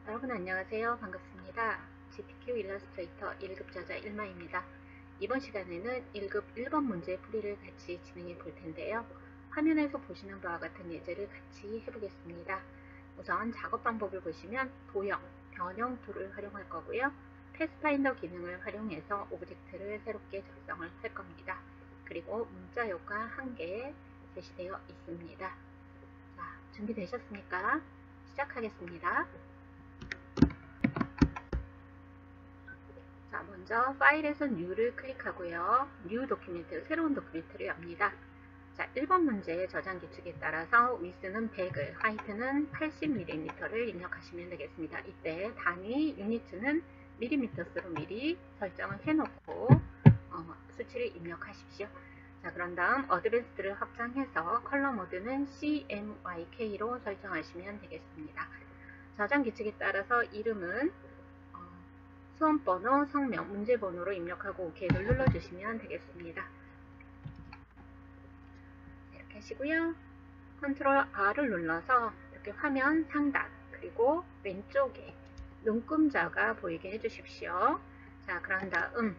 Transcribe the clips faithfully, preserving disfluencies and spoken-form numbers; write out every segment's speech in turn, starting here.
여러분 안녕하세요. 반갑습니다. 지티큐 일러스트레이터 일 급 저자 일마입니다. 이번 시간에는 일 급 일 번 문제 풀이를 같이 진행해 볼 텐데요. 화면에서 보시는 바와 같은 예제를 같이 해보겠습니다. 우선 작업 방법을 보시면 도형, 변형 툴을 활용할 거고요. 패스파인더 기능을 활용해서 오브젝트를 새롭게 작성을 할 겁니다. 그리고 문자 효과 한 개 제시되어 있습니다. 자, 준비되셨습니까? 시작하겠습니다. 자, 먼저 파일에서 New를 클릭하고요. New 도큐멘트, 새로운 도큐멘트를 엽니다. 자, 일 번 문제의 저장 규칙에 따라서 width는 백을, height는 팔십 밀리미터를 입력하시면 되겠습니다. 이때 단위 유니트는 밀리미터스로 미리 설정을 해놓고 어, 수치를 입력하십시오. 자, 그런 다음 어드밴스드를 확장해서 컬러 모드는 씨엠와이케이로 설정하시면 되겠습니다. 저장 규칙에 따라서 이름은 수험번호, 성명, 문제번호로 입력하고 오케이를 눌러주시면 되겠습니다. 이렇게 하시고요. 컨트롤 R을 눌러서 이렇게 화면 상단 그리고 왼쪽에 눈금자가 보이게 해주십시오. 자, 그런 다음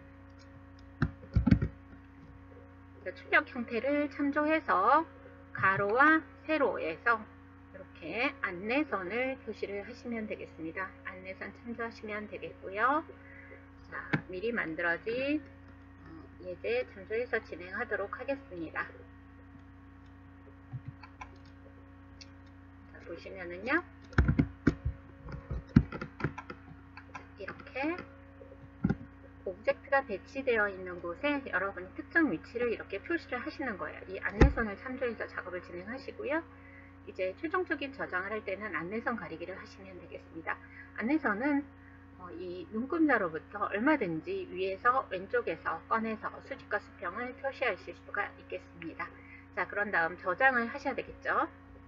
출력 형태를 참조해서 가로와 세로에서 이렇게 안내선을 표시를 하시면 되겠습니다. 안내선 참조하시면 되겠고요. 자, 미리 만들어진 예제 참조해서 진행하도록 하겠습니다. 자, 보시면은요, 이렇게 오브젝트가 배치되어 있는 곳에 여러분이 특정 위치를 이렇게 표시를 하시는 거예요. 이 안내선을 참조해서 작업을 진행하시고요. 이제 최종적인 저장을 할 때는 안내선 가리기를 하시면 되겠습니다. 안내선은 어, 이 눈금자로부터 얼마든지 위에서 왼쪽에서 꺼내서 수직과 수평을 표시하실 수가 있겠습니다. 자, 그런 다음 저장을 하셔야 되겠죠.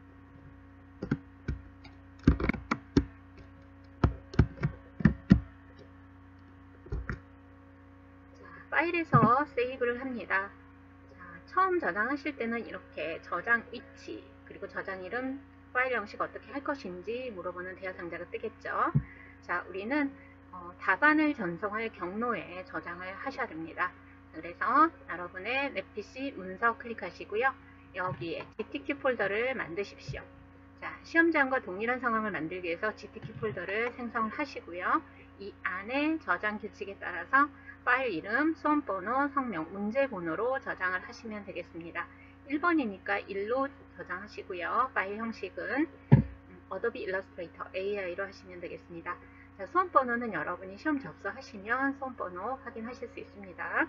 자, 파일에서 세이브를 합니다. 자, 처음 저장하실 때는 이렇게 저장 위치 그리고 저장 이름, 파일 형식 어떻게 할 것인지 물어보는 대화 상자가 뜨겠죠. 자, 우리는 어, 답안을 전송할 경로에 저장을 하셔야 됩니다. 그래서 여러분의 내 피씨 문서 클릭하시고요. 여기에 지티큐 폴더를 만드십시오. 자, 시험장과 동일한 상황을 만들기 위해서 지티큐 폴더를 생성을 하시고요. 이 안에 저장 규칙에 따라서 파일 이름, 수험번호, 성명, 문제번호로 저장을 하시면 되겠습니다. 일 번이니까 일로 저장하시고요. 파일 형식은 어도비 일러스트레이터 에이아이로 하시면 되겠습니다. 자, 수험번호는 여러분이 시험 접수하시면 수험번호 확인하실 수 있습니다.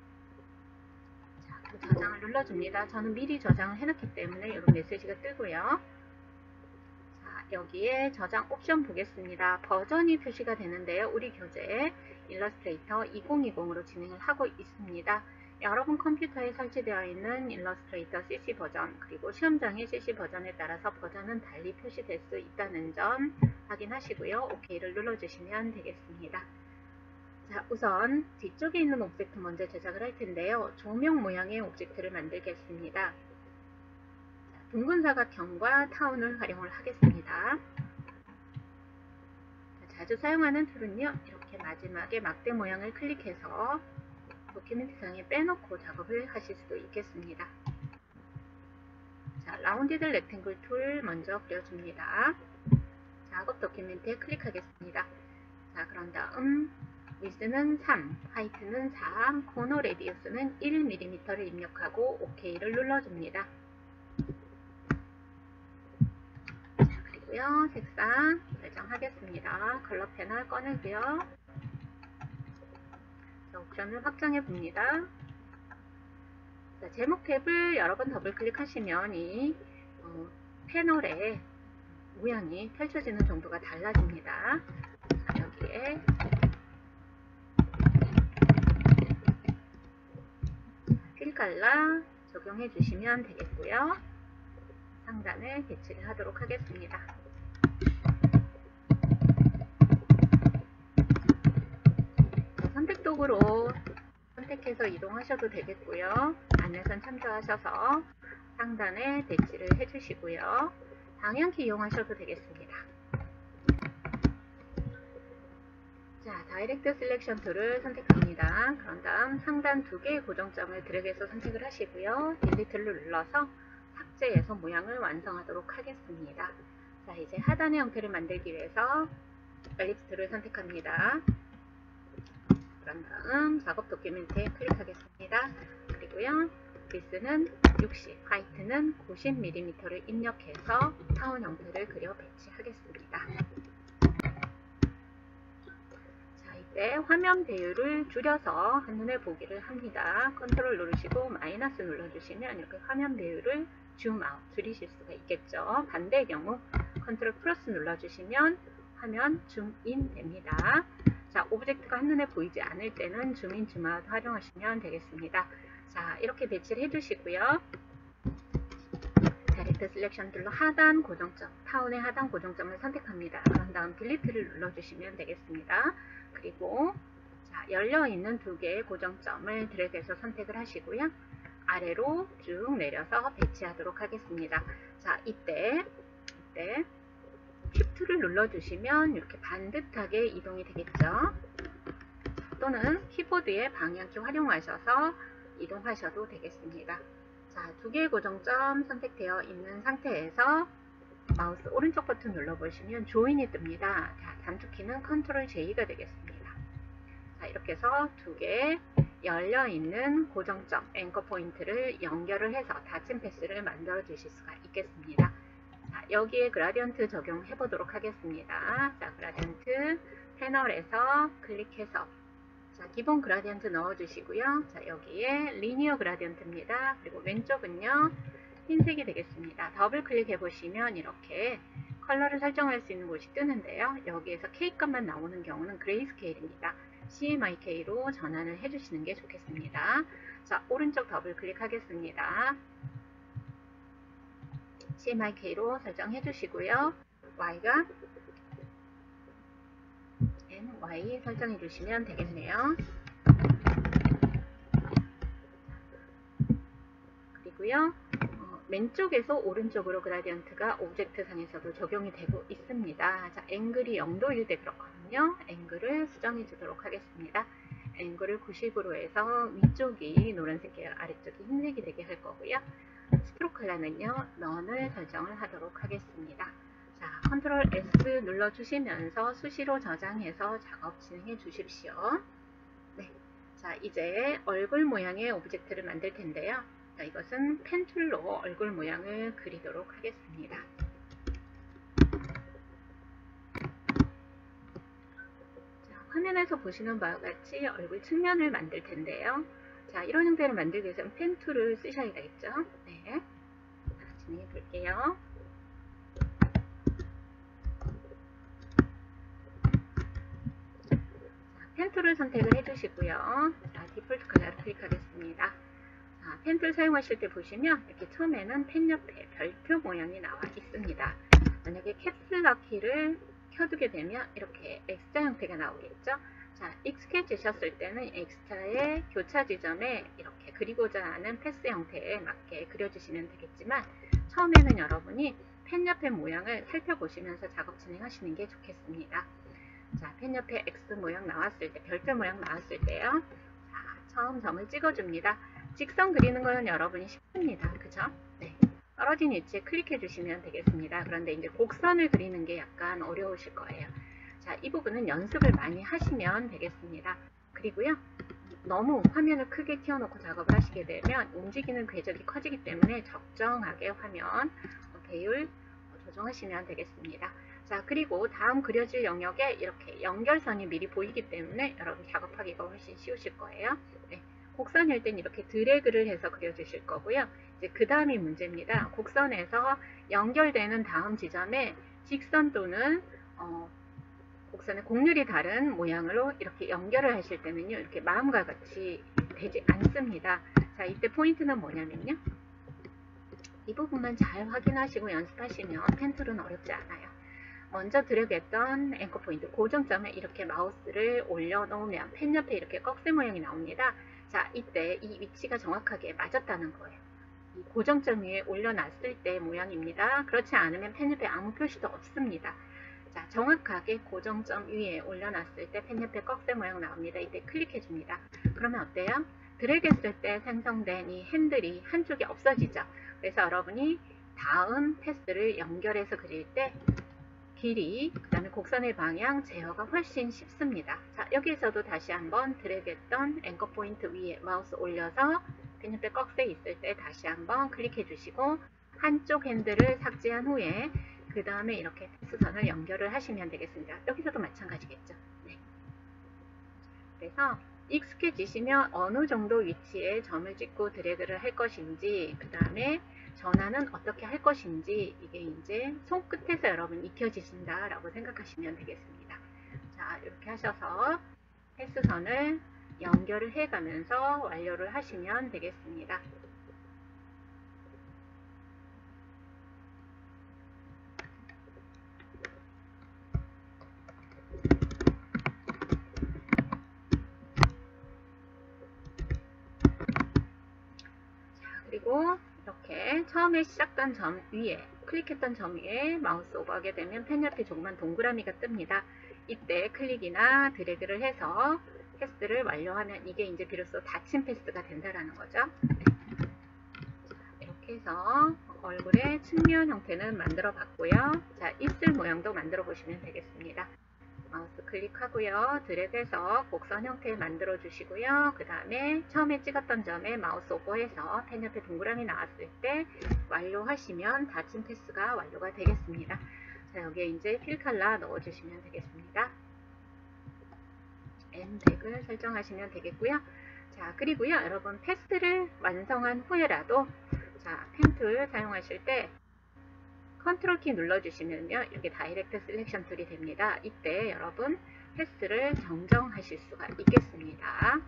자, 그럼 저장을 눌러줍니다. 저는 미리 저장을 해놨기 때문에 이런 메시지가 뜨고요. 자, 여기에 저장 옵션 보겠습니다. 버전이 표시가 되는데요. 우리 교재 일러스트레이터 이천이십으로 진행을 하고 있습니다. 여러분 컴퓨터에 설치되어 있는 일러스트레이터 씨씨 버전 그리고 시험장의 씨씨 버전에 따라서 버전은 달리 표시될 수 있다는 점 확인하시고요. 오케이를 눌러주시면 되겠습니다. 자, 우선 뒤쪽에 있는 오브젝트 먼저 제작을 할 텐데요. 조명 모양의 오브젝트를 만들겠습니다. 자, 둥근 사각형과 타운을 활용을 하겠습니다. 자, 자주 사용하는 툴은요. 이렇게 마지막에 막대 모양을 클릭해서 도큐멘트상에 빼놓고 작업을 하실 수도 있겠습니다. 자, 라운디드 렉탱글 툴 먼저 그려줍니다. 작업 도큐멘트에 클릭하겠습니다. 자, 그런 다음 width는 삼, height는 사, 코너 레디우스는 일 밀리미터를 입력하고 오케이를 눌러줍니다. 자, 그리고요, 색상 설정하겠습니다. 컬러 패널 꺼내고요. 옵션을 확장해 봅니다. 자, 제목 탭을 여러 번 더블 클릭하시면 이 어, 패널의 모양이 펼쳐지는 정도가 달라집니다. 자, 여기에 필칼라 적용해 주시면 되겠고요. 상단에 배치를 하도록 하겠습니다. 선택도구로 선택해서 이동하셔도 되겠고요. 안내선 참조하셔서 상단에 배치를 해주시고요. 방향키 이용하셔도 되겠습니다. 자, 다이렉트 셀렉션 툴을 선택합니다. 그런 다음 상단 두 개의 고정점을 드래그해서 선택을 하시고요. 딜리트를 눌러서 삭제해서 모양을 완성하도록 하겠습니다. 자, 이제 하단의 형태를 만들기 위해서 엘립스 툴을 선택합니다. 그런 다음 작업 도큐멘트에 클릭하겠습니다. 그리고요, 위스는 육십, 하이트는 구십 밀리미터를 입력해서 타원 형태를 그려 배치하겠습니다. 자, 이때 화면 배율을 줄여서 한눈에 보기를 합니다. 컨트롤 누르시고 마이너스 눌러주시면 이렇게 화면 배율을 줌 아웃, 줄이실 수가 있겠죠. 반대의 경우 컨트롤 플러스 눌러주시면 화면 줌인 됩니다. 자, 오브젝트가 한눈에 보이지 않을 때는 줌인, 줌아웃 활용하시면 되겠습니다. 자, 이렇게 배치를 해주시고요. 다이렉트 셀렉션 툴로 하단 고정점, 타운의 하단 고정점을 선택합니다. 그런 다음 딜리트를 눌러주시면 되겠습니다. 그리고 자, 열려있는 두 개의 고정점을 드래그해서 선택을 하시고요. 아래로 쭉 내려서 배치하도록 하겠습니다. 자, 이때, 이때 쉬프트를 눌러주시면 이렇게 반듯하게 이동이 되겠죠. 또는 키보드의 방향키 활용하셔서 이동하셔도 되겠습니다. 자, 두 개의 고정점 선택되어 있는 상태에서 마우스 오른쪽 버튼 눌러보시면 조인이 뜹니다. 자, 단축키는 컨트롤 제이가 되겠습니다. 자, 이렇게 해서 두 개의 열려있는 고정점, 앵커 포인트를 연결을 해서 닫힌 패스를 만들어 주실 수가 있겠습니다. 자, 여기에 그라디언트 적용해 보도록 하겠습니다. 자, 그라디언트 패널에서 클릭해서 자, 기본 그라디언트 넣어 주시고요. 자, 여기에 리니어 그라디언트입니다. 그리고 왼쪽은요, 흰색이 되겠습니다. 더블 클릭해 보시면 이렇게 컬러를 설정할 수 있는 곳이 뜨는데요. 여기에서 K값만 나오는 경우는 그레이스케일입니다. 씨엠와이케이로 전환을 해 주시는 게 좋겠습니다. 자, 오른쪽 더블 클릭하겠습니다. 씨엠와이케이로 설정해 주시고요. Y가 Y 설정해 주시면 되겠네요. 그리고요, 어, 왼쪽에서 오른쪽으로 그라디언트가 오브젝트 상에서도 적용이 되고 있습니다. 자, 앵글이 영도일 때 그렇거든요. 앵글을 수정해 주도록 하겠습니다. 앵글을 구십으로 해서 위쪽이 노란색 계열, 아래쪽이 흰색이 되게 할 거고요. 스트로크 컬러는요, 넌을 설정을 하도록 하겠습니다. 자, 컨트롤 에스 눌러주시면서 수시로 저장해서 작업 진행해 주십시오. 네, 자, 이제 얼굴 모양의 오브젝트를 만들 텐데요. 자, 이것은 펜 툴로 얼굴 모양을 그리도록 하겠습니다. 자, 화면에서 보시는 바와 같이 얼굴 측면을 만들 텐데요. 자, 이런 형태를 만들기 위해서는 펜 툴을 쓰셔야 되겠죠. 네, 자, 진행해 볼게요. 펜 툴을 선택을 해주시고요. 자, 디폴트 컬러를 클릭하겠습니다. 자, 펜 툴 사용하실 때 보시면 이렇게 처음에는 펜 옆에 별표 모양이 나와 있습니다. 만약에 캡슐러 키를 켜두게 되면 이렇게 X자 형태가 나오겠죠. 자, 익숙해지셨을 때는 X자의 교차 지점에 이렇게 그리고자 하는 패스 형태에 맞게 그려주시면 되겠지만, 처음에는 여러분이 펜 옆의 모양을 살펴보시면서 작업 진행하시는 게 좋겠습니다. 자, 펜 옆에 X 모양 나왔을 때, 별표 모양 나왔을 때요. 자, 처음 점을 찍어줍니다. 직선 그리는 거는 여러분이 쉽습니다. 그죠? 네. 떨어진 위치에 클릭해 주시면 되겠습니다. 그런데 이제 곡선을 그리는 게 약간 어려우실 거예요. 자, 이 부분은 연습을 많이 하시면 되겠습니다. 그리고요, 너무 화면을 크게 띄워놓고 작업을 하시게 되면 움직이는 궤적이 커지기 때문에 적정하게 화면 배율 조정하시면 되겠습니다. 자, 그리고 다음 그려질 영역에 이렇게 연결선이 미리 보이기 때문에 여러분 작업하기가 훨씬 쉬우실 거예요. 네, 곡선일 땐 이렇게 드래그를 해서 그려주실 거고요. 이제 그 다음이 문제입니다. 곡선에서 연결되는 다음 지점에 직선 또는 어, 곡선의 곡률이 다른 모양으로 이렇게 연결을 하실 때는요, 이렇게 마음과 같이 되지 않습니다. 자, 이때 포인트는 뭐냐면요, 이 부분만 잘 확인하시고 연습하시면 펜 툴은 어렵지 않아요. 먼저 드래그했던 앵커 포인트 고정점에 이렇게 마우스를 올려놓으면 펜 옆에 이렇게 꺽쇠 모양이 나옵니다. 자, 이때 이 위치가 정확하게 맞았다는 거예요. 이 고정점 위에 올려놨을 때 모양입니다. 그렇지 않으면 펜 옆에 아무 표시도 없습니다. 자, 자, 정확하게 고정점 위에 올려놨을 때 펜 옆에 꺽쇠 모양 나옵니다. 이때 클릭해 줍니다. 그러면 어때요? 드래그 했을 때 생성된 이 핸들이 한쪽이 없어지죠. 그래서 여러분이 다음 패스를 연결해서 그릴 때 길이, 그 다음에 곡선의 방향 제어가 훨씬 쉽습니다. 자, 여기에서도 다시 한번 드래그 했던 앵커 포인트 위에 마우스 올려서 펜 옆에 꺽쇠 있을 때 다시 한번 클릭해 주시고 한쪽 핸들을 삭제한 후에 그 다음에 이렇게 패스선을 연결을 하시면 되겠습니다. 여기서도 마찬가지겠죠. 네. 그래서 익숙해지시면 어느 정도 위치에 점을 찍고 드래그를 할 것인지, 그 다음에 전환은 어떻게 할 것인지, 이게 이제 손끝에서 여러분 익혀지신다 라고 생각하시면 되겠습니다. 자, 이렇게 하셔서 패스선을 연결을 해 가면서 완료를 하시면 되겠습니다. 그리고 이렇게 처음에 시작된 점 위에 클릭했던 점 위에 마우스 오버하게 되면 펜 옆에 조그만 동그라미가 뜹니다. 이때 클릭이나 드래그를 해서 패스를 완료하면 이게 이제 비로소 닫힌 패스가 된다라는 거죠. 네. 이렇게 해서 얼굴의 측면 형태는 만들어 봤고요. 자, 입술 모양도 만들어 보시면 되겠습니다. 마우스 클릭하고요. 드래그해서 곡선 형태 만들어 주시고요. 그 다음에 처음에 찍었던 점에 마우스 오버해서 펜 옆에 동그라미 나왔을 때 완료하시면 닫힌 패스가 완료가 되겠습니다. 자, 여기에 이제 필 컬러 넣어 주시면 되겠습니다. 엠백을 설정하시면 되겠고요. 자, 그리고요, 여러분 패스를 완성한 후에라도 자, 펜 툴 사용하실 때 컨트롤 키 눌러주시면요, 이렇게 다이렉트 셀렉션 툴이 됩니다. 이때 여러분 패스를 정정하실 수가 있겠습니다.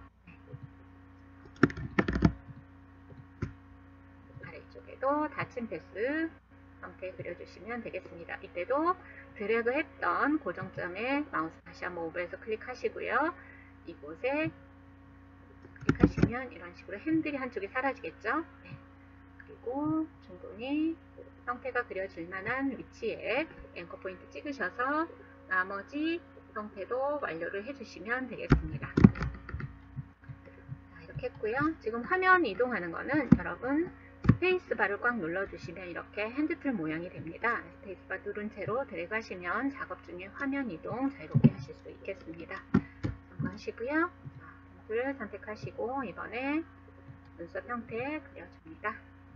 아래쪽에도 닫힌 패스 형태 그려주시면 되겠습니다. 이때도 드래그 했던 고정점에 마우스 다시 한번 오버해서 클릭하시고요. 이곳에 클릭하시면 이런 식으로 핸들이 한쪽이 사라지겠죠. 네. 그리고 충분히 형태가 그려질 만한 위치에 앵커 포인트 찍으셔서 나머지 형태도 완료를 해주시면 되겠습니다. 자, 이렇게 했고요. 지금 화면 이동하는 거는 여러분 스페이스바를 꽉 눌러주시면 이렇게 핸드툴 모양이 됩니다. 스페이스바 누른 채로 드래그 하시면 작업 중에 화면 이동 자유롭게 하실 수 있겠습니다. 참고하시고요. 자, 펜툴 선택하시고 이번에 눈썹 형태 그려줍니다.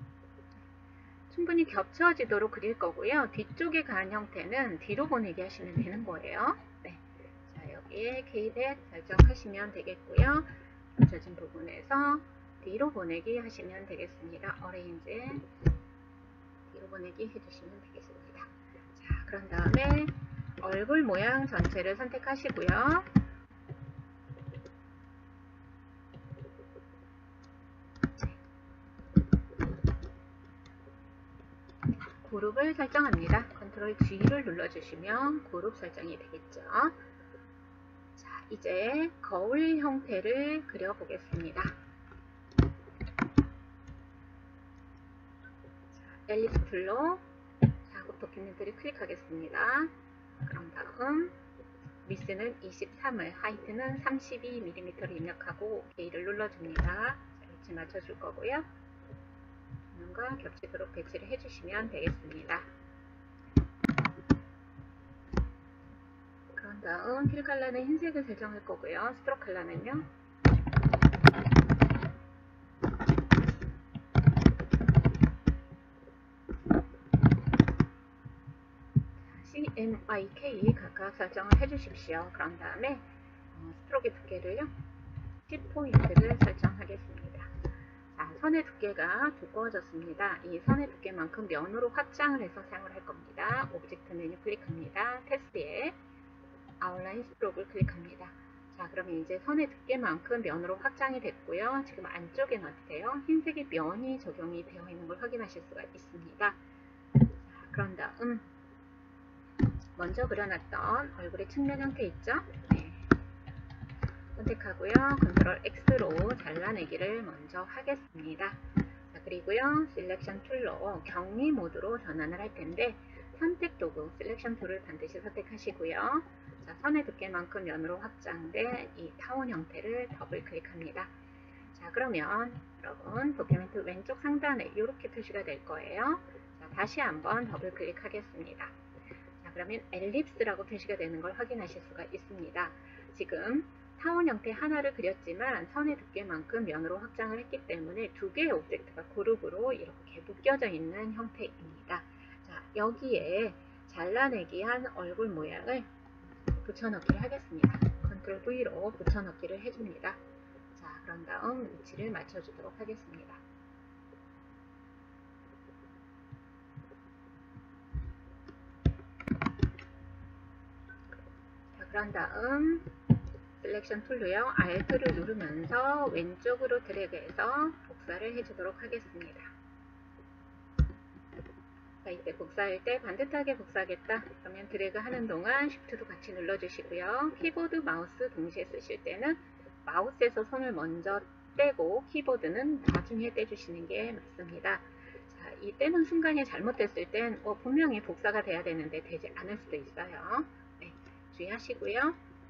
충분히 겹쳐지도록 그릴 거고요. 뒤쪽에 간 형태는 뒤로 보내기 하시면 되는 거예요. 네. 자, 여기에 케이 백 설정하시면 되겠고요. 겹쳐진 부분에서 뒤로 보내기 하시면 되겠습니다. 어레인지 뒤로 보내기 해주시면 되겠습니다. 자, 그런 다음에 얼굴 모양 전체를 선택하시고요. 그룹을 설정합니다. 컨트롤 지를 눌러주시면 그룹 설정이 되겠죠. 자, 이제 거울 형태를 그려보겠습니다. 엘립스 툴로 작업 도큐멘트를 클릭하겠습니다. 그런 다음 위스는 이십삼을, 하이트는 삼십이 밀리미터를 입력하고 오케이를 눌러줍니다. 자, 위치 맞춰줄 거고요. 과 겹치도록 배치를 해주시면 되겠습니다. 그런 다음 필 컬러는 흰색을 설정할 거고요. 스트로크 컬러는요, 씨 엠 와이 케이 각각 설정을 해주십시오. 그런 다음에 어, 스트로크 두께를요 십 포인트를 설정하겠습니다. 자, 선의 두께가 두꺼워졌습니다. 이 선의 두께만큼 면으로 확장을 해서 사용을 할 겁니다. 오브젝트 메뉴 클릭합니다. 테스트에 아웃라인 스트로크를 클릭합니다. 자, 그러면 이제 선의 두께만큼 면으로 확장이 됐고요. 지금 안쪽에는 어때요? 흰색의 면이 적용이 되어 있는 걸 확인하실 수가 있습니다. 자, 그런 다음 먼저 그려놨던 얼굴의 측면 형태 있죠? 네. 선택하고요. 컨트롤 X로 잘라내기를 먼저 하겠습니다. 자, 그리고요. 셀렉션 툴로 경위 모드로 전환을 할 텐데 선택 도구 셀렉션 툴을 반드시 선택하시고요. 자, 선의 두께만큼 면으로 확장된 이 타원 형태를 더블 클릭합니다. 자, 그러면 여러분 도큐멘트 왼쪽 상단에 이렇게 표시가 될 거예요. 자, 다시 한번 더블 클릭하겠습니다. 자, 그러면 엘립스라고 표시가 되는 걸 확인하실 수가 있습니다. 지금 타원 형태 하나를 그렸지만 선의 두께만큼 면으로 확장을 했기 때문에 두 개의 오브젝트가 그룹으로 이렇게 묶여져 있는 형태입니다. 자, 여기에 잘라내기 한 얼굴 모양을 붙여넣기를 하겠습니다. 컨트롤 브이로 붙여넣기를 해줍니다. 자, 그런 다음 위치를 맞춰주도록 하겠습니다. 자, 그런 다음 셀렉션 툴로요. 알트를 누르면서 왼쪽으로 드래그해서 복사를 해주도록 하겠습니다. 자, 이때 복사할 때 반듯하게 복사하겠다. 그러면 드래그 하는 동안 쉬프트도 같이 눌러주시고요. 키보드, 마우스 동시에 쓰실 때는 마우스에서 손을 먼저 떼고 키보드는 나중에 떼주시는 게 맞습니다. 자, 이 떼는 순간이 잘못됐을 땐 어, 분명히 복사가 돼야 되는데 되지 않을 수도 있어요. 네, 주의하시고요.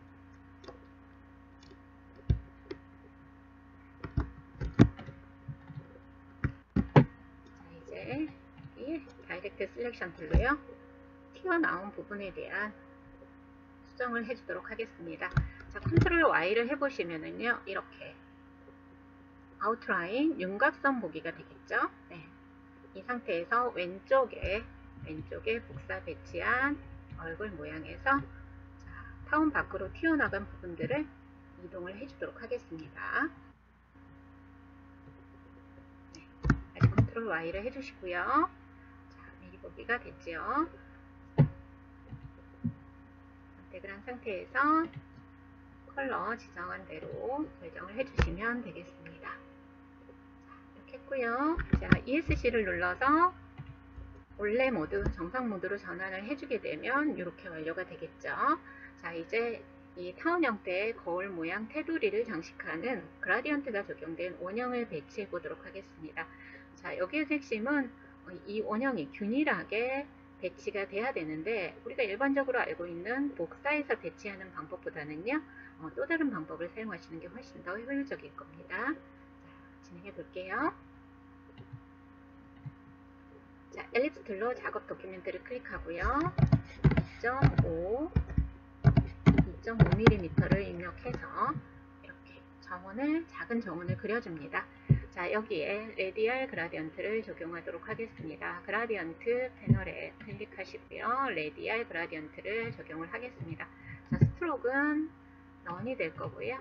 이제 이 다이렉트 셀렉션 툴로요. 튀어나온 부분에 대한 수정을 해주도록 하겠습니다. 자, 컨트롤 와이를 해보시면은요, 이렇게 아웃라인 윤곽선 보기가 되겠죠. 네. 이 상태에서 왼쪽에 왼쪽에 복사 배치한 얼굴 모양에서 자, 타원 밖으로 튀어나간 부분들을 이동을 해주도록 하겠습니다. 네. 다시 컨트롤 와이를 해주시고요. 자, 미리 보기가 됐죠. 선택을 한 상태에서 컬러 지정한 대로 설정을 해주시면 되겠습니다. 자, 이렇게 했고요. 자, 이에스씨를 눌러서 원래 모드, 정상 모드로 전환을 해주게 되면 이렇게 완료가 되겠죠. 자, 이제 이 타원 형태의 거울 모양 테두리를 장식하는 그라디언트가 적용된 원형을 배치해 보도록 하겠습니다. 자, 여기에서 핵심은 이 원형이 균일하게 배치가 돼야 되는데 우리가 일반적으로 알고 있는 복사해서 배치하는 방법보다는요, 어, 또 다른 방법을 사용하시는 게 훨씬 더 효율적일 겁니다. 자, 진행해 볼게요. 자, 엘립스 툴로 작업 도큐멘트를 클릭하고요. 이 점 오, 이 점 오 밀리미터를 입력해서 이렇게 정원을, 작은 정원을 그려줍니다. 자, 여기에 레디알 그라디언트를 적용하도록 하겠습니다. 그라디언트 패널에 클릭하시고요. 레디알 그라디언트를 적용을 하겠습니다. 자, 스트로크는 넌이 될 거고요.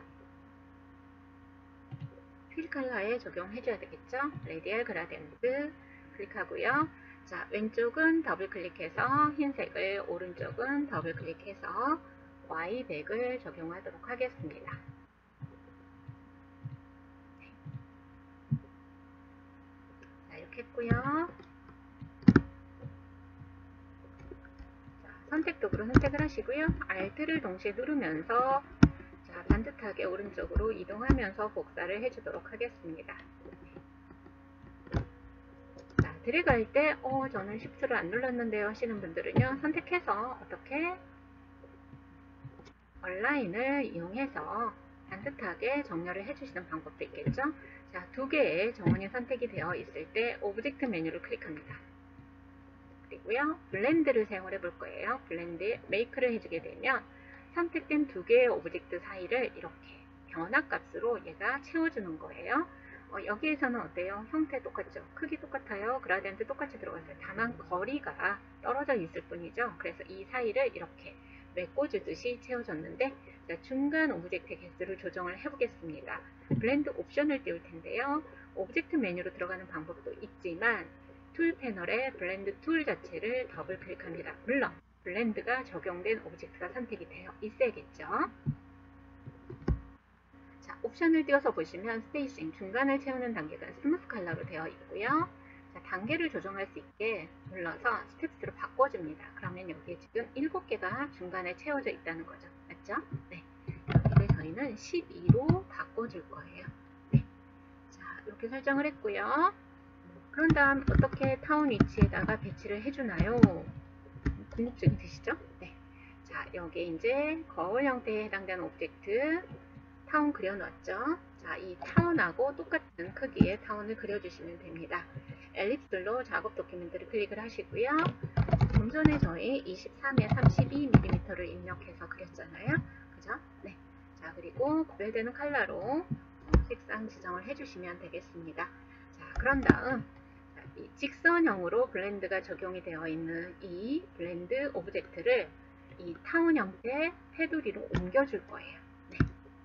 필 컬러에 적용해줘야 되겠죠. 레디알 그라디언트 클릭하고요. 자, 왼쪽은 더블 클릭해서 흰색을, 오른쪽은 더블 클릭해서 와이 백을 적용하도록 하겠습니다. 자, 이렇게 했고요. 자, 선택 도구로 선택을 하시고요. 알트를 동시에 누르면서 자, 반듯하게 오른쪽으로 이동하면서 복사를 해주도록 하겠습니다. 자, 드래그 할 때 어, 저는 쉬프트를 안 눌렀는데요 하시는 분들은요, 선택해서 어떻게 얼라인을 이용해서 반듯하게 정렬을 해주시는 방법도 있겠죠. 자, 두 개의 정원이 선택이 되어 있을 때 오브젝트 메뉴를 클릭합니다. 그리고요, 블렌드를 사용을 해볼 거예요. 블렌드 메이크를 해주게 되면 선택된 두 개의 오브젝트 사이를 이렇게 변화값으로 얘가 채워주는 거예요. 어, 여기에서는 어때요? 형태 똑같죠? 크기 똑같아요. 그라디언트 똑같이 들어갔어요. 다만 거리가 떨어져 있을 뿐이죠. 그래서 이 사이를 이렇게 메꿔주듯이 채워줬는데, 자, 중간 오브젝트 개수를 조정을 해보겠습니다. 블렌드 옵션을 띄울 텐데요. 오브젝트 메뉴로 들어가는 방법도 있지만 툴 패널에 블렌드 툴 자체를 더블 클릭합니다. 물론 블렌드가 적용된 오브젝트가 선택이 되어 있어야겠죠. 자, 옵션을 띄워서 보시면 스페이싱, 중간을 채우는 단계가 스무스 컬러로 되어 있고요. 자, 단계를 조정할 수 있게 눌러서 스텝스로 바꿔줍니다. 그러면 여기에 지금 일곱 개가 중간에 채워져 있다는 거죠. 맞죠? 네. 여기를 저희는 십이로 바꿔줄 거예요. 네. 자, 이렇게 설정을 했고요. 그런 다음 어떻게 타운 위치에다가 배치를 해주나요? 궁금증이 드시죠? 네. 자, 여기에 이제 거울 형태에 해당되는 오브젝트 타운 그려놨죠? 자, 이 타운하고 똑같은 크기의 타운을 그려주시면 됩니다. 엘립스로 작업 도큐멘트를 클릭을 하시고요. 좀 전에 저희 이십삼에 삼십이 밀리미터를 입력해서 그렸잖아요. 그죠? 네. 자, 그리고 구별되는 컬러로 색상 지정을 해주시면 되겠습니다. 자, 그런 다음 이 직선형으로 블렌드가 적용이 되어 있는 이 블렌드 오브젝트를 이 타운 형태 테두리로 옮겨줄 거예요. 네.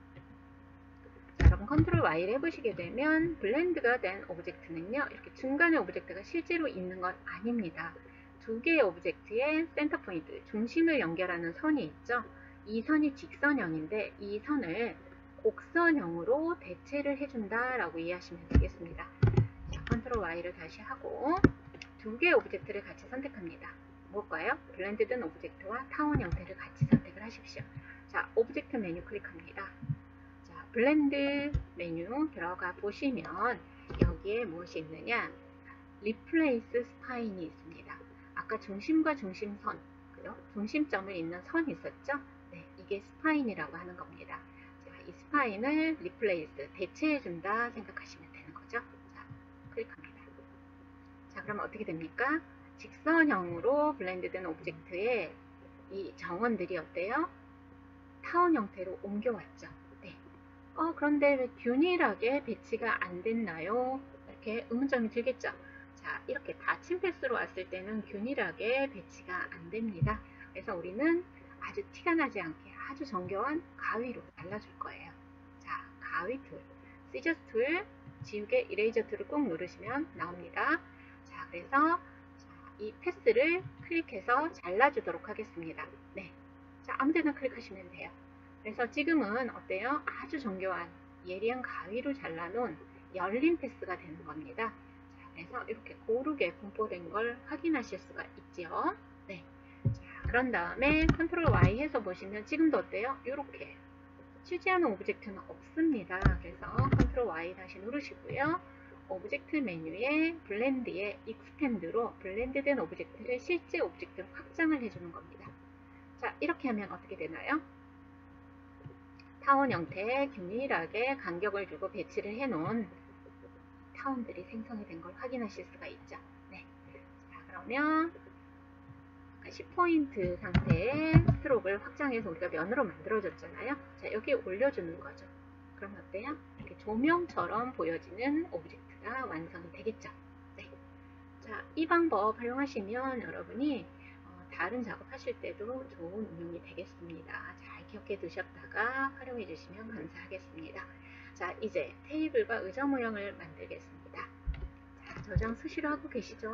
자, 여러분 컨트롤 Y를 해보시게 되면 블렌드가 된 오브젝트는요, 이렇게 중간에 오브젝트가 실제로 있는 건 아닙니다. 두 개의 오브젝트의 센터 포인트, 중심을 연결하는 선이 있죠. 이 선이 직선형인데 이 선을 곡선형으로 대체를 해준다라고 이해하시면 되겠습니다. 자, 컨트롤 Y를 다시 하고 두 개의 오브젝트를 같이 선택합니다. 뭘까요? 블렌드된 오브젝트와 타운 형태를 같이 선택을 하십시오. 자, 오브젝트 메뉴 클릭합니다. 자, 블렌드 메뉴 들어가 보시면 여기에 무엇이 있느냐? 리플레이스 스파인이 있습니다. 아까 중심과 중심선, 그죠? 중심점을 잇는 선이 있었죠? 네, 이게 스파인이라고 하는 겁니다. 자, 이 스파인을 리플레이스, 대체해준다 생각하시면 되는 거죠. 자, 클릭합니다. 자, 그럼 어떻게 됩니까? 직선형으로 블렌드된 오브젝트에 이 정원들이 어때요? 타운 형태로 옮겨왔죠. 네. 어, 그런데 왜 균일하게 배치가 안 됐나요? 이렇게 의문점이 들겠죠. 자, 이렇게 닫힌 패스로 왔을 때는 균일하게 배치가 안 됩니다. 그래서 우리는 아주 티가 나지 않게 아주 정교한 가위로 잘라줄 거예요. 자, 가위 툴, 시저스 툴, 지우개 이레이저 툴을 꼭 누르시면 나옵니다. 자, 그래서 이 패스를 클릭해서 잘라주도록 하겠습니다. 네. 자, 아무데나 클릭하시면 돼요. 그래서 지금은 어때요? 아주 정교한 예리한 가위로 잘라놓은 열린 패스가 되는 겁니다. 자, 그래서 이렇게 고르게 분포된 걸 확인하실 수가 있죠. 네. 자, 그런 다음에 컨트롤 Y 해서 보시면 지금도 어때요? 이렇게 취지하는 오브젝트는 없습니다. 그래서 컨트롤 Y 다시 누르시고요. 오브젝트 메뉴에 블렌드의 익스텐드로 블렌드된 오브젝트를 실제 오브젝트로 확장을 해주는 겁니다. 자, 이렇게 하면 어떻게 되나요? 타원 형태에 균일하게 간격을 두고 배치를 해놓은 타원들이 생성이 된 걸 확인하실 수가 있죠. 네. 자, 그러면 십 포인트 상태의 스트로크를 확장해서 우리가 면으로 만들어줬잖아요. 자, 여기에 올려주는 거죠. 그럼 어때요? 이렇게 조명처럼 보여지는 오브젝트가 완성이 되겠죠. 네. 자, 이 방법 활용하시면 여러분이 어, 다른 작업하실 때도 좋은 응용이 되겠습니다. 잘 기억해 두셨다가 활용해 주시면 감사하겠습니다. 자, 이제 테이블과 의자 모형을 만들겠습니다. 자, 저장 수시로 하고 계시죠?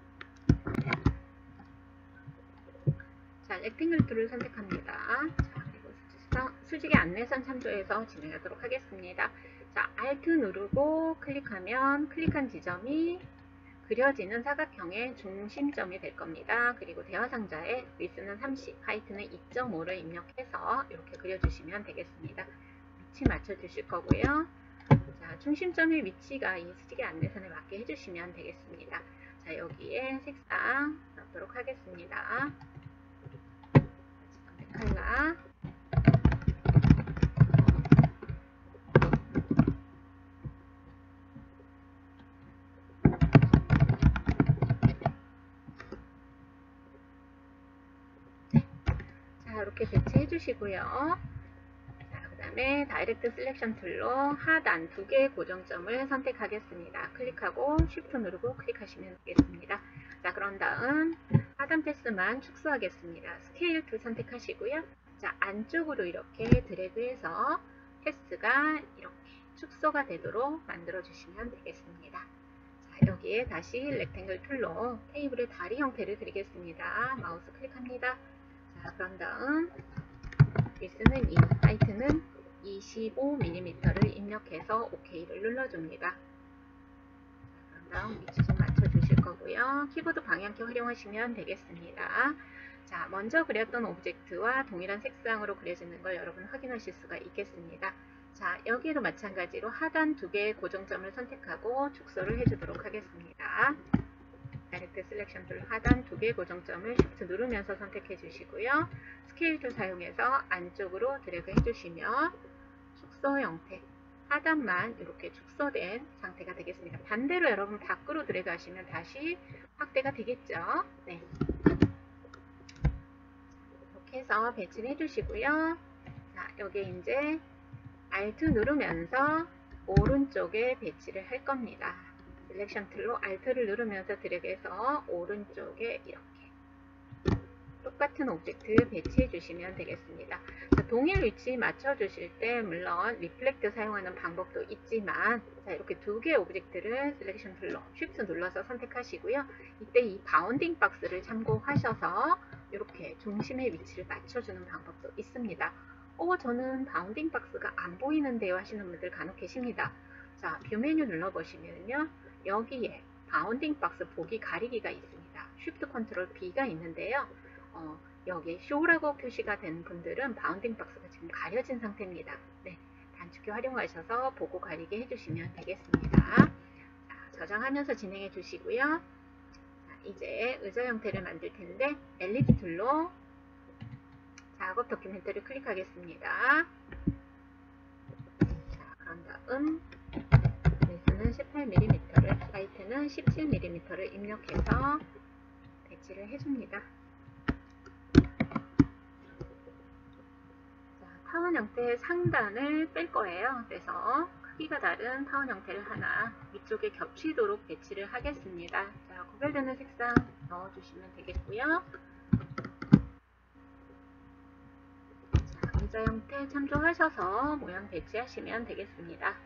자, 렉탱글 툴을 선택합니다. 자, 그리고 수직의 안내선 참조해서 진행하도록 하겠습니다. 자, Alt 누르고 클릭하면 클릭한 지점이 그려지는 사각형의 중심점이 될 겁니다. 그리고 대화 상자에 위스는 삼십, 하이트는 이 점 오를 입력해서 이렇게 그려주시면 되겠습니다. 위치 맞춰주실 거고요. 자, 중심점의 위치가 이 수직의 안내선에 맞게 해주시면 되겠습니다. 자, 여기에 색상 넣도록 하겠습니다. 컬러. 자, 이렇게 배치해 주시고요. 자, 그 다음에 다이렉트 셀렉션 툴로 하단 두 개의 고정점을 선택하겠습니다. 클릭하고 쉬프트 누르고 클릭하시면 되겠습니다. 자, 그런 다음 하단 패스만 축소하겠습니다. 스케일 툴 선택하시고요. 자, 안쪽으로 이렇게 드래그해서 패스가 이렇게 축소가 되도록 만들어 주시면 되겠습니다. 자, 여기에 다시 렉탱글 툴로 테이블의 다리 형태를 그리겠습니다. 마우스 클릭합니다. 자, 그런 다음 위스는 이, 하이트는 이십오 밀리미터를 입력해서 오케이를 눌러줍니다. 자, 그런 다음 위치 좀 맞춰주실 거고요. 키보드 방향키 활용하시면 되겠습니다. 자, 먼저 그렸던 오브젝트와 동일한 색상으로 그려지는 걸 여러분 확인하실 수가 있겠습니다. 자, 여기에도 마찬가지로 하단 두 개의 고정점을 선택하고 축소를 해주도록 하겠습니다. 다이렉트 셀렉션 툴 하단 두 개의 고정점을 Shift 누르면서 선택해 주시고요. 스케일 툴 사용해서 안쪽으로 드래그 해주시면 축소 형태 하단만 이렇게 축소된 상태가 되겠습니다. 반대로 여러분 밖으로 드래그 하시면 다시 확대가 되겠죠. 네. 이렇게 해서 배치를 해주시고요. 자, 여기 이제 Alt 누르면서 오른쪽에 배치를 할 겁니다. 셀렉션 툴로 Alt를 누르면서 드래그해서 오른쪽에 이렇게 똑같은 오브젝트 배치해 주시면 되겠습니다. 자, 동일 위치 맞춰 주실 때 물론 리플렉트 사용하는 방법도 있지만 자, 이렇게 두 개의 오브젝트를 셀렉션 툴로 Shift 눌러서 선택하시고요. 이때 이 바운딩 박스를 참고하셔서 이렇게 중심의 위치를 맞춰주는 방법도 있습니다. 어, 저는 바운딩 박스가 안 보이는데요 하시는 분들 간혹 계십니다. 자, 뷰 메뉴 눌러보시면요. 여기에 바운딩 박스 보기 가리기가 있습니다. Shift 컨트롤 B가 있는데요. 어, 여기에 Show라고 표시가 된 분들은 바운딩 박스가 지금 가려진 상태입니다. 네, 단축키 활용하셔서 보고 가리게 해주시면 되겠습니다. 자, 저장하면서 진행해 주시고요. 자, 이제 의자 형태를 만들 텐데 엘리트 툴로 작업 도큐멘트를 클릭하겠습니다. 자, 그런 다음 위스는 십팔 밀리미터를, 하이트는 십칠 밀리미터를 입력해서 배치를 해줍니다. 자, 타원 형태의 상단을 뺄 거예요. 그래서 크기가 다른 타원 형태를 하나 위쪽에 겹치도록 배치를 하겠습니다. 자, 구별되는 색상 넣어주시면 되겠고요. 의자 형태 참조하셔서 모양 배치하시면 되겠습니다.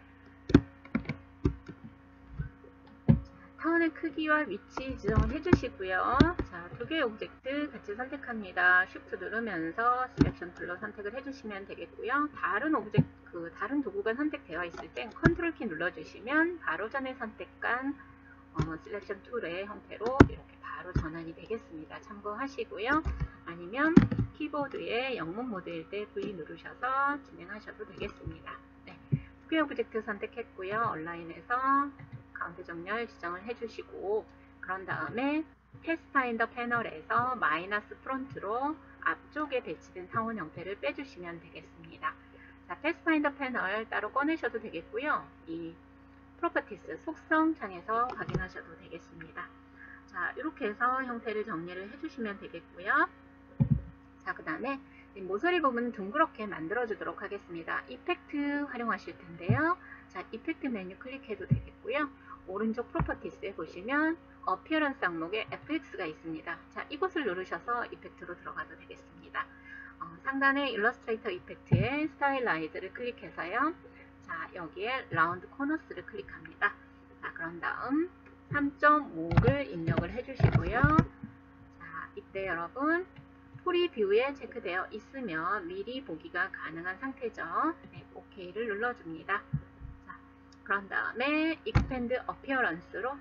타원의 크기와 위치 지정을 해주시고요. 자, 두 개의 오브젝트 같이 선택합니다. Shift 누르면서 셀렉션 툴로 선택을 해주시면 되겠고요. 다른 오브젝트, 그 다른 도구가 선택되어 있을 땐 컨트롤 키 눌러주시면 바로 전에 선택한 어, 셀렉션 툴의 형태로 이렇게 바로 전환이 되겠습니다. 참고하시고요. 아니면 키보드의 영문 모드일 때 V 누르셔서 진행하셔도 되겠습니다. 네, 두 개의 오브젝트 선택했고요. 온라인에서 가운데 정렬 지정을 해주시고 그런 다음에 패스파인더 패널에서 마이너스 프론트로 앞쪽에 배치된 타원 형태를 빼주시면 되겠습니다. 자, 패스파인더 패널 따로 꺼내셔도 되겠고요. 이 프로퍼티스 속성 창에서 확인하셔도 되겠습니다. 자, 이렇게 해서 형태를 정리를 해주시면 되겠고요. 자, 그 다음에 모서리 부분은 둥그렇게 만들어 주도록 하겠습니다. 이펙트 활용하실 텐데요. 자, 이펙트 메뉴 클릭해도 되겠고요. 오른쪽 프로퍼티스에 보시면 어피어런스 항목에 에프엑스가 있습니다. 자, 이곳을 누르셔서 이펙트로 들어가도 되겠습니다. 어, 상단에 일러스트레이터 이펙트에 스타일라이즈를 클릭해서요. 자, 여기에 라운드 코너스를 클릭합니다. 자, 그런 다음 삼 점 오를 입력을 해주시고요. 자, 이때 여러분 프리뷰에 체크되어 있으면 미리 보기가 가능한 상태죠. 네, 오케이를 눌러줍니다. 자, 그런 다음에 Expand Appearance로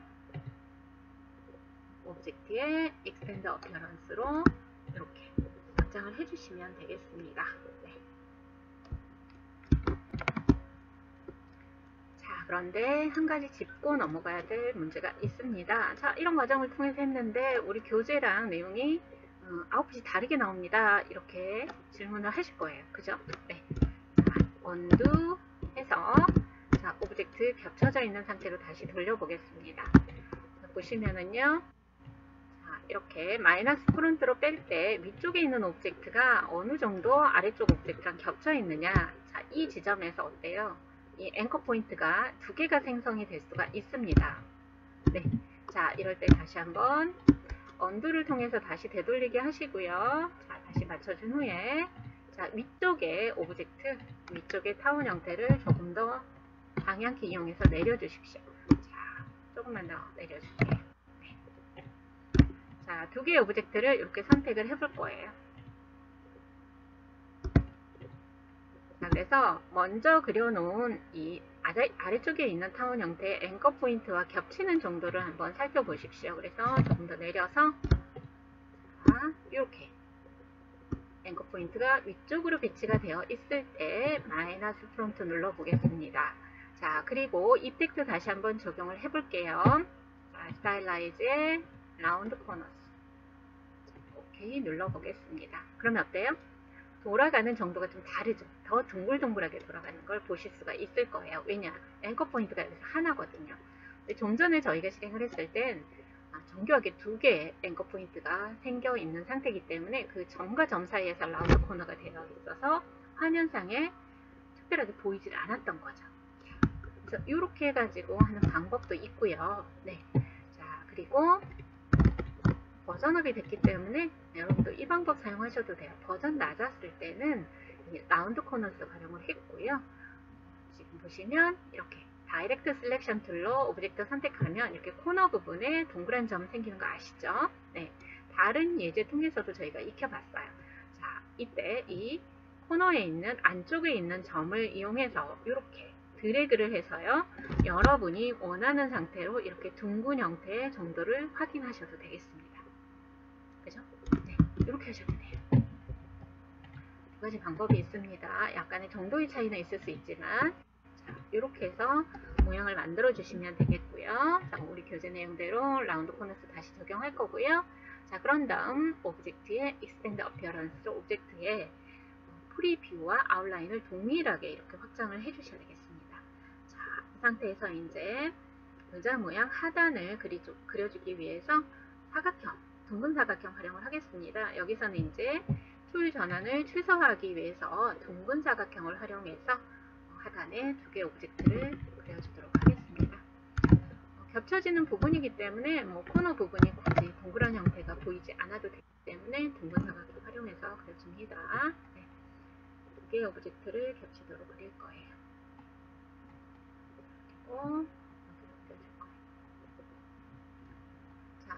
오브젝트의 Expand Appearance로 이렇게 확장을 해주시면 되겠습니다. 네. 자, 그런데 한 가지 짚고 넘어가야 될 문제가 있습니다. 자, 이런 과정을 통해서 했는데 우리 교재랑 내용이 어, 아웃풋이 다르게 나옵니다. 이렇게 질문을 하실 거예요. 그죠? 네. 자, 언두 해서 자, 오브젝트 겹쳐져 있는 상태로 다시 돌려보겠습니다. 자, 보시면은요. 자, 이렇게 마이너스 프론트로 뺄 때 위쪽에 있는 오브젝트가 어느 정도 아래쪽 오브젝트랑 겹쳐 있느냐. 자, 이 지점에서 어때요? 이 앵커 포인트가 두 개가 생성이 될 수가 있습니다. 네. 자, 이럴 때 다시 한번 언두를 통해서 다시 되돌리게 하시고요. 자, 다시 맞춰준 후에 자, 위쪽에 오브젝트, 위쪽에 타원 형태를 조금 더 방향키 이용해서 내려주십시오. 자, 조금만 더 내려줄게요. 네. 자, 두 개의 오브젝트를 이렇게 선택을 해볼 거예요. 자, 그래서 먼저 그려놓은 이 아래, 아래쪽에 있는 타원 형태의 앵커 포인트와 겹치는 정도를 한번 살펴보십시오. 그래서 조금 더 내려서 자, 이렇게 앵커 포인트가 위쪽으로 배치가 되어 있을 때 마이너스 프론트 눌러 보겠습니다. 자, 그리고 이펙트 다시 한번 적용을 해 볼게요. 자, 스타일라이즈에 라운드 코너스. 오케이 눌러보겠습니다. 그러면 어때요? 돌아가는 정도가 좀 다르죠. 더 둥글둥글하게 돌아가는 걸 보실 수가 있을 거예요. 왜냐? 앵커 포인트가 여기서 하나거든요. 근데 좀 전에 저희가 실행을 했을 땐 정교하게 두 개의 앵커 포인트가 생겨 있는 상태이기 때문에 그 점과 점 사이에서 라운드 코너가 되어 있어서 화면상에 특별하게 보이질 않았던 거죠. 그래서 이렇게 해가지고 하는 방법도 있고요. 네. 자, 그리고 버전업이 됐기 때문에 여러분도 이 방법 사용하셔도 돼요. 버전 낮았을 때는 라운드 코너스 활용을 했고요. 지금 보시면 이렇게 다이렉트 셀렉션 툴로 오브젝트 선택하면 이렇게 코너 부분에 동그란 점 생기는 거 아시죠? 네. 다른 예제 통해서도 저희가 익혀봤어요. 자, 이때 이 코너에 있는 안쪽에 있는 점을 이용해서 이렇게 드래그를 해서요. 여러분이 원하는 상태로 이렇게 둥근 형태의 정도를 확인하셔도 되겠습니다. 그죠? 네, 이렇게 하셔도 돼요. 두 가지 방법이 있습니다. 약간의 정도의 차이는 있을 수 있지만 자, 이렇게 해서 모양을 만들어 주시면 되겠고요. 자, 우리 교재 내용대로 라운드 코너스 다시 적용할 거고요. 자, 그런 다음 오브젝트의 익스텐드 어피어런스 오브젝트의 프리뷰와 아웃라인을 동일하게 이렇게 확장을 해 주셔야 되겠습니다. 자, 이 상태에서 이제 의자 모양 하단을 그리주, 그려주기 위해서 사각형, 둥근 사각형 활용을 하겠습니다. 여기서는 이제 초유 전환을 최소화하기 위해서 둥근 사각형을 활용해서 하단에 두 개의 오브젝트를 그려주도록 하겠습니다. 어, 겹쳐지는 부분이기 때문에 뭐 코너 부분이 굳이 동그란 형태가 보이지 않아도 되기 때문에 둥근 사각형 활용해서 그려줍니다. 네. 두 개의 오브젝트를 겹치도록 그릴 거예요. 그리고 여기로 그려줄 거예요. 자,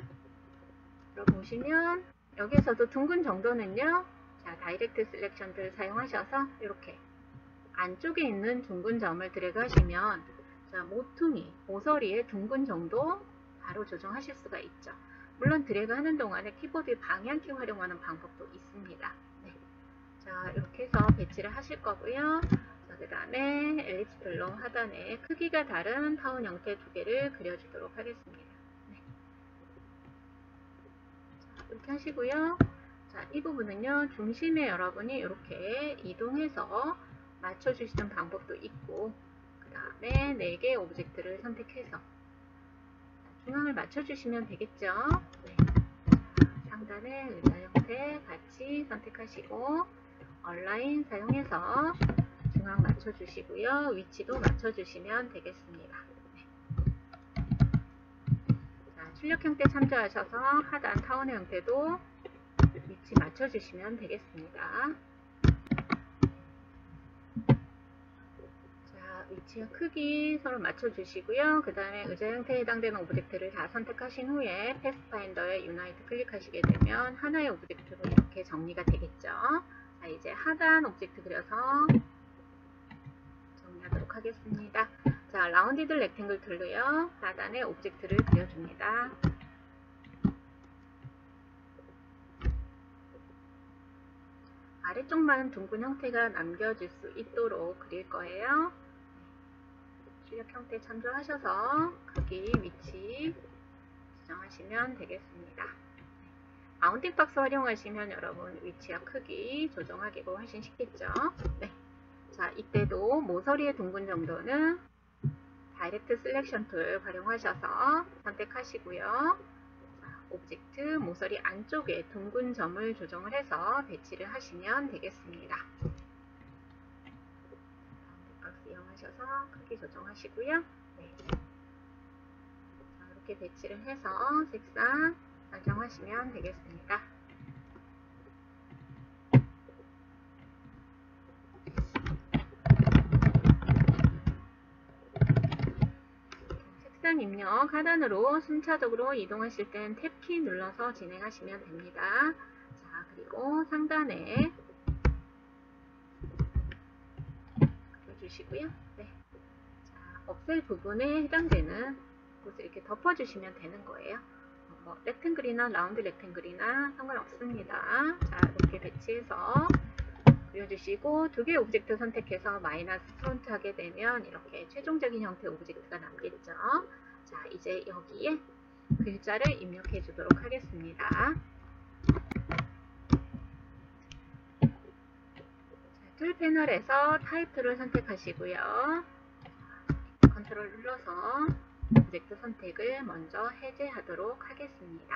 보시면 여기에서도 둥근 정도는요. 자, 다이렉트 셀렉션을 사용하셔서 이렇게 안쪽에 있는 둥근 점을 드래그 하시면 자, 모퉁이, 모서리의 둥근 정도 바로 조정하실 수가 있죠. 물론 드래그 하는 동안에 키보드 방향키 활용하는 방법도 있습니다. 네. 자, 이렇게 해서 배치를 하실 거고요. 자, 그 다음에 엘립스 툴로 하단에 크기가 다른 타원 형태 두 개를 그려주도록 하겠습니다. 네. 자, 이렇게 하시고요. 자, 이 부분은요, 중심에 여러분이 이렇게 이동해서 맞춰주시는 방법도 있고, 그 다음에 네 개의 오브젝트를 선택해서 중앙을 맞춰주시면 되겠죠. 네. 상단에 의자 형태 같이 선택하시고, 얼라인 사용해서 중앙 맞춰주시고요. 위치도 맞춰주시면 되겠습니다. 네. 자, 출력 형태 참조하셔서 하단 타원의 형태도 위치 맞춰주시면 되겠습니다. 자, 위치와 크기 서로 맞춰주시고요. 그 다음에 의자 형태에 해당되는 오브젝트를 다 선택하신 후에 패스파인더에 유나이트 클릭하시게 되면 하나의 오브젝트로 이렇게 정리가 되겠죠. 자, 이제 하단 오브젝트 그려서 정리하도록 하겠습니다. 자, 라운디드 렉탱글 툴로요. 하단에 오브젝트를 그려줍니다. 아래쪽만 둥근 형태가 남겨질 수 있도록 그릴 거예요. 출력 형태 참조하셔서 크기, 위치 지정하시면 되겠습니다. 마운팅 박스 활용하시면 여러분 위치와 크기 조정하기가 훨씬 쉽겠죠. 네. 자, 이때도 모서리의 둥근 정도는 다이렉트 셀렉션 툴 활용하셔서 선택하시고요. 오브젝트 모서리 안쪽에 둥근 점을 조정을 해서 배치를 하시면 되겠습니다. 박스 이용하셔서 크기 조정하시고요. 네. 자, 이렇게 배치를 해서 색상 설정하시면 되겠습니다. 색상 입력 하단으로 순차적으로 이동하실 땐 탭키 눌러서 진행하시면 됩니다. 자, 그리고 상단에 그려주시고요. 네. 자, 없앨 부분에 해당되는 곳을 이렇게 덮어주시면 되는 거예요. 뭐 렉탱글이나 라운드 렉탱글이나 상관없습니다. 자, 이렇게 배치해서 그려주시고 두 개의 오브젝트 선택해서 마이너스 프론트 하게 되면 이렇게 최종적인 형태의 오브젝트가 남겠죠. 자, 이제 여기에 글자를 입력해 주도록 하겠습니다. 툴 패널에서 타입2를 선택하시고요. 컨트롤 눌러서 오브젝트 선택을 먼저 해제하도록 하겠습니다.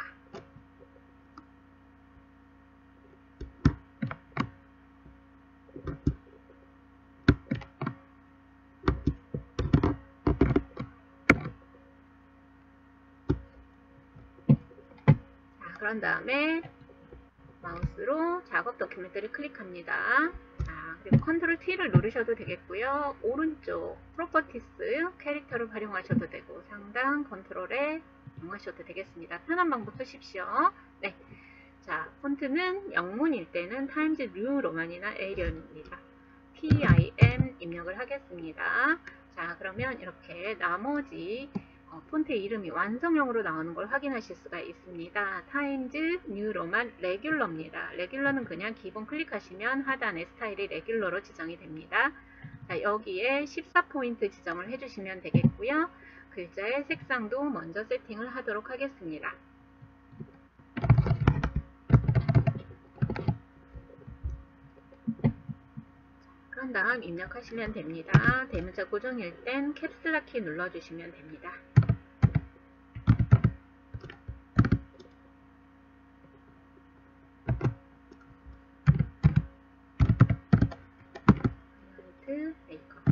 자, 그런 다음에 마우스로 작업 도큐멘트를 클릭합니다. 자, 그리고 컨트롤 T를 누르셔도 되겠고요. 오른쪽 프로퍼티스 캐릭터를 활용하셔도 되고 상단 컨트롤에 이용하셔도 되겠습니다. 편한 방법 쓰십시오. 네. 자, 폰트는 영문일 때는 타임즈 뉴 로만이나 에리얼입니다. 팀 입력을 하겠습니다. 자, 그러면 이렇게 나머지 어, 폰트 이름이 완성형으로 나오는 걸 확인하실 수가 있습니다. 타임즈 뉴 로만 레귤러입니다. 레귤러는 그냥 기본 클릭하시면 하단에 스타일이 레귤러로 지정이 됩니다. 자, 여기에 십사 포인트 지정을 해주시면 되겠고요. 글자의 색상도 먼저 세팅을 하도록 하겠습니다. 그런 다음 입력하시면 됩니다. 대문자 고정일 땐 캡슐락 키 눌러주시면 됩니다. 메이크업.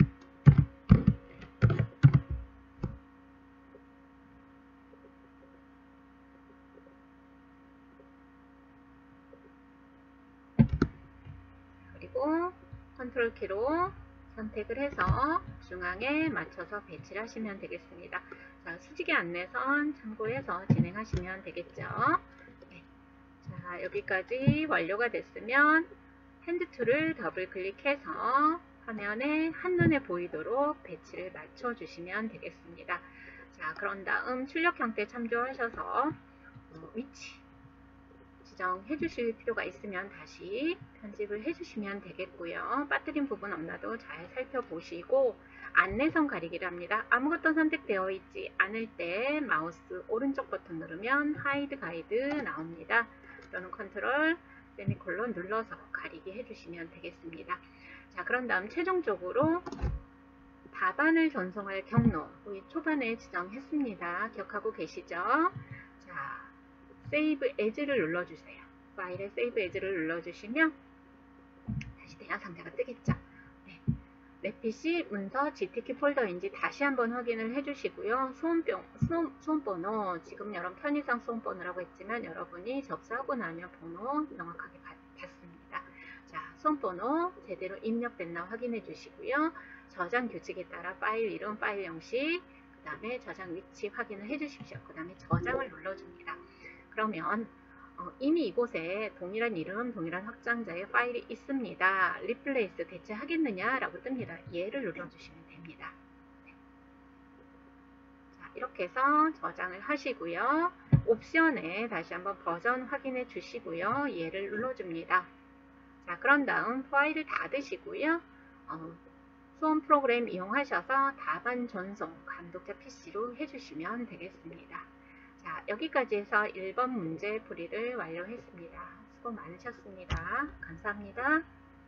그리고 컨트롤 키로 선택을 해서 중앙에 맞춰서 배치를 하시면 되겠습니다. 자, 수직의 안내선 참고해서 진행하시면 되겠죠. 네. 자, 여기까지 완료가 됐으면 핸드 툴을 더블 클릭해서 화면에 한눈에 보이도록 배치를 맞춰 주시면 되겠습니다. 자, 그런 다음 출력 형태 참조하셔서 어, 위치 지정해 주실 필요가 있으면 다시 편집을 해 주시면 되겠고요. 빠뜨린 부분 없나도 잘 살펴보시고 안내선 가리기를 합니다. 아무것도 선택되어 있지 않을 때 마우스 오른쪽 버튼 누르면 하이드 가이드 나옵니다. 또는 컨트롤 세미콜론 눌러서 가리기 해주시면 되겠습니다. 자, 그런 다음 최종적으로 답안을 전송할 경로 우리 초반에 지정했습니다. 기억하고 계시죠? 자, 세이브 에즈를 눌러주세요. 파일에 세이브 에즈를 눌러주시면 다시 대화 상자가 뜨겠죠? 네. 내 피씨 문서 지티큐 폴더인지 다시 한번 확인을 해주시고요. 소음병, 소음, 소음번호, 지금 여러분 편의상 소음번호라고 했지만 여러분이 접수하고 나면 번호 명확하게 받습니다. 자, 소음번호 제대로 입력됐나 확인해 주시고요. 저장 규칙에 따라 파일 이름, 파일 형식, 그 다음에 저장 위치 확인을 해 주십시오. 그 다음에 저장을 눌러줍니다. 그러면 어, 이미 이곳에 동일한 이름, 동일한 확장자의 파일이 있습니다. 리플레이스 대체하겠느냐 라고 뜹니다. 얘를 눌러주시면 됩니다. 네. 자, 이렇게 해서 저장을 하시고요. 옵션에 다시 한번 버전 확인해 주시고요. 얘를 눌러줍니다. 자, 그런 다음 파일을 닫으시고요. 어, 소음 프로그램 이용하셔서 답안 전송 감독자 피씨로 해주시면 되겠습니다. 자, 여기까지 해서 일 번 문제 풀이를 완료했습니다. 수고 많으셨습니다. 감사합니다.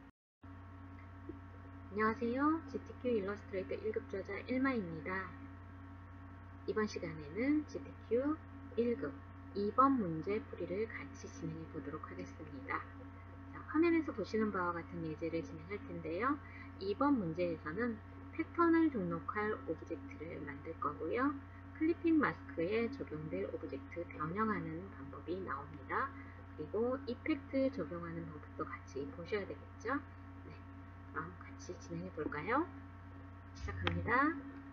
안녕하세요. 지티큐 일러스트레이터 일 급 저자 일마입니다. 이번 시간에는 지티큐 일 급 이 번 문제 풀이를 같이 진행해 보도록 하겠습니다. 자, 화면에서 보시는 바와 같은 예제를 진행할 텐데요. 이 번 문제에서는 패턴을 등록할 오브젝트를 만들 거고요. 클리핑 마스크에 적용될 오브젝트 변형하는 방법이 나옵니다. 그리고 이펙트 적용하는 방법도 같이 보셔야 되겠죠? 네, 그럼 같이 진행해 볼까요? 시작합니다.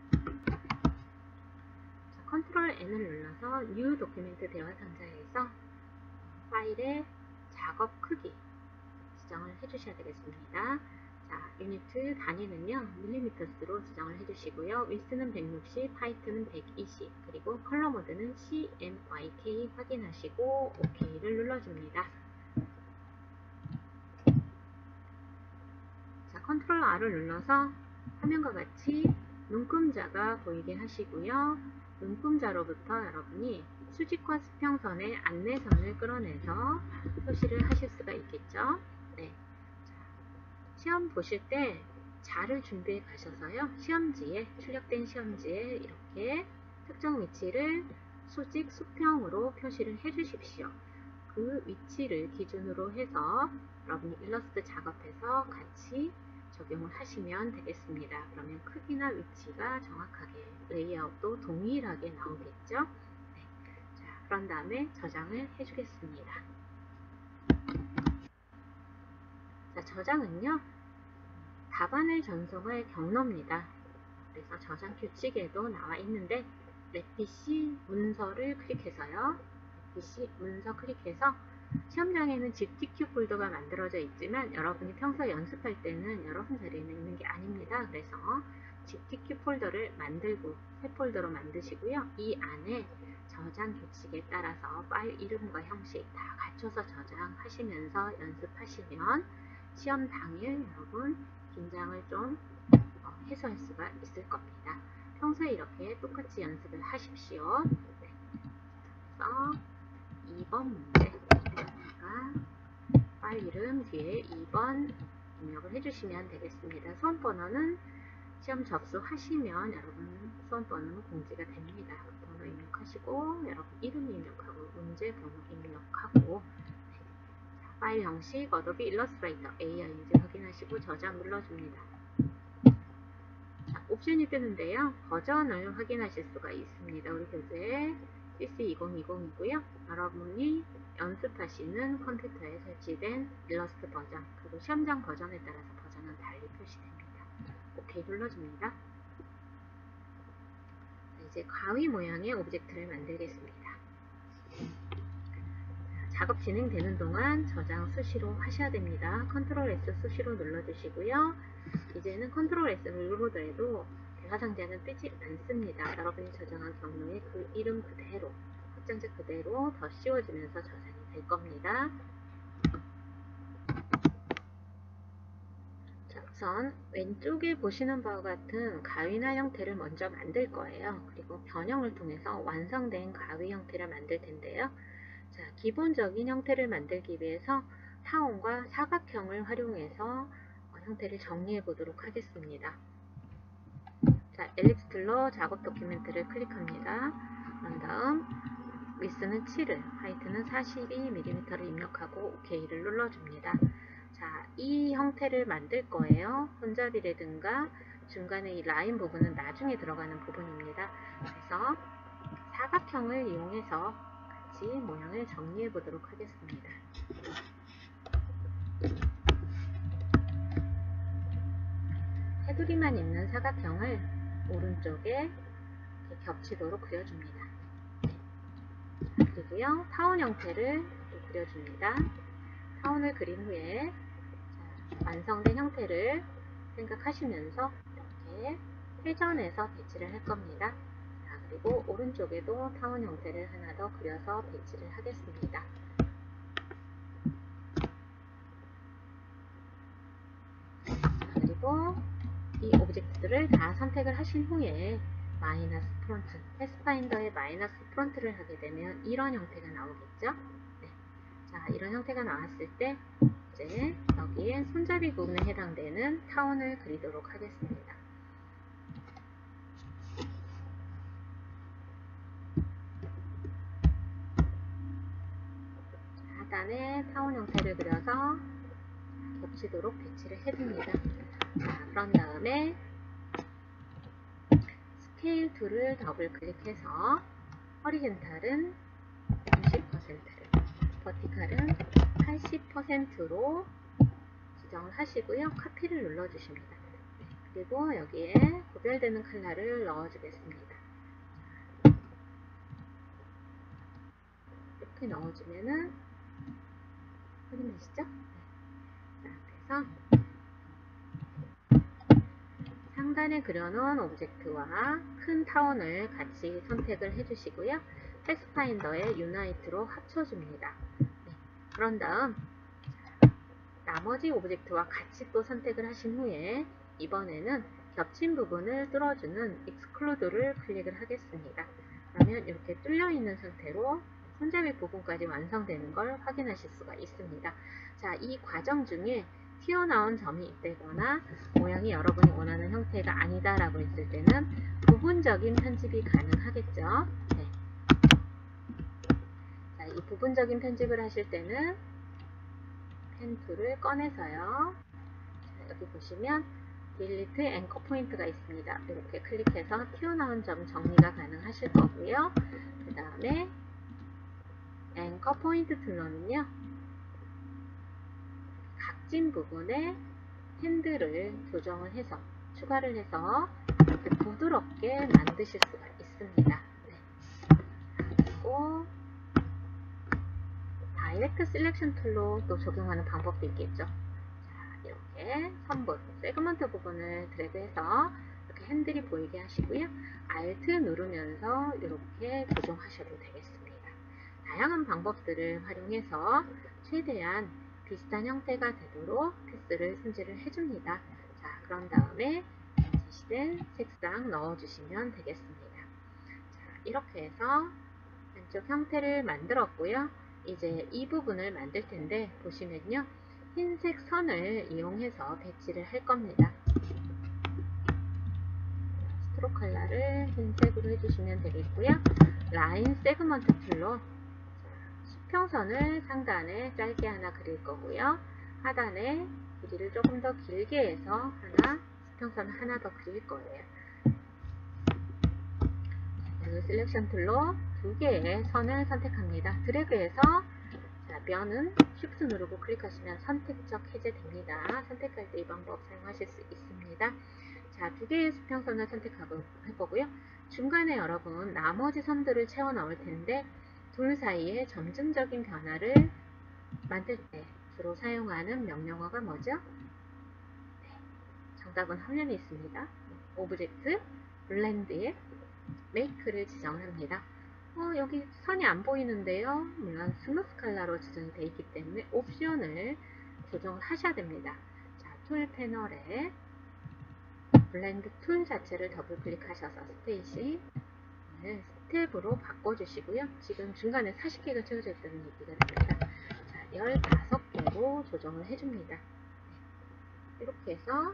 자, 컨트롤 N을 눌러서 New 도큐멘트 대화 상자에서 파일의 작업 크기 지정을 해주셔야 되겠습니다. 자, 유니트 단위는요 밀리미터스로 지정을 해주시고요. 위스는 백육십, 하이트는 백이십, 그리고 컬러 모드는 씨엠와이케이 확인하시고 오케이를 눌러줍니다. 자, 컨트롤 R을 눌러서 화면과 같이 눈금자가 보이게 하시고요. 눈금자로부터 여러분이 수직과 수평선의 안내선을 끌어내서 표시를 하실 수가 있겠죠. 네. 시험 보실 때 자를 준비해 가셔서요. 시험지에, 출력된 시험지에 이렇게 특정 위치를 수직, 수평으로 표시를 해 주십시오. 그 위치를 기준으로 해서 여러분이 일러스트 작업해서 같이 적용을 하시면 되겠습니다. 그러면 크기나 위치가 정확하게, 레이아웃도 동일하게 나오겠죠. 네. 자, 그런 다음에 저장을 해주겠습니다. 자, 저장은요, 답안을 전송할 경로입니다. 그래서 저장 규칙에도 나와 있는데 렛피씨 문서를 클릭해서요. 렛피씨 문서 클릭해서 시험장에는 지티큐 폴더가 만들어져 있지만 여러분이 평소 연습할 때는 여러분 자리에는 있는 게 아닙니다. 그래서 지티큐 폴더를 만들고 새 폴더로 만드시고요. 이 안에 저장 규칙에 따라서 파일 이름과 형식 다 갖춰서 저장하시면서 연습하시면 시험 당일 여러분 긴장을 좀 해소할 수가 있을 겁니다. 평소에 이렇게 똑같이 연습을 하십시오. 네. 그래서 이 번 문제, 파일 이름 뒤에 이 번 입력을 해주시면 되겠습니다. 수험번호는 시험 접수하시면 여러분 수험번호는 공지가 됩니다. 번호 입력하시고 여러분 이름 입력하고 문제 번호 입력하고 네. 파일 형식 어도비 일러스트레이터 에이아이인지 확인하시고 저장 눌러줍니다. 자, 옵션이 뜨는데요. 버전을 확인하실 수가 있습니다. 우리 교재 씨씨 이천이십이고요. 여러분이 연습하시는 컴퓨터에 설치된 일러스트 버전 그리고 시험장 버전에 따라서 버전은 달리 표시됩니다. 오케이 눌러줍니다. 자, 이제 가위 모양의 오브젝트를 만들겠습니다. 작업 진행되는 동안 저장 수시로 하셔야 됩니다. 컨트롤 에스 수시로 눌러주시고요. 이제는 컨트롤 에스를 누르더라도 대화상자는 뜨지 않습니다. 여러분이 저장한 경로의 그 이름 그대로, 확장자 그대로 더 씌워지면서 저장이 될 겁니다. 자, 우선 왼쪽에 보시는 바와 같은 가위나 형태를 먼저 만들 거예요. 그리고 변형을 통해서 완성된 가위 형태를 만들 텐데요. 자, 기본적인 형태를 만들기 위해서 타원과 사각형을 활용해서 형태를 정리해 보도록 하겠습니다. 자, 엘립스 툴로 작업 도큐멘트를 클릭합니다. 그런 다음 위스는 칠을, 하이트는 사십이 밀리미터를 입력하고 오케이를 눌러줍니다. 자, 이 형태를 만들 거예요. 손잡이라든가 중간에 이 라인 부분은 나중에 들어가는 부분입니다. 그래서 사각형을 이용해서 같이 모양을 정리해 보도록 하겠습니다. 테두리만 있는 사각형을 오른쪽에 이렇게 겹치도록 그려줍니다. 그리고요, 타원 형태를 또 그려줍니다. 타원을 그린 후에 자, 완성된 형태를 생각하시면서 이렇게 회전해서 배치를 할 겁니다. 자, 그리고 오른쪽에도 타원 형태를 하나 더 그려서 배치를 하겠습니다. 자, 그리고 이 오브젝트들을 다 선택을 하신 후에 마이너스 프론트, 패스파인더에 마이너스 프론트를 하게 되면 이런 형태가 나오겠죠? 네. 자, 이런 형태가 나왔을 때 이제 여기에 손잡이 부분에 해당되는 타원을 그리도록 하겠습니다. 하단에 타원 형태를 그려서 겹치도록 배치를 해줍니다. 자, 그런 다음에 스케일 툴을 더블 클릭해서 허리젠탈은 육십 퍼센트를, 버티칼은 팔십 퍼센트로 지정을 하시고요. 카피를 눌러주십니다. 그리고 여기에 구별되는 컬러를 넣어주겠습니다. 이렇게 넣어주면은 확인되시죠? 네. 자, 그래서 상단에 그려놓은 오브젝트와 큰 타원을 같이 선택을 해주시고요. 패스파인더에 유나이트로 합쳐줍니다. 네. 그런 다음 나머지 오브젝트와 같이 또 선택을 하신 후에 이번에는 겹친 부분을 뚫어주는 Exclude를 클릭을 하겠습니다. 누르시면 이렇게 뚫려 있는 상태로 손잡이 부분까지 완성되는 걸 확인하실 수가 있습니다. 자, 이 과정 중에 튀어나온 점이 있다거나 모양이 여러분이 원하는 형태가 아니다 라고 했을 때는 부분적인 편집이 가능하겠죠. 네. 자, 이 부분적인 편집을 하실 때는 펜 툴을 꺼내서요. 자, 여기 보시면 딜리트 앵커 포인트가 있습니다. 이렇게 클릭해서 튀어나온 점 정리가 가능하실 거고요. 그 다음에 앵커 포인트 툴러는요, 각진 부분에 핸들을 조정을 해서 추가를 해서 이렇게 부드럽게 만드실 수가 있습니다. 네. 그리고 다이렉트 셀렉션 툴로 또 적용하는 방법도 있겠죠. 자, 이렇게 선분, 세그먼트 부분을 드래그해서 이렇게 핸들이 보이게 하시고요. 알트 누르면서 이렇게 조정하셔도 되겠습니다. 다양한 방법들을 활용해서 최대한 비슷한 형태가 되도록 피스를 손질을 해줍니다. 자, 그런 다음에 지시된 색상 넣어주시면 되겠습니다. 자, 이렇게 해서 한쪽 형태를 만들었고요. 이제 이 부분을 만들 텐데 보시면요, 흰색 선을 이용해서 배치를 할 겁니다. 스트로크 컬러를 흰색으로 해주시면 되겠고요. 라인 세그먼트 툴로 수평선을 상단에 짧게 하나 그릴 거고요. 하단에 길이를 조금 더 길게 해서 하나, 수평선 하나 더 그릴 거예요. 그리고 셀렉션 툴로 두 개의 선을 선택합니다. 드래그해서 자, 면은 쉬프트 누르고 클릭하시면 선택적 해제됩니다. 선택할 때 이 방법 사용하실 수 있습니다. 자, 두 개의 수평선을 선택하고 할 거고요. 중간에 여러분 나머지 선들을 채워 넣을 텐데 둘 사이에 점진적인 변화를 만들 때 주로 사용하는 명령어가 뭐죠? 네, 정답은 화면에 있습니다. 오브젝트, 블렌드에 메이크를 지정을 합니다. 어, 여기 선이 안 보이는데요. 물론 스무스 컬러로 지정이 되어 있기 때문에 옵션을 조정을 하셔야 됩니다. 자, 툴 패널에 블렌드 툴 자체를 더블 클릭하셔서 스테이지 스텝으로 바꿔주시고요. 지금 중간에 사십 개가 채워져 있다는 얘기가 됩니다. 자, 십오 개로 조정을 해줍니다. 이렇게 해서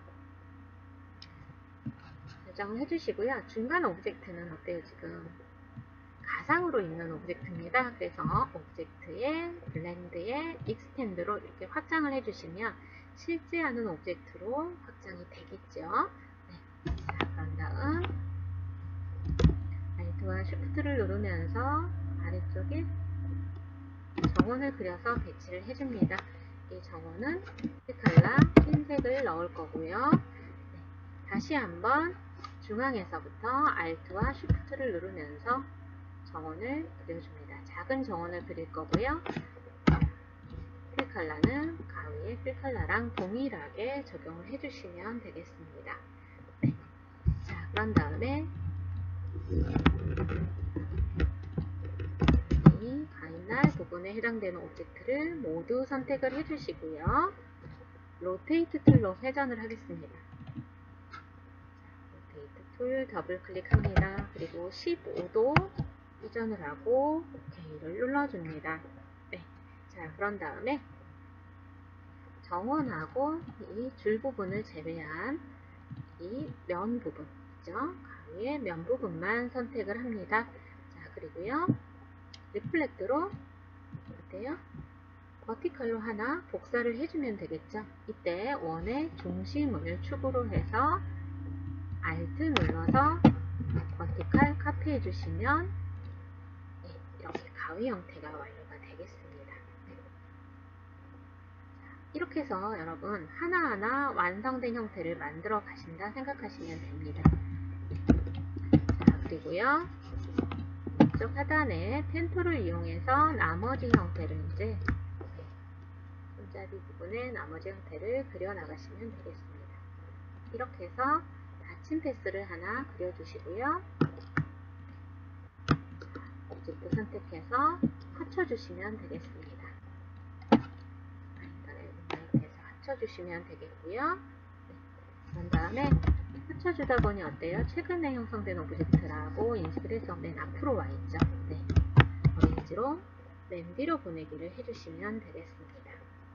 조정을 해주시고요. 중간 오브젝트는 어때요? 지금 가상으로 있는 오브젝트입니다. 그래서 오브젝트에 블렌드에 익스텐드로 이렇게 확장을 해주시면 실제 하는 오브젝트로 확장이 되겠죠. 네. 자, 그런 다음 알트와 쉬프트를 누르면서 아래쪽에 정원을 그려서 배치를 해줍니다. 이 정원은 컬러 흰색을 넣을 거고요. 네. 다시 한번 중앙에서부터 알트와 쉬프트를 누르면서 정원을 그려줍니다. 작은 정원을 그릴 거고요. 필 컬러는 가위의 필 컬러랑 동일하게 적용을 해주시면 되겠습니다. 네. 자, 그런 다음에 이 가위날 부분에 해당되는 오브젝트를 모두 선택을 해주시고요. 로테이트 툴로 회전을 하겠습니다. 로테이트 툴 더블 클릭합니다. 그리고 십오 도 회전을 하고 오케이를 눌러줍니다. 네. 자, 그런 다음에 정원하고 이 줄 부분을 제외한 이 면 부분 있죠? 가위의 면 부분만 선택을 합니다. 자, 그리고요. 리플렉트로 어때요? 버티컬로 하나 복사를 해주면 되겠죠? 이때 원의 중심을 축으로 해서 알트 눌러서 버티컬 카피해 주시면 네, 이렇게 가위 형태가 완료가 되겠습니다. 네. 이렇게 해서 여러분 하나하나 완성된 형태를 만들어 가신다 생각하시면 됩니다. 자, 그리고요. 이쪽 하단에 펜 툴을 이용해서 나머지 형태를 이제 손잡이 부분에 나머지 형태를 그려 나가시면 되겠습니다. 이렇게 해서 닫힌 패스를 하나 그려주시고요. 오브젝트 선택해서 합쳐주시면 되겠습니다. 이렇게 해서 합쳐주시면 되겠고요. 그런 다음에 합쳐주다 보니 어때요? 최근에 형성된 오브젝트라고 인식을 해서 맨 앞으로 와 있죠. 네. 어레인지로 맨 뒤로 보내기를 해주시면 되겠습니다.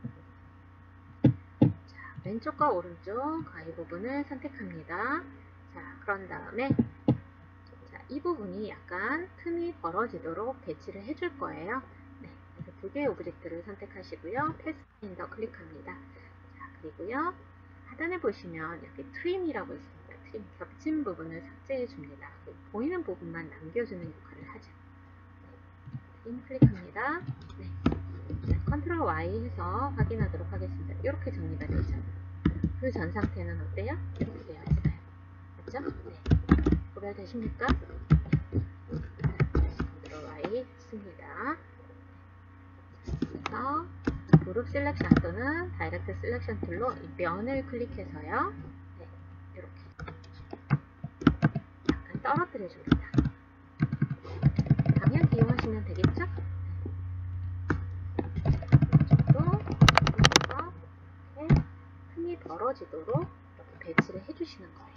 자, 왼쪽과 오른쪽 가위 부분을 선택합니다. 자, 그런 다음에 자, 이 부분이 약간 틈이 벌어지도록 배치를 해줄 거예요. 네, 그래서 두 개의 오브젝트를 선택하시고요. 패스파인더 클릭합니다. 자, 그리고요. 하단에 보시면 여기 트림이라고 있습니다. 트림, 겹친 부분을 삭제해 줍니다. 보이는 부분만 남겨주는 역할을 하죠. 네, 트림 클릭합니다. 네. 자, 컨트롤 와이 해서 확인하도록 하겠습니다. 이렇게 정리가 되죠. 그 전 상태는 어때요? 이렇게 되어 있어요. 맞죠? 네. 구별되십니까? 네. 컨트롤 와이 했습니다. 그래서 그룹 셀렉션 또는 다이렉트 셀렉션 툴로 이 면을 클릭해서요. 네, 이렇게 약간 떨어뜨려 줍니다. 방향 이용하시면 되겠죠? 이쪽도 그래서 이렇게 틈이 벌어지도록 이렇게 배치를 해주시는 거예요.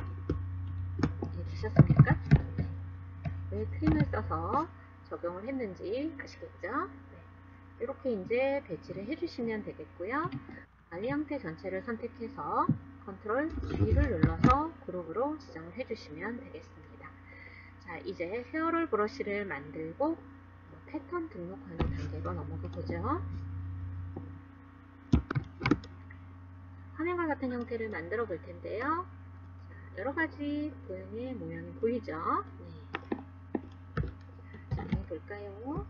이해되셨습니까? 네. 왜 트림을 써서 적용을 했는지 아시겠죠? 네. 이렇게 이제 배치를 해주시면 되겠고요. 관리 형태 전체를 선택해서 컨트롤 G를 눌러서 그룹으로 지정을 해주시면 되겠습니다. 자, 이제 헤어롤 브러쉬를 만들고 패턴 등록하는 단계로 넘어가 보죠. 화면과 같은 형태를 만들어 볼 텐데요. 자, 여러 가지 모양의 모양이 보이죠? 네. 자, 정리해 볼까요?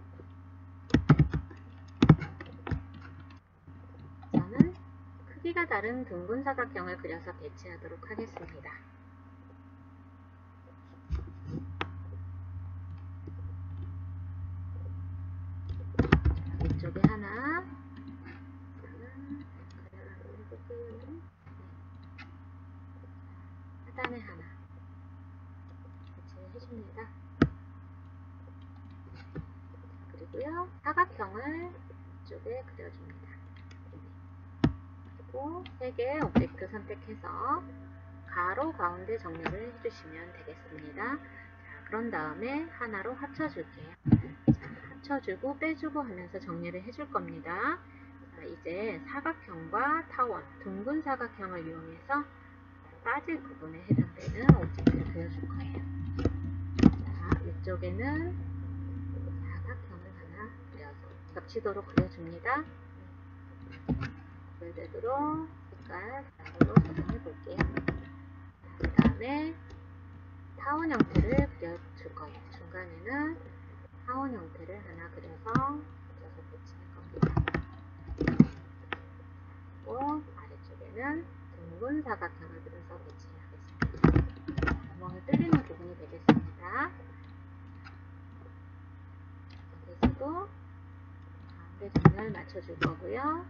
저는 크기가 다른 둥근 사각형을 그려서 배치하도록 하겠습니다. 이쪽에 하나, 하나, 하단에 하나 배치를 해줍니다. 그리고요, 사각형을 이쪽에 그려줍니다. 그리고 세 개의 오브젝트 선택해서 가로 가운데 정렬을 해주시면 되겠습니다. 자, 그런 다음에 하나로 합쳐줄게요. 자, 합쳐주고 빼주고 하면서 정리를 해줄 겁니다. 자, 이제 사각형과 타원, 둥근 사각형을 이용해서 빠질 부분에 해당되는 오브젝트를 그려줄 거예요. 자, 위쪽에는 사각형을 하나 그려서 겹치도록 그려줍니다. 구별되도록 색깔 다르로 조정해 볼게요. 그 다음에 타원 형태를 그려줄 거예요. 중간에는 타원 형태를 하나 그려서 붙여서 배치할 겁니다. 그리고 아래쪽에는 둥근 사각형을 그려서 배치하겠습니다. 구멍을 뚫리는 부분이 되겠습니다. 여기서도 가운데 정렬 맞춰줄 거고요.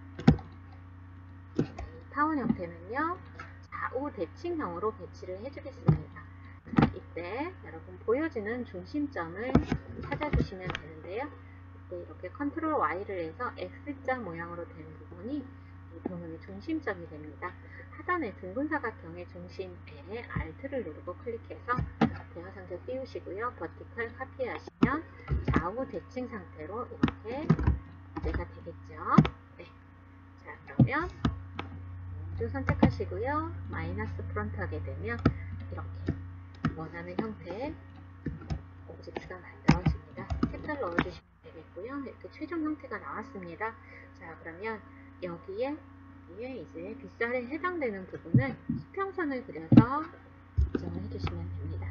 타원 형태는요, 좌우 대칭형으로 배치를 해주겠습니다. 자, 이때 여러분 보여지는 중심점을 찾아주시면 되는데요. 이때 이렇게 컨트롤 와이를 해서 X자 모양으로 된 부분이 이 도형의 중심점이 됩니다. 하단에 둥근 사각형의 중심에 Alt를 누르고 클릭해서 대화 상자 띄우시고요. 버티컬 카피하시면 좌우 대칭 상태로 이렇게 문제가 되겠죠. 네. 자, 그러면 쭉 선택하시고요. 마이너스 프론트 하게 되면 이렇게 원하는 형태의 오브젝트가 만들어집니다. 색깔 넣어주시면 되겠고요. 이렇게 최종 형태가 나왔습니다. 자, 그러면 여기에, 여기에 이제 빗살에 해당되는 부분을 수평선을 그려서 지정을 해주시면 됩니다.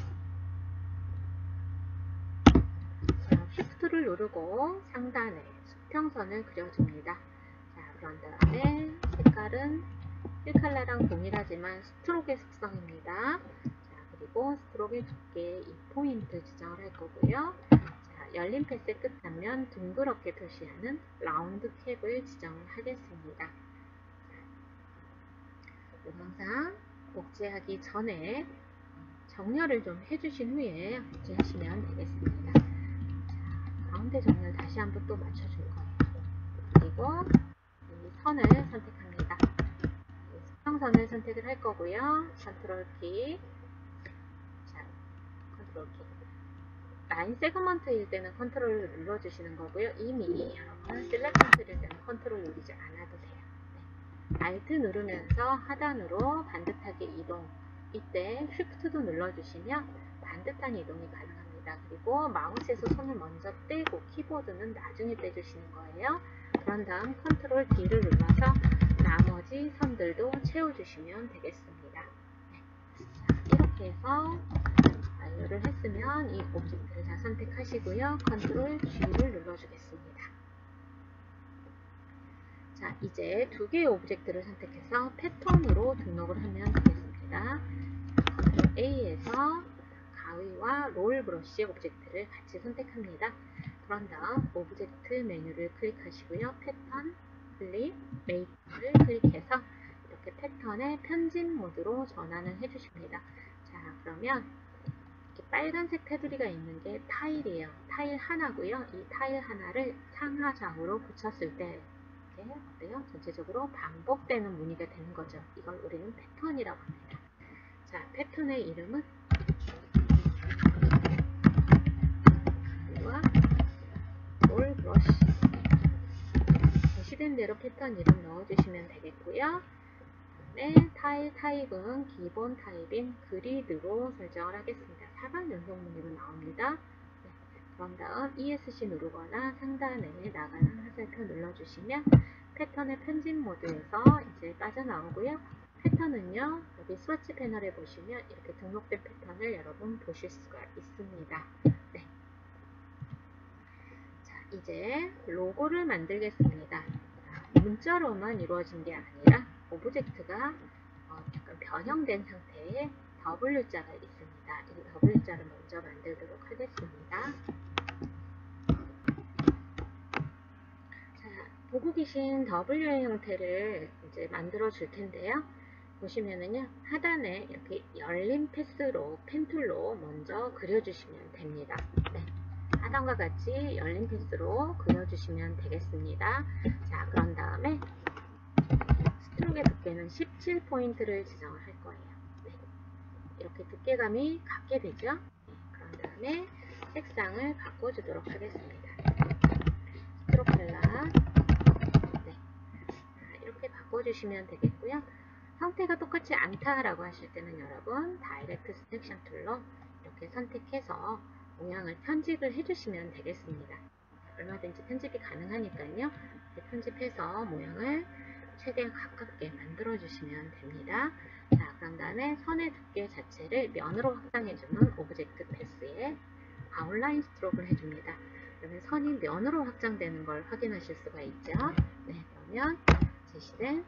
자, Shift를 누르고 상단에 수평선을 그려줍니다. 자, 그런 다음에 색깔은 힐칼라랑 동일하지만 스트로크의 습성입니다. 자, 그리고 스트로크의 두께 이 포인트 지정을 할 거고요. 자, 열린 패스의 끝단면 둥그렇게 표시하는 라운드 캡을 지정을 하겠습니다. 영상 복제하기 전에 정렬을 좀 해주신 후에 복제하시면 되겠습니다. 자, 가운데 정렬 다시 한번 또 맞춰줄 거예요. 그리고 이 선을 선택합니다. 지평선을 선택을 할 거고요. 컨트롤 키. 자, 컨트롤 키. 라인 세그먼트일 때는 컨트롤을 눌러주시는 거고요. 이미 여러분 셀렉션트일 때는 컨트롤 누르지 않아도 돼요. 네. 알트 누르면서 하단으로 반듯하게 이동. 이때 쉬프트도 눌러주시면 반듯한 이동이 가능합니다. 그리고 마우스에서 손을 먼저 떼고 키보드는 나중에 떼주시는 거예요. 그런 다음 컨트롤 D를 눌러서 나머지 선들도 채워주시면 되겠습니다. 네. 자, 이렇게 해서 완료를 했으면 이 오브젝트를 다 선택하시고요. 컨트롤 G를 눌러주겠습니다. 자, 이제 두 개의 오브젝트를 선택해서 패턴으로 등록을 하면 되겠습니다. 컨트롤 A에서 가위와 롤 브러쉬 오브젝트를 같이 선택합니다. 그런 다음 오브젝트 메뉴를 클릭하시고요. 패턴, 클릭, 메이크를 클릭해서 이렇게 패턴의 편집 모드로 전환을 해주십니다. 자, 그러면 이렇게 빨간색 테두리가 있는 게 타일이에요. 타일 하나고요. 이 타일 하나를 상하좌우로 붙였을 때 이렇게 어때요? 전체적으로 반복되는 무늬가 되는 거죠. 이걸 우리는 패턴이라고 합니다. 자, 패턴의 이름은 롤 브러쉬. 제시된 대로 패턴 이름 넣어주시면 되겠고요. 네, 타일 타입은 기본 타입인 그리드로 설정을 하겠습니다. 사각 연속 무늬로 나옵니다. 네, 그런 다음 이에스씨 누르거나 상단에 나가는 화살표 눌러주시면 패턴의 편집 모드에서 이제 빠져나오고요. 패턴은요, 여기 스와치 패널에 보시면 이렇게 등록된 패턴을 여러분 보실 수가 있습니다. 네. 자, 이제 로고를 만들겠습니다. 문자로만 이루어진 게 아니라 오브젝트가 어, 약간 변형된 상태의 W자가 있습니다. 이 W자를 먼저 만들도록 하겠습니다. 자, 보고 계신 W의 형태를 이제 만들어 줄 텐데요. 보시면은요, 하단에 이렇게 열린 패스로 펜툴로 먼저 그려주시면 됩니다. 네. 하단과 같이 열린 패스로 그려주시면 되겠습니다. 자, 그런 다음에 스트로크의 두께는 십칠 포인트를 지정을 할 거예요. 네. 이렇게 두께감이 같게 되죠. 네. 그런 다음에 색상을 바꿔주도록 하겠습니다. 스트로크 컬러. 네. 이렇게 바꿔주시면 되겠고요. 형태가 똑같지 않다라고 하실 때는 여러분 다이렉트 셀렉션 툴로 이렇게 선택해서 모양을 편집을 해주시면 되겠습니다. 얼마든지 편집이 가능하니까요. 편집해서 모양을 최대한 가깝게 만들어 주시면 됩니다. 자, 그런 다음에 선의 두께 자체를 면으로 확장해주는 오브젝트 패스에 아웃라인 스트로크를 해줍니다. 그러면 선이 면으로 확장되는 걸 확인하실 수가 있죠. 네, 그러면 제시된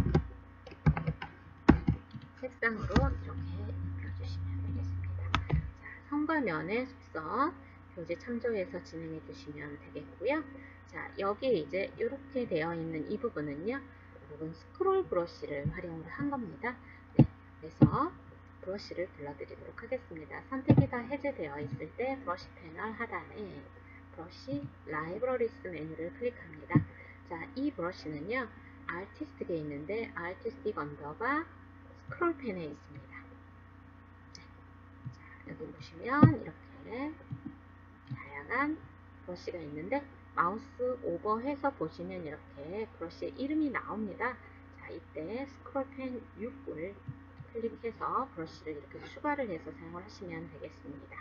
색상으로 이렇게 입혀주시면 되겠습니다. 자, 선과 면의 속성 교재 참조해서 진행해 주시면 되겠고요. 자, 여기에 이제 이렇게 되어 있는 이 부분은요, 이 부분 스크롤 브러쉬를 활용을 한 겁니다. 네, 그래서 브러쉬를 불러드리도록 하겠습니다. 선택이 다 해제되어 있을 때 브러쉬 패널 하단에 브러쉬 라이브러리스 메뉴를 클릭합니다. 자, 이 브러쉬는요, 아티스트가 있는데 아티스틱 언더바 스크롤 펜에 있습니다. 네. 자, 여기 보시면 이렇게 다양한 브러쉬가 있는데 마우스 오버해서 보시면 이렇게 브러쉬의 이름이 나옵니다. 자, 이때 스크롤 펜 육을 클릭해서 브러쉬를 이렇게 추가를 해서 사용을 하시면 되겠습니다.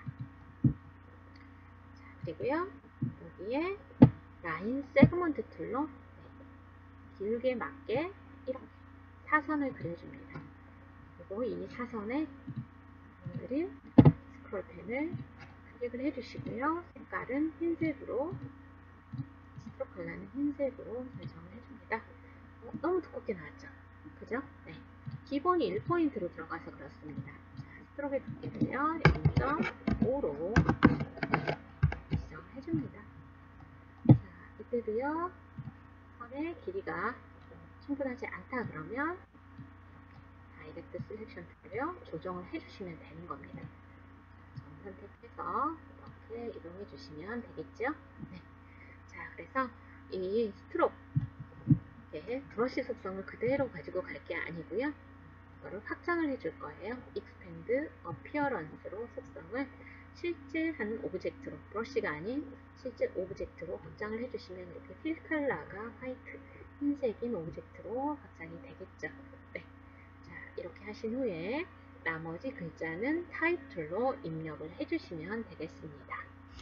자, 그리고요, 여기에 라인 세그먼트 툴로 길게 맞게 이렇게 사선을 그려줍니다. 그리고 이 사선에 오늘은 스크롤 펜을 클릭을 해주시고요. 색깔은 흰색으로, 스트로크 컬러는 흰색으로 설정을 해줍니다. 어, 너무 두껍게 나왔죠? 그죠? 네. 기본이 일 포인트로 들어가서 그렇습니다. 자, 스트로크의 두께를요, 영 점 오로 지정을 해줍니다. 자, 이때도요, 선의 길이가 충분하지 않다 그러면 다이렉트 셀렉션 툴로요, 조정을 해주시면 되는 겁니다. 전 선택해서 이렇게 이동해 주시면 되겠죠? 네. 자, 그래서 이 스트로크, 브러쉬 속성을 그대로 가지고 갈 게 아니고요. 이거를 확장을 해줄 거예요. expand appearance로 색상을 실제한 오브젝트로, 브러쉬가 아닌 실제 오브젝트로 확장을 해주시면 이렇게 필 컬러가 화이트, 흰색인 오브젝트로 확장이 되겠죠. 네. 자, 이렇게 하신 후에 나머지 글자는 타이틀로 입력을 해주시면 되겠습니다.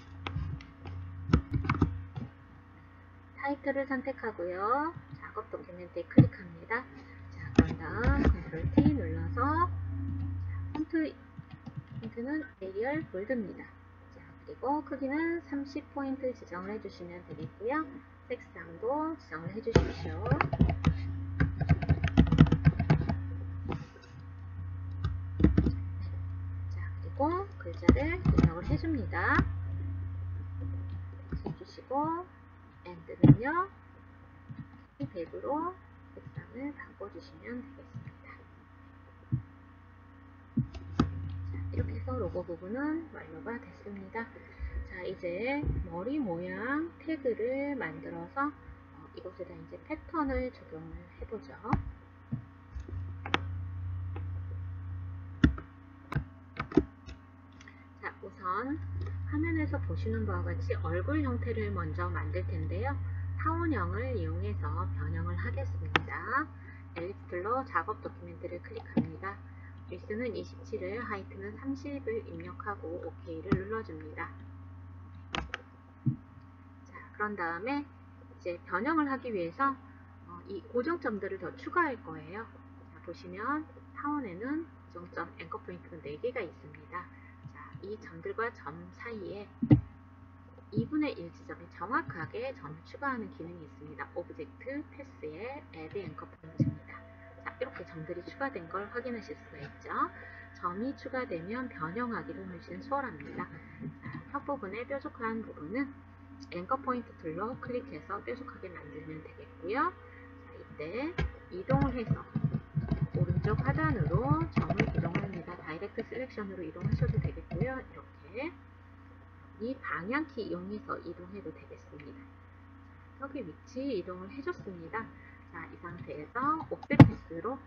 타이틀을 선택하고요. 작업 도큐멘트에 클릭합니다. 자, 그런 다음 컨트롤 T 눌러서 폰트, 폰트는 에리얼 볼드입니다. 자, 그리고 크기는 삼십 포인트 지정을 해주시면 되겠고요. 색상도 지정을 해주십시오. 자, 그리고 글자를 입력을 해줍니다. 해주시고 엔드는요 백으로 색상을 바꿔주시면 되겠습니다. 자, 이렇게 해서 로고 부분은 완료가 됐습니다. 자, 이제 머리 모양 태그를 만들어서 어, 이곳에다 이제 패턴을 적용을 해보죠. 자, 우선 화면에서 보시는 바와 같이 얼굴 형태를 먼저 만들 텐데요. 타원형을 이용해서 변형을 하겠습니다. 엘립스 툴로 작업 도큐멘트를 클릭합니다. 위스는 이십칠을, 하이트는 삼십을 입력하고 오케이를 눌러줍니다. 자, 그런 다음에 이제 변형을 하기 위해서 어, 이 고정점들을 더 추가할 거예요. 자, 보시면 타원에는 고정점 앵커 포인트가 네 개가 있습니다. 자, 이 점들과 점 사이에 이분의 일 지점에 정확하게 점을 추가하는 기능이 있습니다. 오브젝트 패스에 add anchor point입니다. 자, 이렇게 점들이 추가된 걸 확인하실 수가 있죠. 점이 추가되면 변형하기도 훨씬 수월합니다. 자, 턱부분의 뾰족한 부분은 앵커 포인트 툴로 클릭해서 뾰족하게 만들면 되겠고요. 자, 이때 이동을 해서 오른쪽 하단으로 점을 이동을 합니다. 다이렉트 셀렉션으로 이동하셔도 되겠고요. 이렇게 이 방향키 이용해서 이동해도 되겠습니다. 여기 위치 이동을 해줬습니다. 자, 이 상태에서 옵셋 패스로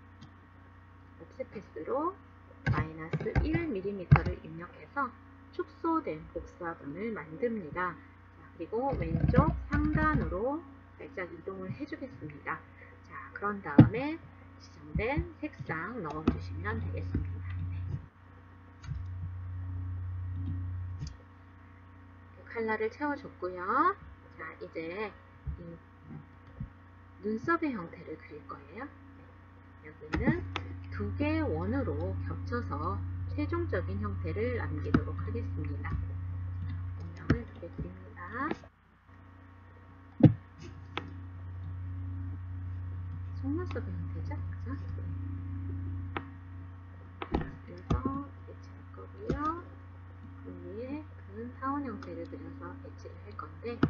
옵셋 패스로 마이너스 일 밀리미터를 입력해서 축소된 복사본을 만듭니다. 자, 그리고 왼쪽 상단으로 살짝 이동을 해주겠습니다. 자, 그런 다음에 지정된 색상 넣어주시면 되겠습니다. 컬러를 채워줬고요. 자, 이제 이 눈썹의 형태를 그릴 거예요. 여기는 두 개의 원으로 겹쳐서 최종적인 형태를 남기도록 하겠습니다. 분명을 두 개 그립니다. 속눈썹의 형태죠? 그죠? 그래서 배치할 거고요. 그 위에 큰 타원 형태를 그려서 배치를 할 건데,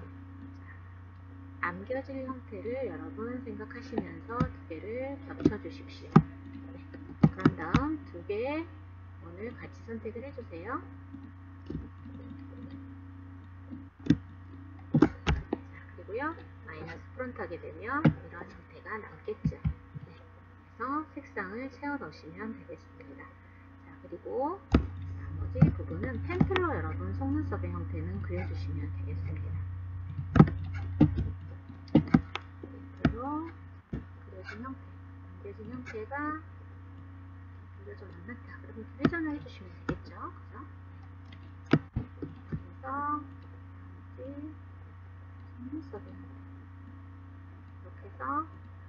안겨질 형태를 여러분 생각하시면서 두 개를 겹쳐 주십시오. 네. 그런 다음 두 개의 원을 같이 선택을 해주세요. 자, 그리고요, 마이너스 프론트 하게 되면 이런 형태가 남겠죠. 네. 그래서 색상을 채워 넣으시면 되겠습니다. 자, 그리고 나머지 부분은 펜슬로 여러분 속눈썹의 형태는 그려주시면 되겠습니다. 펜슬로 그려진 형태, 그려진 형태가 그려져 만났다. 그러면 회전을 해주시면 되겠죠. 그죠? 그래서 다음지 속눈썹의 형태 이렇게 해서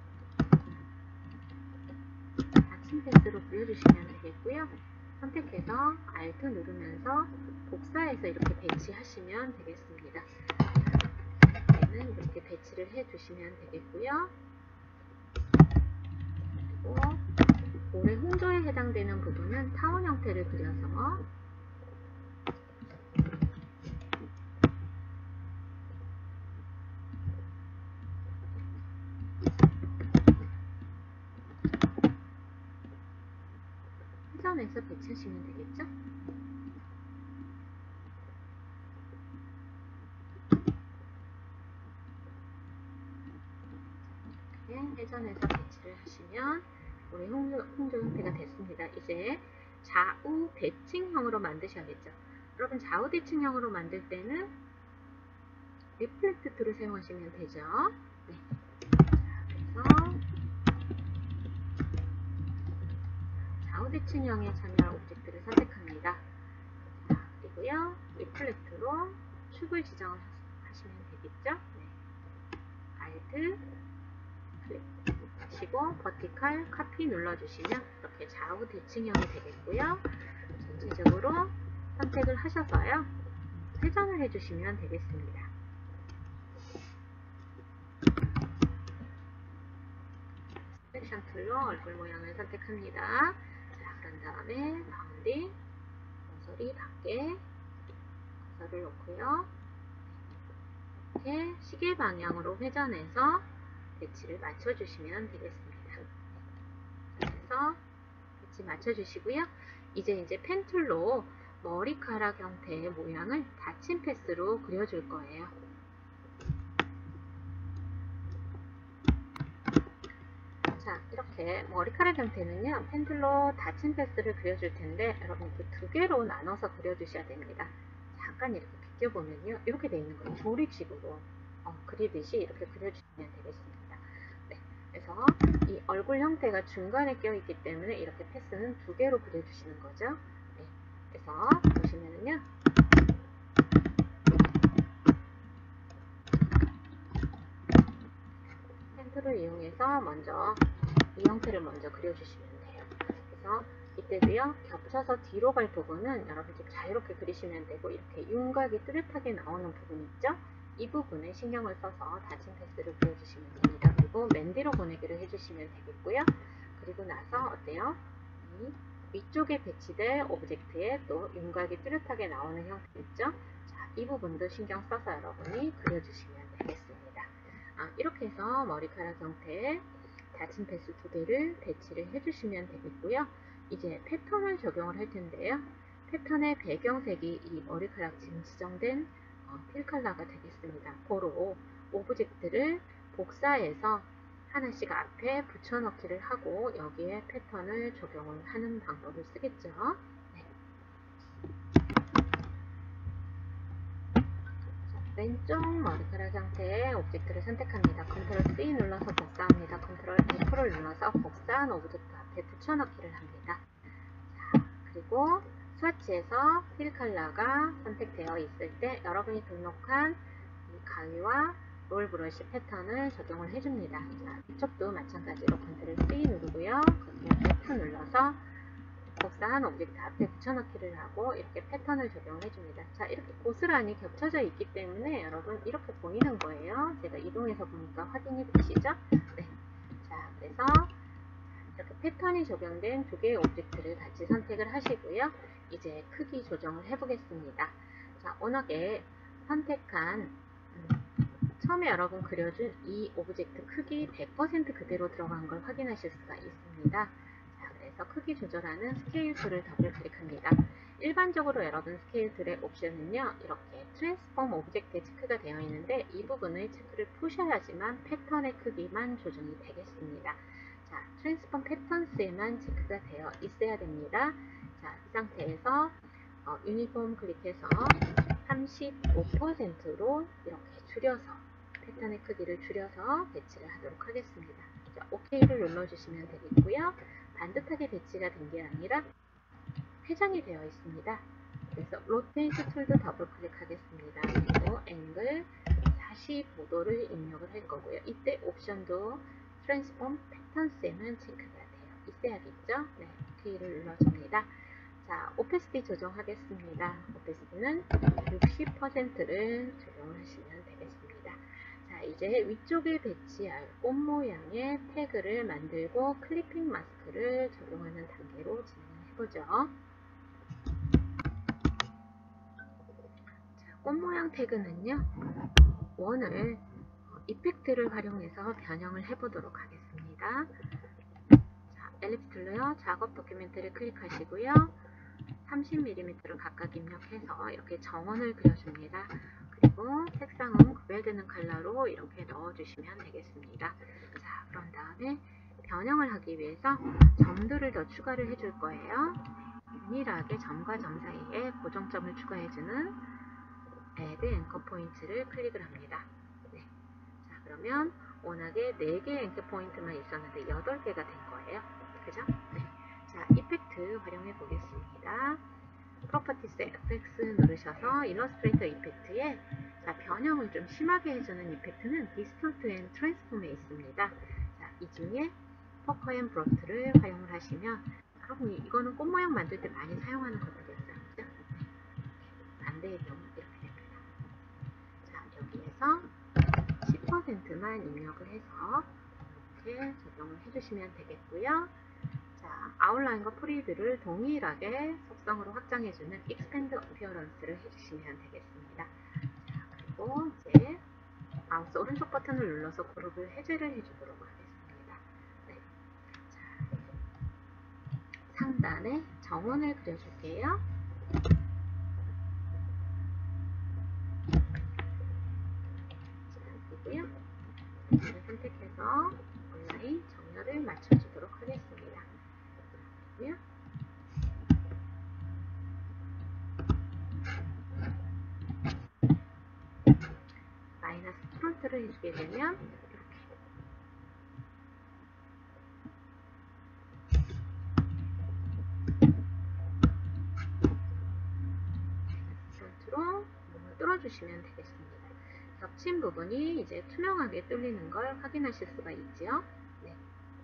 닫힌 패스로 그려주시면 되겠고요. 선택해서 알트 누르면서 복사해서 이렇게 배치하시면 되겠습니다. 얘는 이렇게 배치를 해주시면 되겠고요. 그리고 볼의 홍조에 해당되는 부분은 타원 형태를 그려서 회전해서 배치하시면 되겠죠? 이렇게 회전해서 배치를 하시면 우리 홍조, 홍조 형태가 됐습니다. 이제 좌우 대칭형으로 만드셔야겠죠. 여러분 좌우 대칭형으로 만들 때는 리플렉트 툴을 사용하시면 되죠. 네. 자, 그래서 좌우 대칭형에 참여할 오브젝트를 선택합니다. 자, 그리고요 리플렉트로 축을 지정하시면 되겠죠. 네. Alt 클릭 하시고 버티컬 카피 눌러주시면 이렇게 좌우 대칭형이 되겠고요. 전체적으로 선택을 하셔서요 회전을 해주시면 되겠습니다. 셀렉션 툴로 얼굴 모양을 선택합니다. 자, 그런 다음에 바운딩 모서리 밖에 커서를 놓고요. 이렇게 시계 방향으로 회전해서 배치를 맞춰주시면 되겠습니다. 그래서 배치 맞춰주시고요. 이제 이제 펜툴로 머리카락 형태의 모양을 닫힌 패스로 그려줄 거예요. 자, 이렇게 머리카락 형태는요 펜툴로 닫힌 패스를 그려줄 텐데 여러분 이렇게 두 개로 나눠서 그려주셔야 됩니다. 잠깐 이렇게 비껴보면요 이렇게 되어 있는 거예요. 조립식으로 어, 그리듯이 이렇게 그려주시면 되겠습니다. 네, 그래서 이 얼굴 형태가 중간에 껴있기 때문에 이렇게 패스는 두 개로 그려주시는 거죠. 네, 그래서 보시면은요 펜툴을 이용해서 먼저 이 형태를 먼저 그려주시면 돼요. 그래서 이때도요 겹쳐서 뒤로 갈 부분은 여러분 좀 자유롭게 그리시면 되고 이렇게 윤곽이 뚜렷하게 나오는 부분 있죠? 이 부분에 신경을 써서 닫힌 패스를 그려주시면 됩니다. 그리고 맨 뒤로 보내기를 해주시면 되겠고요. 그리고 나서 어때요? 이 위쪽에 배치될 오브젝트에 또 윤곽이 뚜렷하게 나오는 형태 있죠? 자, 이 부분도 신경 써서 여러분이 그려주시면 되겠습니다. 아, 이렇게 해서 머리카락 형태의 닫힌 패스 두 개를 배치를 해주시면 되겠고요. 이제 패턴을 적용을 할 텐데요. 패턴의 배경색이 이 머리카락 지금 지정된 어, 필 컬러가 되겠습니다. 고로 오브젝트를 복사해서 하나씩 앞에 붙여넣기를 하고 여기에 패턴을 적용을 하는 방법을 쓰겠죠. 네. 자, 왼쪽 머리카락 형태의 오브젝트를 선택합니다. 컨트롤 C 눌러서 복사합니다. 컨트롤 F를 눌러서 복사한 오브젝트 앞에 붙여넣기를 합니다. 자, 그리고 스와치에서 필 컬러가 선택되어 있을 때 여러분이 등록한 이 가위와 롤 브러쉬 패턴을 적용을 해줍니다. 자, 이쪽도 마찬가지로 컨트롤 C 누르고요. 컨트롤 F 눌러서 복사한 오브젝트 앞에 붙여넣기를 하고 이렇게 패턴을 적용을 해줍니다. 자, 이렇게 고스란히 겹쳐져 있기 때문에 여러분 이렇게 보이는 거예요. 제가 이동해서 보니까 확인이 되시죠? 네. 자, 그래서 이렇게 패턴이 적용된 두 개의 오브젝트를 같이 선택을 하시고요. 이제 크기 조정을 해보겠습니다. 자, 워낙에 선택한 음, 처음에 여러분 그려준 이 오브젝트 크기 백 퍼센트 그대로 들어간 걸 확인하실 수가 있습니다. 자, 그래서 크기 조절하는 스케일 툴을 더블 클릭합니다. 일반적으로 여러분 스케일 툴의 옵션은요 이렇게 트랜스폼 오브젝트에 체크가 되어 있는데 이 부분을 체크를 푸셔야지만 패턴의 크기만 조정이 되겠습니다. 자, 트랜스폼 패턴스에만 체크가 되어 있어야 됩니다. 자, 이 상태에서 어, 유니폼 클릭해서 삼십오 퍼센트로 이렇게 줄여서 패턴의 크기를 줄여서 배치를 하도록 하겠습니다. 자, 오케이를 눌러주시면 되겠고요. 반듯하게 배치가 된 게 아니라 회전이 되어 있습니다. 그래서 로테이트 툴도 더블 클릭하겠습니다. 그리고 앵글 사십오 도를 입력을 할 거고요. 이때 옵션도 트랜스폼 패턴스에만 체크가 되어 있어야겠죠. 네, 오케이를 눌러줍니다. 자, 오페시티 조정하겠습니다. 오페시티는 육십 퍼센트를 적용하시면 되겠습니다. 자, 이제 위쪽에 배치할 꽃 모양의 태그를 만들고 클리핑 마스크를 적용하는 단계로 진행을 해보죠. 자, 꽃 모양 태그는요, 원을 이펙트를 활용해서 변형을 해보도록 하겠습니다. 자, 엘립스 툴로요, 작업 도큐멘트를 클릭하시고요. 삼십 밀리미터를 각각 입력해서 이렇게 정원을 그려줍니다. 그리고 색상은 구별되는 컬러로 이렇게 넣어주시면 되겠습니다. 자, 그런 다음에 변형을 하기 위해서 점들을 더 추가를 해줄 거예요. 균일하게 점과 점 사이에 고정점을 추가해주는 Add Anchor Point를 클릭을 합니다. 네. 자, 그러면 워낙에 네 개의 앵커 포인트만 있었는데 여덟 개가 된 거예요. 그죠? 네. 자, 이펙트 활용해 보겠습니다. 프로퍼티스 에프엑스 누르셔서 일러스트레이터 이펙트에 자, 변형을 좀 심하게 해주는 이펙트는 디스톨트 앤 트랜스폼에 있습니다. 자, 이 중에 포커 앤 브로트를 활용을 하시면 여러분 이거는 꽃 모양 만들 때 많이 사용하는 것들이었어요. 그죠? 반대의 경우 이렇게 됩니다. 자, 여기에서 십 퍼센트만 입력을 해서 이렇게 적용을 해주시면 되겠고요. 자, 아웃라인과 프리뷰를 동일하게 속성으로 확장해주는 Expand Appearance를 해주시면 되겠습니다. 자, 그리고 이제 마우스 오른쪽 버튼을 눌러서 그룹을 해제를 해주도록 하겠습니다. 네. 자, 상단에 정원을 그려줄게요. 그리고요. 이를 선택해서 온라인 정렬을 맞춰주도록 하겠습니다. 그리고요. 마이너스 프론트를 해주게 되면 이렇게 프론트로 몸을 뚫어주시면 되겠습니다. 겹친 부분이 이제 투명하게 뚫리는 걸 확인하실 수가 있죠. 네.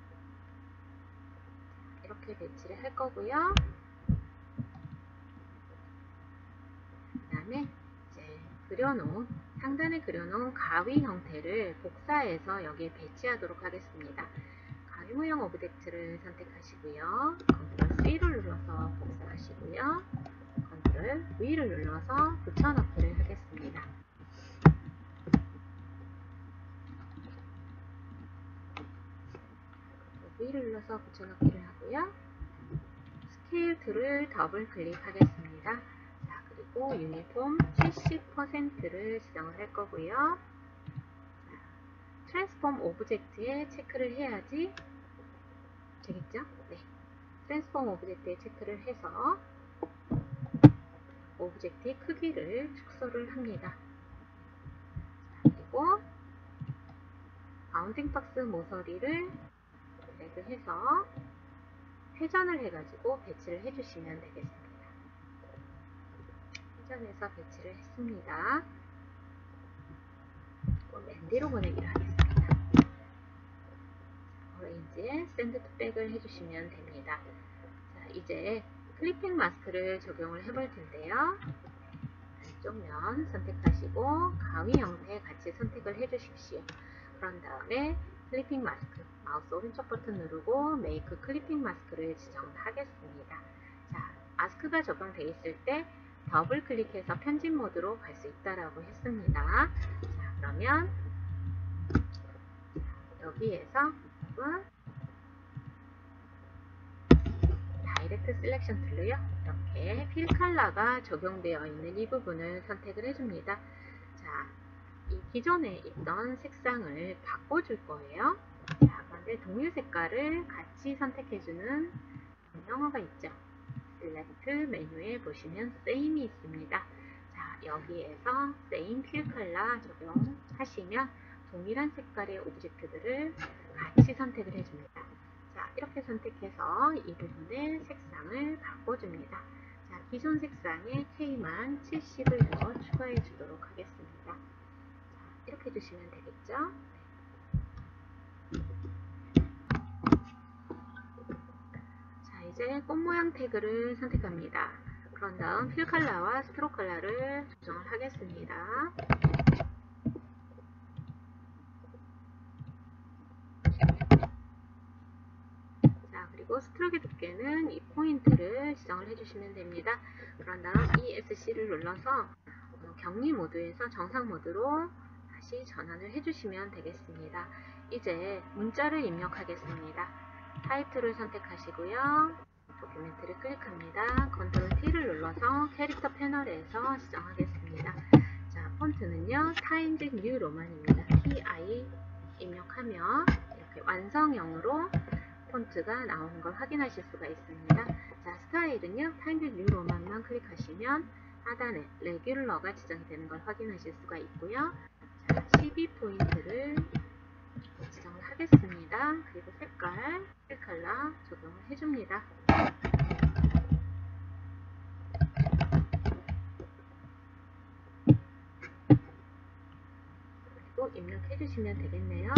이렇게 배치를 할 거고요. 그 다음에 이제 그려놓은 상단에 그려놓은 가위 형태를 복사해서 여기에 배치하도록 하겠습니다. 가위 모형 오브젝트를 선택하시고요. 컨트롤 C를 눌러서 복사하시고요. 컨트롤 V를 눌러서 붙여넣기를 하겠습니다. V를 눌러서 붙여넣기를 하고요. 스케일 툴을 더블 클릭하겠습니다. 자, 그리고 유니폼 칠십 퍼센트를 지정을 할 거고요. 트랜스폼 오브젝트에 체크를 해야지 되겠죠? 네. 트랜스폼 오브젝트에 체크를 해서 오브젝트의 크기를 축소를 합니다. 자, 그리고 바운딩 박스 모서리를 드래그해서 회전을 해가지고 배치를 해주시면 되겠습니다. 회전해서 배치를 했습니다. 랜디로 보내기를 하겠습니다. 오렌지에 샌드 백을 해주시면 됩니다. 자, 이제 클리핑 마스크를 적용을 해볼 텐데요. 안쪽 면 선택하시고 가위 형태 같이 선택을 해주십시오. 그런 다음에 클리핑 마스크 마우스 오른쪽 버튼 누르고 메이크 클리핑 마스크를 지정하겠습니다. 자, 마스크가 적용되어 있을 때 더블 클릭해서 편집 모드로 갈 수 있다라고 했습니다. 자, 그러면 여기에서 다이렉트 셀렉션 툴로요. 이렇게 필 컬러가 적용되어 있는 이 부분을 선택을 해줍니다. 자, 이 기존에 있던 색상을 바꿔줄 거예요. 자, 그런데 동일 색깔을 같이 선택해주는 명령어가 있죠. 셀렉트 메뉴에 보시면 Same이 있습니다. 자, 여기에서 Same 필 컬러 적용하시면 동일한 색깔의 오브젝트들을 같이 선택을 해줍니다. 자, 이렇게 선택해서 이 부분의 색상을 바꿔줍니다. 자, 기존 색상에 K만 칠십을 더 추가해 주도록 하겠습니다. 자, 이렇게 해주시면 되겠죠? 자, 이제 꽃 모양 태그를 선택합니다. 그런 다음 필 컬러와 스트로크 컬러를 조정을 하겠습니다. 그리고 스트로크의 두께는 이 포인트를 지정을 해주시면 됩니다. 그런 다음 이에스씨를 눌러서 격리 모드에서 정상 모드로 다시 전환을 해주시면 되겠습니다. 이제 문자를 입력하겠습니다. 타이틀을 선택하시고요. 도큐멘트를 클릭합니다. 컨트롤 T를 눌러서 캐릭터 패널에서 지정하겠습니다. 자, 폰트는요 타임즈 뉴 로만입니다. 티 아이 입력하면 이렇게 완성형으로 폰트가 나오는 걸 확인하실 수가 있습니다. 자, 스타일은요, 타임즈 뉴 로만만 클릭하시면 하단에 레귤러가 지정이 되는 걸 확인하실 수가 있고요. 자, 십이 포인트를 지정을 하겠습니다. 그리고 색깔, 필 컬러 적용을 해줍니다. 그리고 입력해 주시면 되겠네요.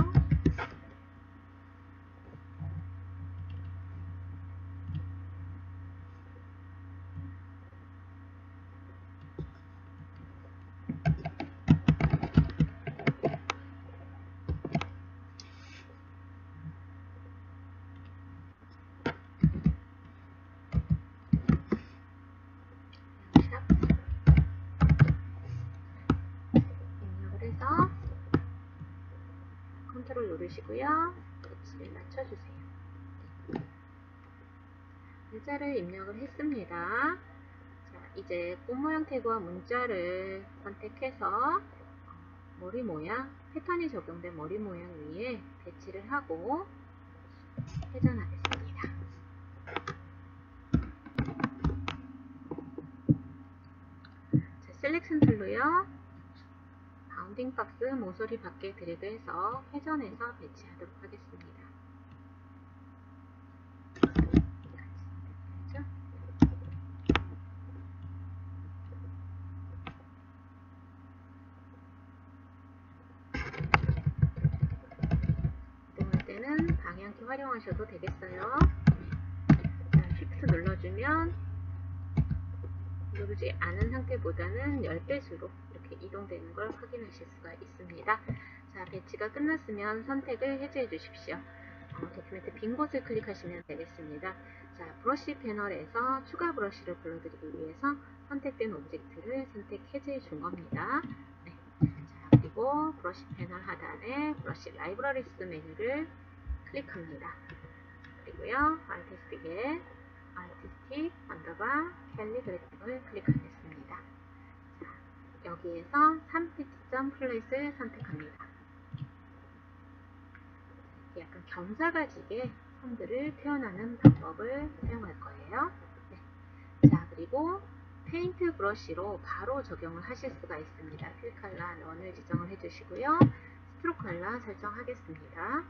컨트롤 누르시고요. 배치를 맞춰주세요. 문자를 입력을 했습니다. 자, 이제 꽃 모양 태그와 문자를 선택해서 머리 모양, 패턴이 적용된 머리 모양 위에 배치를 하고 회전하겠습니다. 자, 셀렉션 툴로요. 바운딩 박스 모서리 밖에 드래그해서 회전해서 배치하도록 하겠습니다. 이동할 때는 방향키 활용하셔도 되겠어요. 자, Shift 눌러주면 누르지 않은 상태보다는 십 배수로 이렇게 이동되는 걸 확인하실 수가 있습니다. 자, 배치가 끝났으면 선택을 해제해 주십시오. 어, 도큐멘트 빈 곳을 클릭하시면 되겠습니다. 자, 브러쉬 패널에서 추가 브러쉬를 불러드리기 위해서 선택된 오브젝트를 선택 해제해 준 겁니다. 네. 자, 그리고 브러쉬 패널 하단에 브러쉬 라이브러리스 메뉴를 클릭합니다. 그리고요, 아티스틱에 아티스틱 언더바 캘리그래픽을 클릭하겠습니다. 자, 여기에서 삼 피트 점 플레이스를 선택합니다. 약간 경사가 지게 선들을 표현하는 방법을 사용할 거예요. 네. 자, 그리고 페인트 브러쉬로 바로 적용을 하실 수가 있습니다. 필 컬러 넌을 지정을 해주시고요. 스트로크 컬러 설정하겠습니다.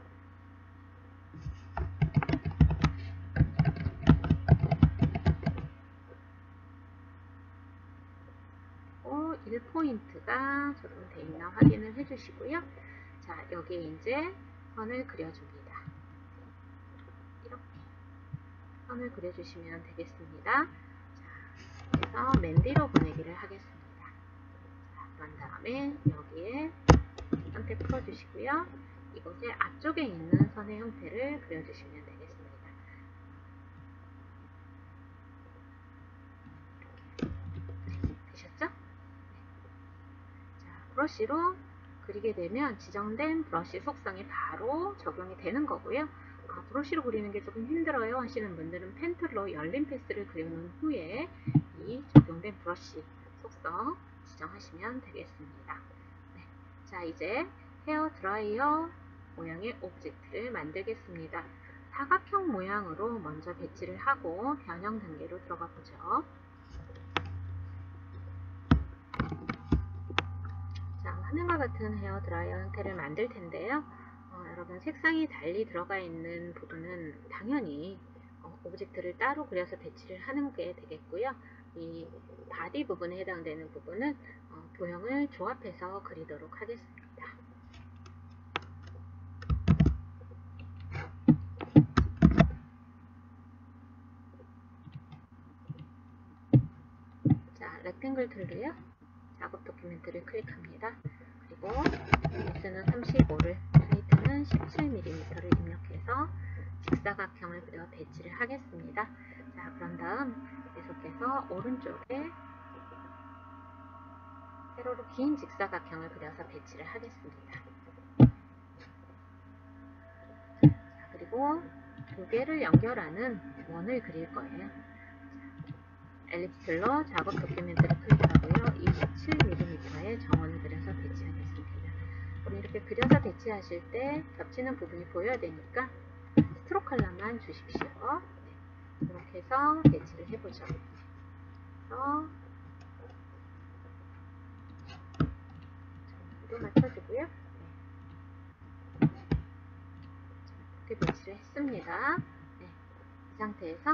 일 포인트가 적용되어 있나 확인을 해주시고요. 자, 여기에 이제 선을 그려줍니다. 이렇게 선을 그려주시면 되겠습니다. 자, 그래서 맨 뒤로 보내기를 하겠습니다. 자, 그런 다음에 여기에 선택 풀어주시고요. 이곳에 앞쪽에 있는 선의 형태를 그려주시면 되겠습니다. 되셨죠? 브러쉬로 그리게 되면 지정된 브러쉬 속성이 바로 적용이 되는 거고요. 아, 브러쉬로 그리는 게 조금 힘들어요 하시는 분들은 펜 툴로 열린 패스를 그려놓은 후에 이 적용된 브러쉬 속성 지정하시면 되겠습니다. 네. 자, 이제 헤어 드라이어 모양의 오브젝트를 만들겠습니다. 사각형 모양으로 먼저 배치를 하고 변형 단계로 들어가 보죠. 자, 하늘과 같은 헤어 드라이어 형태를 만들 텐데요. 어, 여러분 색상이 달리 들어가 있는 부분은 당연히 어, 오브젝트를 따로 그려서 배치를 하는 게 되겠고요. 이 바디 부분에 해당되는 부분은 어, 도형을 조합해서 그리도록 하겠습니다. 자, 렉탱글 툴로요. 작업 도큐멘트를 클릭합니다. 그리고 위스는 삼십오를, 하이트는 십칠 밀리미터를 입력해서 직사각형을 그려 배치를 하겠습니다. 자, 그런 다음 계속해서 오른쪽에 세로로 긴 직사각형을 그려서 배치를 하겠습니다. 자, 그리고 두 개를 연결하는 원을 그릴 거예요. 엘립스 툴로 작업 도큐멘트를 클릭하고요. 이십칠 밀리미터의 정원을 그려서 배치하겠습니다. 우리 이렇게 그려서 배치하실 때 겹치는 부분이 보여야 되니까 스트로크 컬러만 주십시오. 네. 이렇게 해서 배치를 해보죠. 그래서 정도 맞춰주고요. 네. 이렇게 배치를 했습니다. 네. 이 상태에서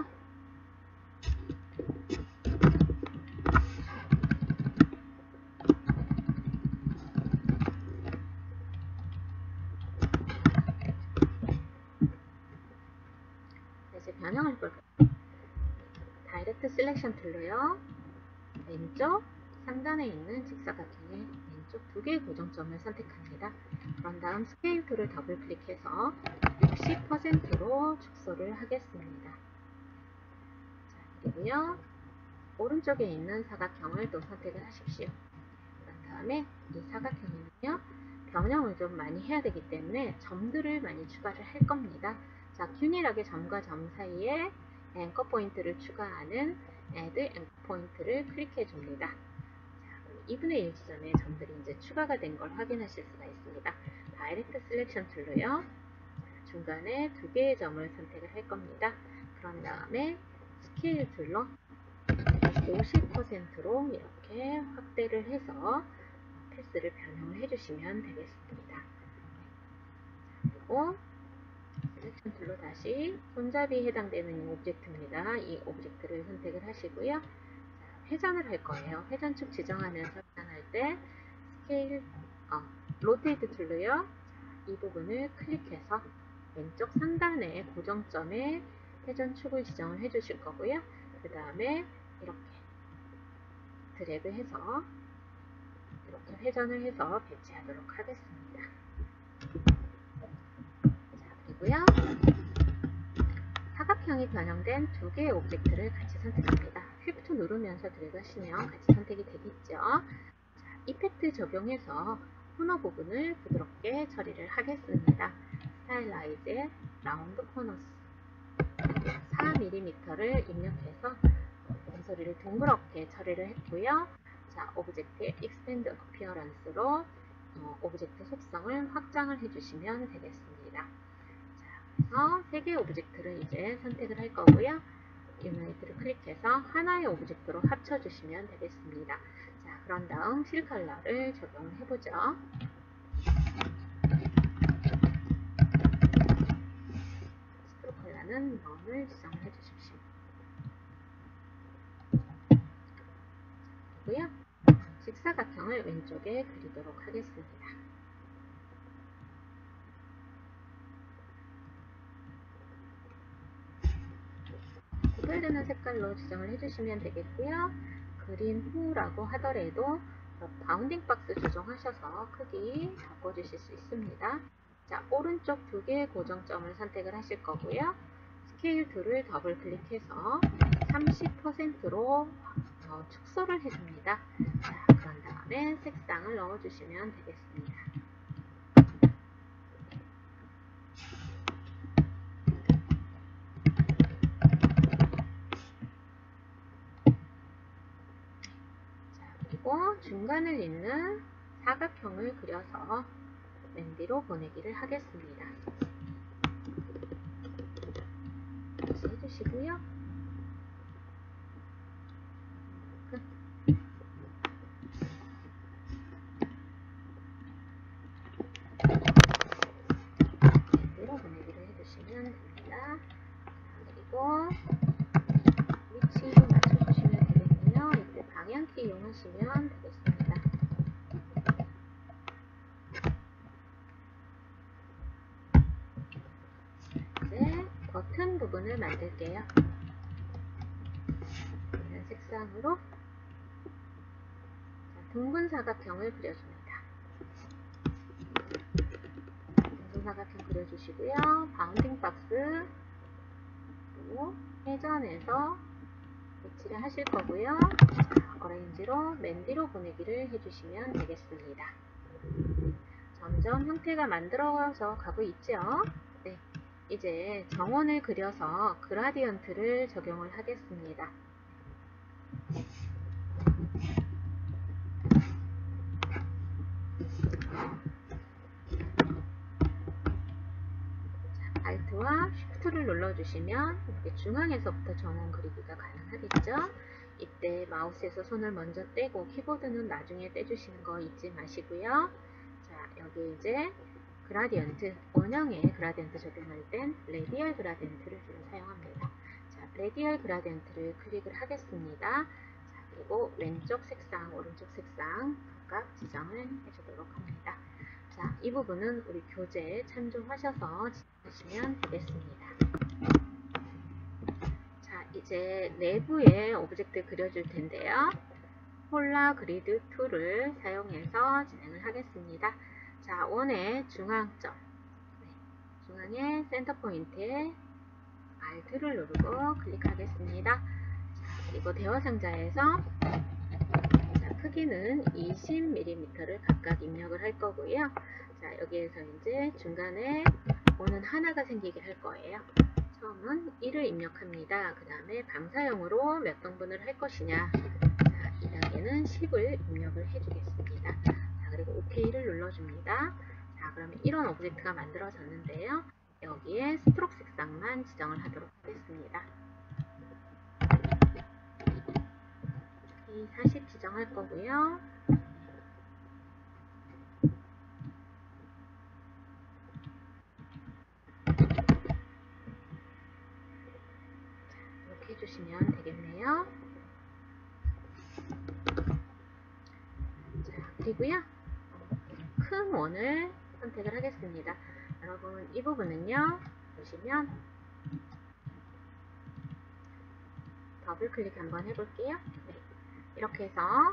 이제 변형을 볼까요? 다이렉트 셀렉션 툴로요. 왼쪽 상단에 있는 직사각형의 왼쪽 두 개의 고정점을 선택합니다. 그런 다음 스케일 툴을 더블 클릭해서 육십 퍼센트로 축소를 하겠습니다. 자, 그리고요. 오른쪽에 있는 사각형을 또 선택을 하십시오. 그런 다음에 이 사각형에는요. 변형을 좀 많이 해야 되기 때문에 점들을 많이 추가를 할 겁니다. 자, 균일하게 점과 점 사이에 앵커 포인트를 추가하는 Add 앵커 포인트를 클릭해 줍니다. 이분의 일 지점에 점들이 이제 추가가 된 걸 확인하실 수가 있습니다. 다이렉트 셀렉션 툴로요. 중간에 두 개의 점을 선택을 할 겁니다. 그런 다음에 스케일 툴로 오십 퍼센트로 이렇게 확대를 해서 패스를 변형을 해주시면 되겠습니다. 그리고 셀렉션 툴로 다시 손잡이에 해당되는 이 오브젝트입니다. 이 오브젝트를 선택을 하시고요. 자, 회전을 할 거예요. 회전축 지정하면서 회전할 때 스케일, 어, 로테이트 툴로요. 이 부분을 클릭해서 왼쪽 상단에 고정점에 회전축을 지정을 해 주실 거고요. 그 다음에 이렇게 드래그해서 이렇게 회전을 해서 배치하도록 하겠습니다. 자, 그리고요. 사각형이 변형된 두 개의 오브젝트를 같이 선택합니다. 쉬프트 누르면서 드래그 하시면 같이 선택이 되겠죠. 자, 이펙트 적용해서 코너 부분을 부드럽게 처리를 하겠습니다. 스타일라이즈 라운드 코너스 사 밀리미터를 입력해서 모서리를 둥그렇게 처리를 했고요. 자, 오브젝트의 익스펜드 어피어런스로 어, 오브젝트 속성을 확장을 해주시면 되겠습니다. 자, 그래서 세 개의 오브젝트를 이제 선택을 할 거고요. 유나이트를 클릭해서 하나의 오브젝트로 합쳐주시면 되겠습니다. 자, 그런 다음 실 컬러를 적용을 해보죠. 스트로크 컬러는 럼을 지정을 해주십시오. 그리고요. 직사각형을 왼쪽에 그리도록 하겠습니다. 구별되는 색깔로 지정을 해주시면 되겠고요. 그린 후라고 하더라도 바운딩 박스 조정하셔서 크기 바꿔주실 수 있습니다. 자, 오른쪽 두 개의 고정점을 선택을 하실 거고요. 스케일 툴을 더블 클릭해서 삼십 퍼센트로 어, 축소를 해줍니다. 자, 그런 다음에 색상을 넣어주시면 되겠습니다. 그리고 중간을 잇는 사각형을 그려서 맨디로 보내기를 하겠습니다. 다시 해주시고요. 맨디로 보내기를 해주시면 됩니다. 그리고 위치도 맞춰주시면 되겠고요. 이때 방향키 이용하시면 되겠습니다. 이제 버튼 부분을 만들게요. 이런 색상으로 둥근 사각형을 그려줍니다. 둥근 사각형 그려주시고요. 바운딩 박스 또 회전해서 배치를 하실 거고요. 자, 어레인지로 맨디로 보내기를 해주시면 되겠습니다. 점점 형태가 만들어져 가고 있죠. 네, 이제 정원을 그려서 그라디언트를 적용을 하겠습니다. Alt와 Shift 시프트를 눌러주시면 이렇게 중앙에서부터 전원 그리기가 가능하겠죠. 이때 마우스에서 손을 먼저 떼고 키보드는 나중에 떼주시는 거 잊지 마시고요. 자, 여기 이제 그라디언트, 원형의 그라디언트 적용할 땐 레디얼 그라디언트를 주로 사용합니다. 자, 레디얼 그라디언트를 클릭을 하겠습니다. 자, 그리고 왼쪽 색상, 오른쪽 색상 각각 지정을 해주도록 합니다. 자, 이 부분은 우리 교재에 참조하셔서 지정하시면 되겠습니다. 자, 이제 내부에 오브젝트 그려줄 텐데요. 폴라 그리드 툴을 사용해서 진행을 하겠습니다. 자, 원의 중앙점, 네, 중앙의 센터 포인트에 Alt를 누르고 클릭하겠습니다. 자, 그리고 대화 상자에서 자, 크기는 이십 밀리미터를 각각 입력을 할 거고요. 자, 여기에서 이제 중간에 원은 하나가 생기게 할 거예요. 처음은 일을 입력합니다. 그 다음에 방사형으로 몇 등분을 할 것이냐. 자, 이 단계는 십을 입력을 해주겠습니다. 자, 그리고 오케이를 눌러줍니다. 자, 그러면 이런 오브젝트가 만들어졌는데요. 여기에 스트로크 색상만 지정을 하도록 하겠습니다. 이 사십 지정할 거고요. 해주시면 되겠네요. 자, 그리고요. 큰 원을 선택을 하겠습니다. 여러분, 이 부분은요. 보시면 더블 클릭 한번 해볼게요. 네, 이렇게 해서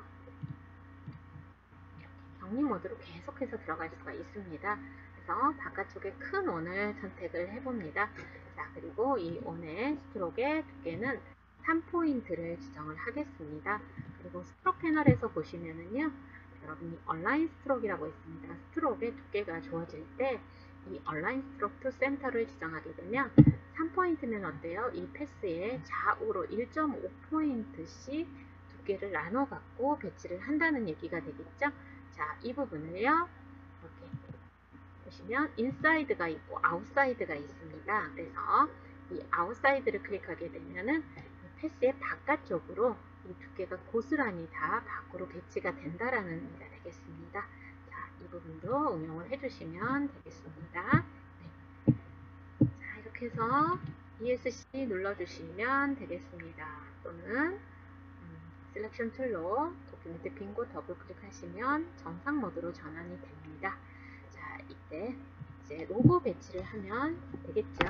격리 모드로 계속해서 들어갈 수가 있습니다. 그래서 바깥쪽에 큰 원을 선택을 해봅니다. 자, 그리고 이 원의 스트로크의 두께는 삼 포인트를 지정을 하겠습니다. 그리고 스트로크 패널에서 보시면은요, 여러분이 얼라인 스트로크라고 있습니다. 스트로크의 두께가 주어질 때 이 얼라인 스트로크 투 센터를 지정하게 되면 삼 포인트면 어때요? 이 패스에 좌우로 일 점 오 포인트씩 두께를 나눠 갖고 배치를 한다는 얘기가 되겠죠? 자, 이 부분을요, 이렇게 보시면 인사이드가 있고 아웃사이드가 있습니다. 그래서 이 아웃사이드를 클릭하게 되면은 패스의 바깥쪽으로 이 두께가 고스란히 다 밖으로 배치가 된다라는 의미가 되겠습니다. 자, 이 부분도 응용을 해주시면 되겠습니다. 네. 자, 이렇게 해서 이에스씨 눌러주시면 되겠습니다. 또는 음, 셀렉션 툴로 도큐멘트 빈곳 더블 클릭하시면 정상 모드로 전환이 됩니다. 자, 이때 이제 로고 배치를 하면 되겠죠?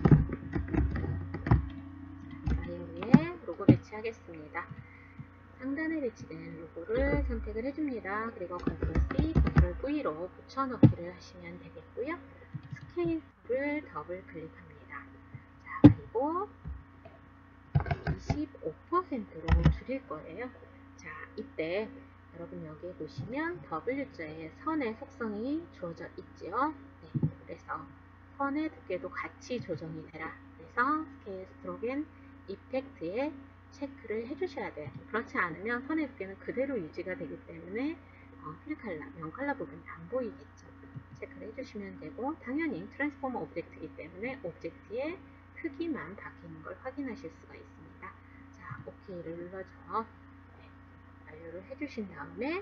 바이오리에 로고 배치하겠습니다. 상단에 배치된 로고를 선택을 해줍니다. 그리고 컨트롤 씨, 컨트롤 브이로 붙여넣기를 하시면 되겠고요. 스케일을 더블 클릭합니다. 자, 그리고 이십오 퍼센트로 줄일 거예요. 자, 이때 여러분 여기에 보시면 더블유자에 선의 속성이 주어져 있죠. 네, 그래서 선의 두께도 같이 조정이 되라. 그래서 스케일 스트로크 앤 이펙트에 체크를 해주셔야 돼요. 그렇지 않으면 선의 두께는 그대로 유지가 되기 때문에 어, 필 컬러, 면 컬러 부분이 안 보이겠죠. 체크를 해주시면 되고, 당연히 트랜스포머 오브젝트이기 때문에 오브젝트의 크기만 바뀌는 걸 확인하실 수가 있습니다. 자, 오케이를 눌러줘. 네, 완료를 해주신 다음에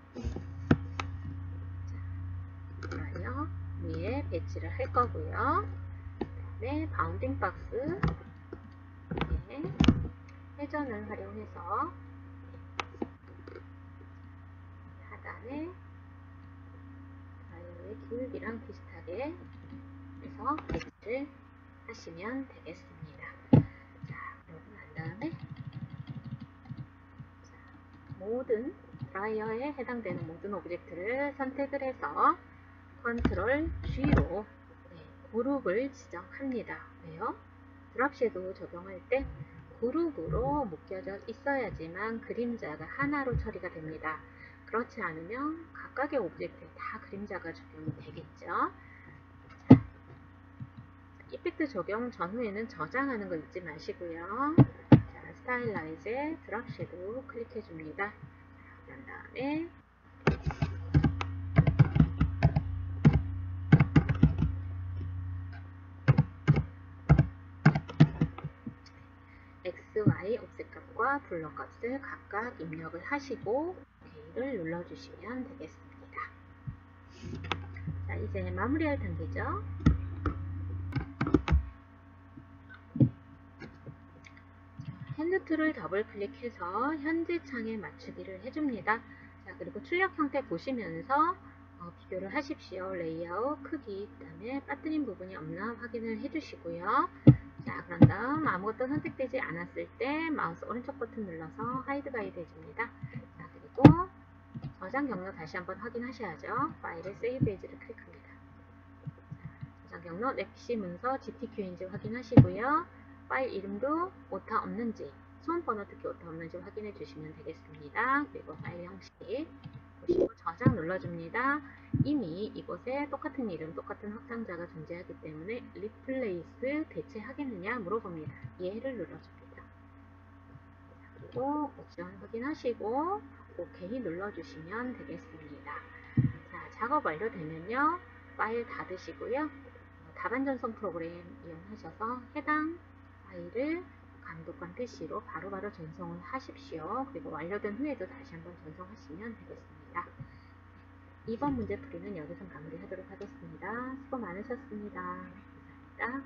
자, 드라이어 위에 배치를 할 거고요. 네, 바운딩 박스 네, 회전을 활용해서 하단에 드라이어의 기울기랑 비슷하게 해서 배치를 하시면 되겠습니다. 자, 그러고 난 다음에 자, 모든 드라이어에 해당되는 모든 오브젝트를 선택을 해서 컨트롤 G로 네, 그룹을 지정합니다. 왜요? 드랍 섀도우 적용할 때 그룹으로 묶여져 있어야지만 그림자가 하나로 처리가 됩니다. 그렇지 않으면 각각의 오브젝트에 다 그림자가 적용이 되겠죠. 자, 이펙트 적용 전후에는 저장하는 거 잊지 마시고요. 자, 스타일라이즈에 드랍 섀도우 클릭해 줍니다. 그런 다음에 Y 옵셋 값과 블럭 값을 각각 입력을 하시고 오케이를 눌러주시면 되겠습니다. 자, 이제 마무리할 단계죠. 핸드 툴을 더블 클릭해서 현재 창에 맞추기를 해줍니다. 자, 그리고 출력 형태 보시면서 어, 비교를 하십시오. 레이아웃, 크기, 그 다음에 빠뜨린 부분이 없나 확인을 해주시고요. 자, 그런 다음 아무것도 선택되지 않았을 때 마우스 오른쪽 버튼 눌러서 하이드 가이드 해줍니다. 자, 그리고 저장 경로 다시 한번 확인하셔야죠. 파일에 세이브 에이즈를 클릭합니다. 자, 저장 경로 내 피씨 문서 지티큐인지 확인하시고요. 파일 이름도 오타 없는지, 소음 번호 특히 오타 없는지 확인해 주시면 되겠습니다. 그리고 파일 형식 보시고 저장 눌러줍니다. 이미 이곳에 똑같은 이름, 똑같은 확장자가 존재하기 때문에 리플레이스 대체하겠느냐 물어봅니다. 예를 눌러줍니다. 그리고 옵션 확인하시고 오케이 눌러주시면 되겠습니다. 자, 작업 완료되면요. 파일 닫으시고요. 다반 전송 프로그램 이용하셔서 해당 파일을 감독관 피씨로 바로바로 전송을 하십시오. 그리고 완료된 후에도 다시 한번 전송하시면 되겠습니다. 이번 문제 풀이는 여기서 마무리하도록 하겠습니다. 수고 많으셨습니다. 감사합니다.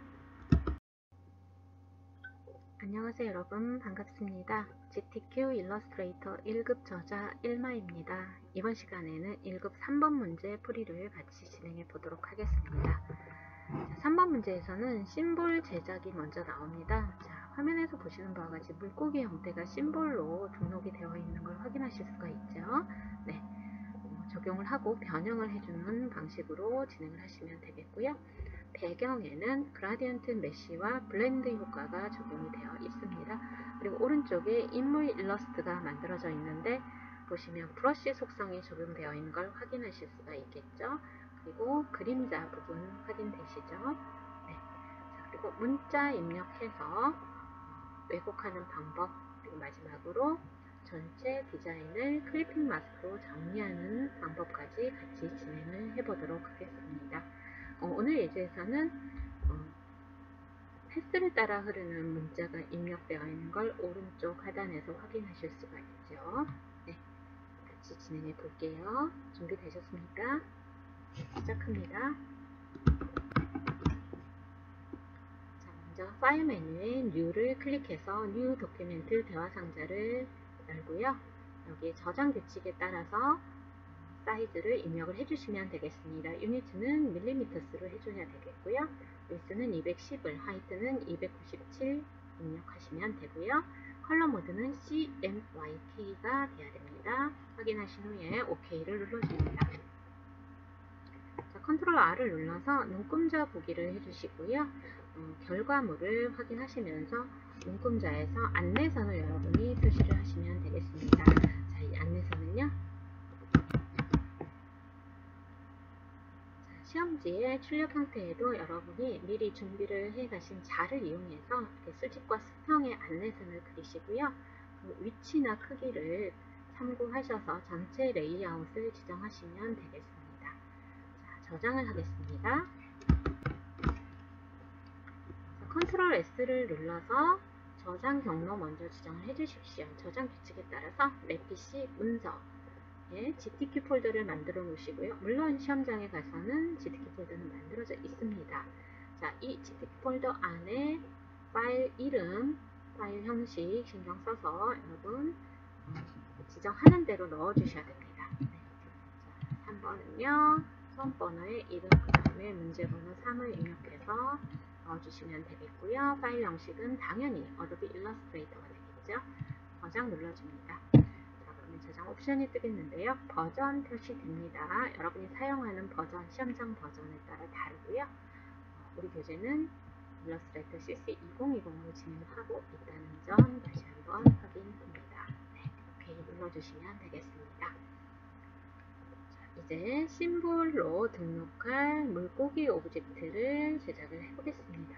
안녕하세요 여러분, 반갑습니다. 지티큐 일러스트레이터 일 급 저자 일마입니다. 이번 시간에는 일 급 삼 번 문제 풀이를 같이 진행해 보도록 하겠습니다. 자, 삼 번 문제에서는 심볼 제작이 먼저 나옵니다. 자, 화면에서 보시는 바와 같이 물고기 형태가 심볼로 등록이 되어 있는 걸 확인하실 수가 있죠. 네, 어, 적용을 하고 변형을 해주는 방식으로 진행을 하시면 되겠고요. 배경에는 그라디언트 메쉬와 블렌드 효과가 적용이 되어 있습니다. 그리고 오른쪽에 인물 일러스트가 만들어져 있는데 보시면 브러쉬 속성이 적용되어 있는 걸 확인하실 수가 있겠죠. 그리고 그림자 부분 확인되시죠? 네. 자, 그리고 문자 입력해서 왜곡하는 방법, 그리고 마지막으로 전체 디자인을 클리핑 마스크로 정리하는 방법까지 같이 진행을 해보도록 하겠습니다. 어, 오늘 예제에서는 어, 패스를 따라 흐르는 문자가 입력되어 있는 걸 오른쪽 하단에서 확인하실 수가 있죠. 네, 같이 진행해 볼게요. 준비되셨습니까? 시작합니다. 자, 먼저 파일 메뉴에 New를 클릭해서 New 도큐멘트 대화 상자를 열고요. 여기 저장 규칙에 따라서 사이즈를 입력을 해주시면 되겠습니다. 유니트는 밀리미터스로 해줘야 되겠고요. 위스는 이백십을, 하이트는 이백구십칠 입력하시면 되고요. 컬러 모드는 씨엠와이케이가 돼야 됩니다. 확인하신 후에 오케이를 눌러줍니다. 자, 컨트롤 R을 눌러서 눈금자 보기를 해주시고요. 어, 결과물을 확인하시면서 눈금자에서 안내선을 여러분이 표시를 하시면 되겠습니다. 자, 이 안내선은요. 시험지의 출력 형태에도 여러분이 미리 준비를 해 가신 자를 이용해서 이렇게 수직과 수평의 안내선을 그리시고요. 그 위치나 크기를 참고하셔서 전체 레이아웃을 지정하시면 되겠습니다. 자, 저장을 하겠습니다. 컨트롤 에스를 눌러서 저장 경로 먼저 지정을 해 주십시오. 저장 규칙에 따라서 내 피씨 문서 예, 지티큐 폴더를 만들어 놓으시고요. 물론 시험장에 가서는 지티큐 폴더는 만들어져 있습니다. 자, 이 지티큐 폴더 안에 파일 이름, 파일 형식 신경 써서 여러분 어, 지정하는 대로 넣어 주셔야 됩니다. 네. 자, 삼 번은요. 소음 번호의 이름, 그 다음에 문제 번호 삼을 입력해서 넣어 주시면 되겠고요. 파일 형식은 당연히 어도비 일러스트레이터가 되겠죠. 저장 눌러줍니다. 저장 옵션이 뜨겠는데요. 버전 표시됩니다. 여러분이 사용하는 버전, 시험장 버전에 따라 다르고요. 어, 우리 교재는 일러스트레이터 씨씨 이천이십으로 진행하고 있다는 점 다시 한번 확인합니다. 네, 오케이 눌러주시면 되겠습니다. 자, 이제 심볼로 등록할 물고기 오브젝트를 제작을 해보겠습니다.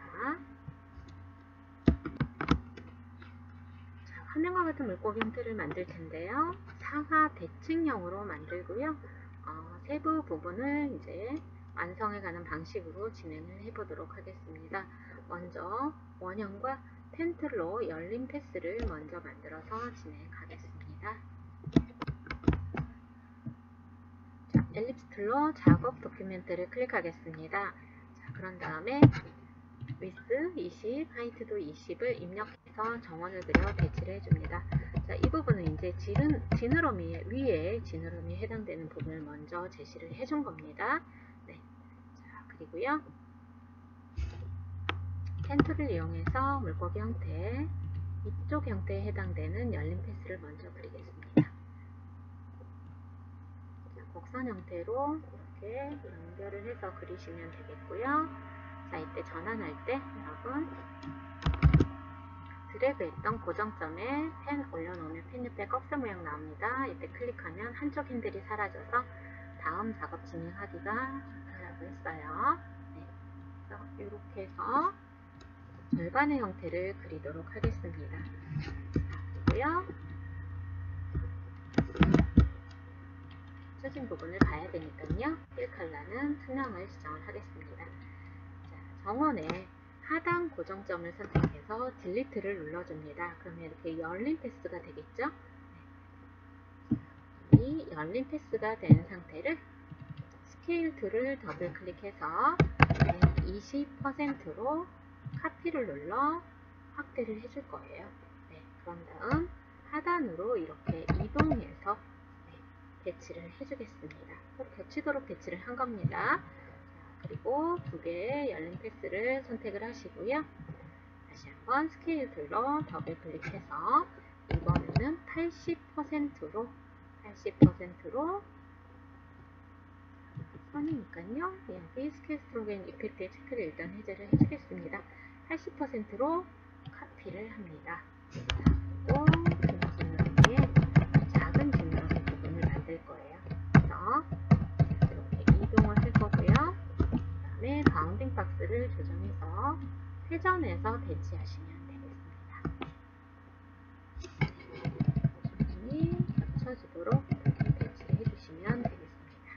화면과 같은 물고기 형태를 만들 텐데요. 상하 대칭형으로 만들고요. 어, 세부 부분을 이제 완성해 가는 방식으로 진행을 해 보도록 하겠습니다. 먼저 원형과 펜툴로 열린 패스를 먼저 만들어서 진행하겠습니다. 자, 엘립스 툴로 작업 도큐멘트를 클릭하겠습니다. 자, 그런 다음에 위스 이십, 하이트도 이십을 입력해서 정원을 그려 배치를 해줍니다. 자, 이 부분은 이제 지른, 지느러미 위에 지느러미에 해당되는 부분을 먼저 제시를 해준 겁니다. 네. 자, 그리고요. 펜 툴을 이용해서 물고기 형태, 이쪽 형태에 해당되는 열린 패스를 먼저 그리겠습니다. 자, 곡선 형태로 이렇게 연결을 해서 그리시면 되겠고요. 자, 이때 전환할 때 여러분 드래그했던 고정점에 펜 올려놓으면 펜 옆에 꺽쇠 모양 나옵니다. 이때 클릭하면 한쪽 핸들이 사라져서 다음 작업 진행하기가 좋다라고 했어요. 네. 그래서 이렇게 해서 절반의 형태를 그리도록 하겠습니다. 그리고요. 처진 부분을 봐야 되니까요. 필 컬러는 투명을 지정을 하겠습니다. 자, 정원에 하단 고정점을 선택해서 딜리트를 눌러줍니다. 그러면 이렇게 열린 패스가 되겠죠? 네. 이 열린 패스가 된 상태를 스케일 툴을 더블 클릭해서 이십 퍼센트로 카피를 눌러 확대를 해줄 거예요. 네, 그런 다음 하단으로 이렇게 이동해서 네, 배치를 해주겠습니다. 겹치도록 배치를 한 겁니다. 자, 그리고 두 개의 열린 패스를 선택을 하시고요. 다시 한번 스케일 툴로 더블 클릭해서 이번에는 팔십 퍼센트로 팔십 퍼센트로 선이니까요. 여기 스케일 스트로크 앤 이펙트의 체크를 일단 해제를 해주겠습니다. 팔십 퍼센트로 카피를 합니다. 그리고 지느러미에 작은 지느러미 부분을 만들 거예요. 그래서 이렇게 이동을 할 거고요. 그 다음에 바운딩 박스를 조정해서 회전해서 배치하시면 되겠습니다. 부분이 겹쳐지도록 배치를 해주시면 되겠습니다.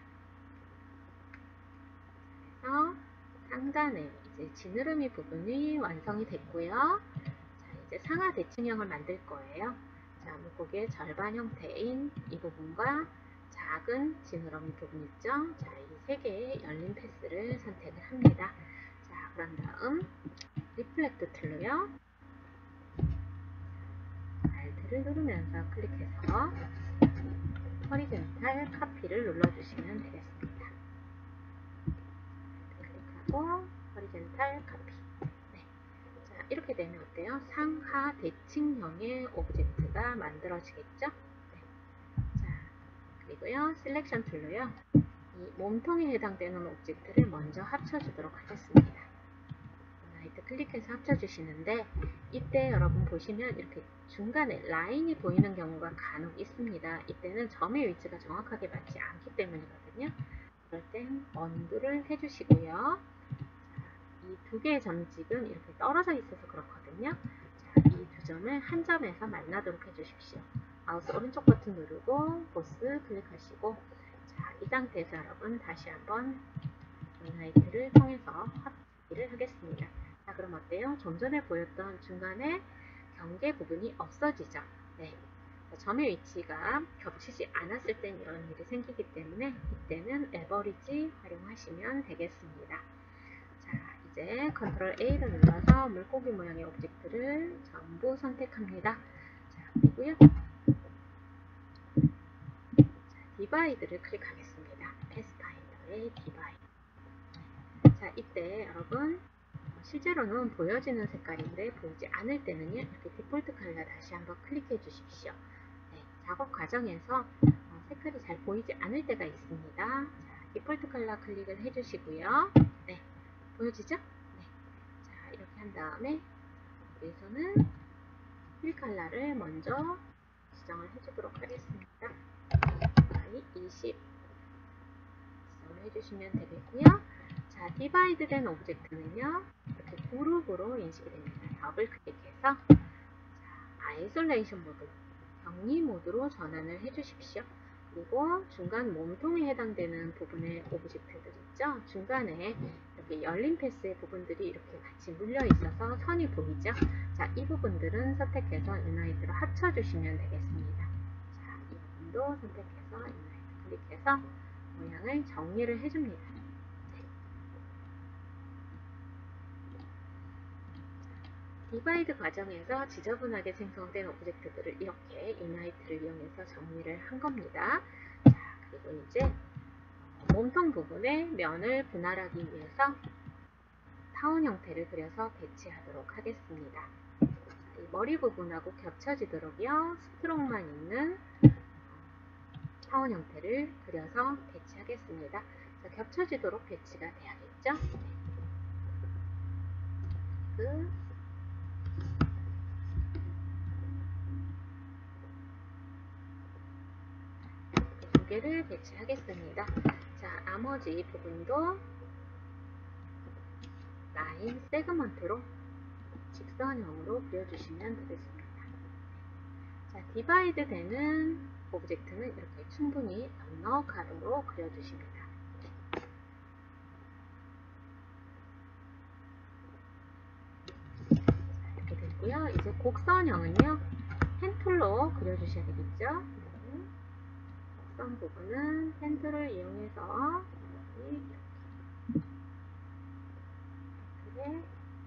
그래서 상단에 이제 지느러미 부분이 완성이 됐고요. 자, 이제 상하 대칭형을 만들 거예요. 자, 물고기의 절반 형태인 이 부분과 작은 지느러미 부분 있죠? 자, 이 세 개의 열린 패스를 선택을 합니다. 자, 그런 다음 리플렉트 툴로요. 알트를 누르면서 클릭해서 허리젠탈 카피를 눌러주시면 되겠습니다. 클릭하고 허리젠탈 카피. 네. 자, 이렇게 되면 어때요? 상하 대칭형의 오브젝트가 만들어지겠죠? 네. 자, 그리고요. 셀렉션 툴로요. 이 몸통에 해당되는 오브젝트를 먼저 합쳐주도록 하겠습니다. 라이트 클릭해서 합쳐주시는데 이때 여러분 보시면 이렇게 중간에 라인이 보이는 경우가 간혹 있습니다. 이때는 점의 위치가 정확하게 맞지 않기 때문이거든요. 그럴 땐 언두를 해주시고요. 이 두 개의 점집은 이렇게 떨어져 있어서 그렇거든요. 자, 이 두 점을 한 점에서 만나도록 해주십시오. 마우스 오른쪽 버튼 누르고 보스 클릭하시고 자, 이 상태에서 여러분 다시 한번 라이트를 통해서 합치기를 하겠습니다. 자, 그럼 어때요? 좀 전에 보였던 중간에 경계 부분이 없어지죠. 네. 점의 위치가 겹치지 않았을 땐 이런 일이 생기기 때문에 이때는 에버리지 활용하시면 되겠습니다. 자, 이제 컨트롤 A를 눌러서 물고기 모양의 오브젝트를 전부 선택합니다. 자, 그리고요. 자, 디바이드를 클릭하겠습니다. 패스파인더의 디바이드. 자, 이때 여러분 실제로는 보여지는 색깔인데 보이지 않을 때는요. 이렇게 디폴트 컬러 다시 한번 클릭해 주십시오. 네, 작업 과정에서 색깔이 잘 보이지 않을 때가 있습니다. 자, 디폴트 컬러 클릭을 해주시고요. 네, 보여지죠? 네. 자, 이렇게 한 다음에 여기에서는 필 컬러를 먼저 지정을 해주도록 하겠습니다. 이십 지정을 해주시면 되겠고요. 자, 디바이드 된 오브젝트는요, 이렇게 그룹으로 인식이 됩니다. 더블 클릭해서 자, 아이솔레이션 모드, 격리 모드로 전환을 해주십시오. 그리고 중간 몸통에 해당되는 부분의 오브젝트들 있죠? 중간에 이렇게 열린 패스의 부분들이 이렇게 같이 물려 있어서 선이 보이죠? 자, 이 부분들은 선택해서 유나이트로 합쳐주시면 되겠습니다. 자, 이 부분도 선택해서 유나이트 클릭해서 모양을 정리를 해줍니다. 디바이드 과정에서 지저분하게 생성된 오브젝트들을 이렇게 유나이트를 이용해서 정리를 한 겁니다. 자, 그리고 이제 몸통 부분의 면을 분할하기 위해서 타원 형태를 그려서 배치하도록 하겠습니다. 자, 이 머리 부분하고 겹쳐지도록요, 스트록만 있는 타원 형태를 그려서 배치하겠습니다. 자, 겹쳐지도록 배치가 돼야겠죠? 그 두 개를 배치하겠습니다. 자, 나머지 부분도 라인 세그먼트로 직선형으로 그려주시면 되겠습니다. 자, 디바이드 되는 오브젝트는 이렇게 충분히 넉넉하도록 그려주십니다. 자, 이렇게 됐고요. 이제 곡선형은요, 펜툴로 그려주셔야 되겠죠. 네. 곡선 부분은 펜툴을 이용해서 이렇게 펜툴에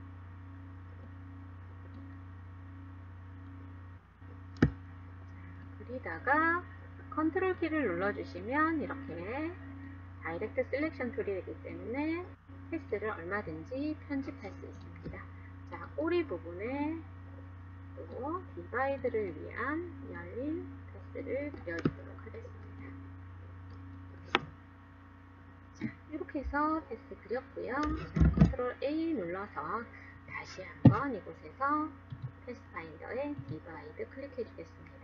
그리다가 컨트롤 키를 눌러주시면 이렇게 다이렉트 셀렉션 툴이 되기 때문에 패스를 얼마든지 편집할 수 있습니다. 자, 꼬리 부분에 또 디바이드를 위한 열린 패스를 그려주도록 하겠습니다. 자, 이렇게 해서 패스 그렸고요. 자, 컨트롤 A 눌러서 다시 한번 이곳에서 패스 파인더에 디바이드 클릭해 주겠습니다.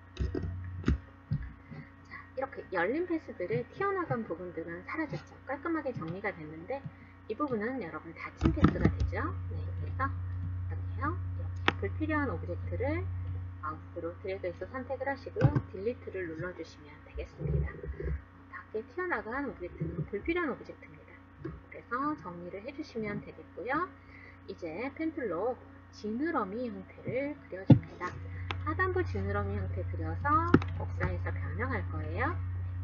이렇게 열린 패스들의 튀어나간 부분들은 사라졌죠. 깔끔하게 정리가 됐는데 이 부분은 여러분 닫힌 패스가 되죠. 네, 그래서 어떻게 해요? 이렇게 불필요한 오브젝트를 마우스로 드래그해서 선택을 하시고 딜리트를 눌러주시면 되겠습니다. 밖에 튀어나간 오브젝트는 불필요한 오브젝트입니다. 그래서 정리를 해주시면 되겠고요. 이제 펜툴로 지느러미 형태를 그려줍니다. 하단부 지느러미 형태 그려서 복사해서 변형할 거예요.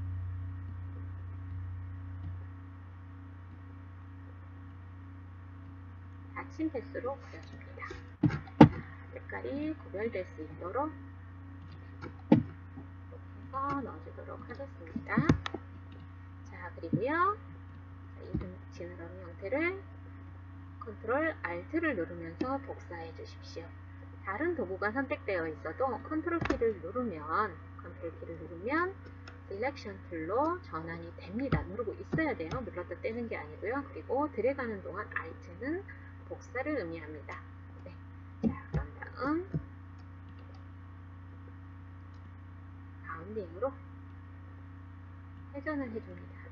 닫힌 패스로 그려줍니다. 색깔이 구별될 수 있도록 이렇게 해서 넣어주도록 하겠습니다. 자, 그리고요, 이 지느러미 형태를 컨트롤 알트를 누르면서 복사해 주십시오. 다른 도구가 선택되어 있어도 컨트롤 키를 누르면 컨트롤 키를 누르면 셀렉션 툴로 전환이 됩니다. 누르고 있어야 돼요. 눌렀다 떼는 게 아니고요. 그리고 드래그하는 동안 알트는 복사를 의미합니다. 네. 자, 그런 다음 바운딩으로 회전을 해줍니다.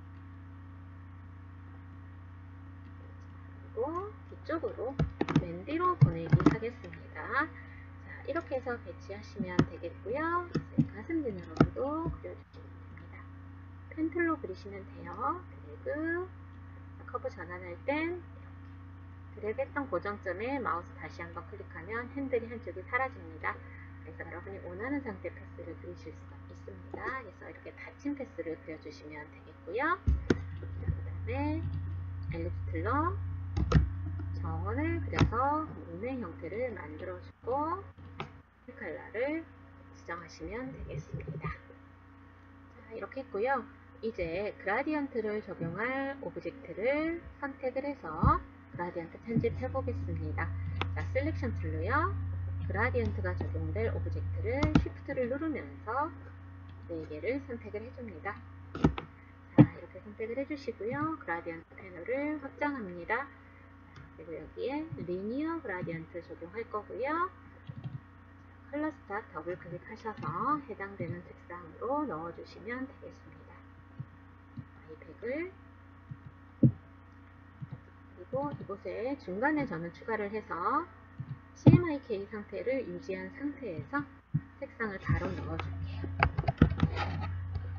그리고 뒤쪽으로 맨 뒤로 보내기 하겠습니다. 자, 이렇게 해서 배치하시면 되겠고요. 이제 가슴 지느러미도 그려주시면 됩니다. 펜툴로 그리시면 돼요. 드래그, 커브 전환할 땐 드래그 했던 고정점에 마우스 다시 한번 클릭하면 핸들이 한쪽이 사라집니다. 그래서 여러분이 원하는 상태 패스를 그리실 수가 있습니다. 그래서 이렇게 닫힌 패스를 그려주시면 되겠고요. 그 다음에 엘립스 툴러 정원을 그려서 문의 형태를 만들어주고 컬러를 지정하시면 되겠습니다. 자, 이렇게 했고요. 이제 그라디언트를 적용할 오브젝트를 선택을 해서 그라디언트 편집해 보겠습니다. 자, 셀렉션 툴로요, 그라디언트가 적용될 오브젝트를 쉬프트를 누르면서 네 개를 선택을 해줍니다. 자, 이렇게 선택을 해주시고요. 그라디언트 패널을 확장합니다. 그리고 여기에 리니어 그라디언트 적용할 거고요. 컬러 스ታት 더블 클릭하셔서 해당되는 색상으로 넣어주시면 되겠습니다. 아이팩을 그리고 이곳에 중간에 저는 추가를 해서 씨엠와이케이 상태를 유지한 상태에서 색상을 바로 넣어줄게요.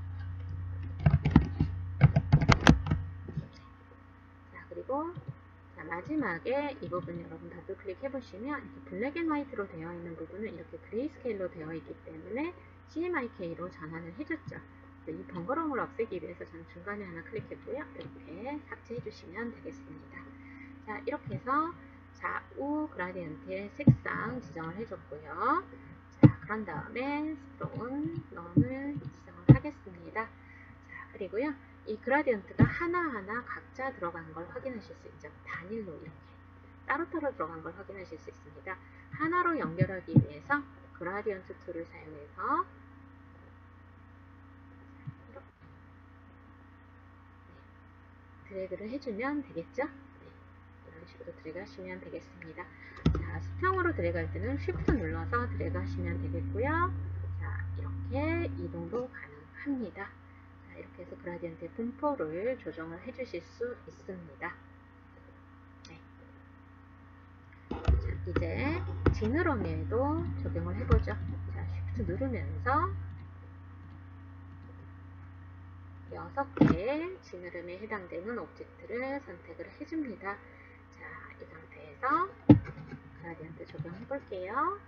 자, 그리고 자, 마지막에 이 부분 여러분 더블 클릭해 보시면 이렇게 블랙 앤 화이트로 되어 있는 부분은 이렇게 그레이스케일로 되어 있기 때문에 씨엠와이케이로 전환을 해줬죠. 이 번거로움을 없애기 위해서 저는 중간에 하나 클릭했고요. 이렇게 삭제해 주시면 되겠습니다. 자, 이렇게 해서 좌우 그라디언트의 색상 지정을 해줬고요. 자, 그런 다음에 스트로운 넌을 지정을 하겠습니다. 자, 그리고요. 이 그라디언트가 하나하나 각자 들어간 걸 확인하실 수 있죠. 단일로 이렇게 따로따로 들어간 걸 확인하실 수 있습니다. 하나로 연결하기 위해서 그라디언트 툴을 사용해서 이렇게 드래그를 해주면 되겠죠? 네, 이런 식으로 드래그 하시면 되겠습니다. 자, 수평으로 드래그 할 때는 쉬프트 눌러서 드래그 하시면 되겠고요. 자, 이렇게 이동도 가능합니다. 자, 이렇게 해서 그라디언트의 분포를 조정을 해주실 수 있습니다. 네. 자, 이제 지느러미에도 적용을 해보죠. 자, 쉬프트 누르면서 여섯 개의 지느러미에 해당되는 오브젝트를 선택을 해줍니다. 자, 이 상태에서 그라디언트 적용해 볼게요.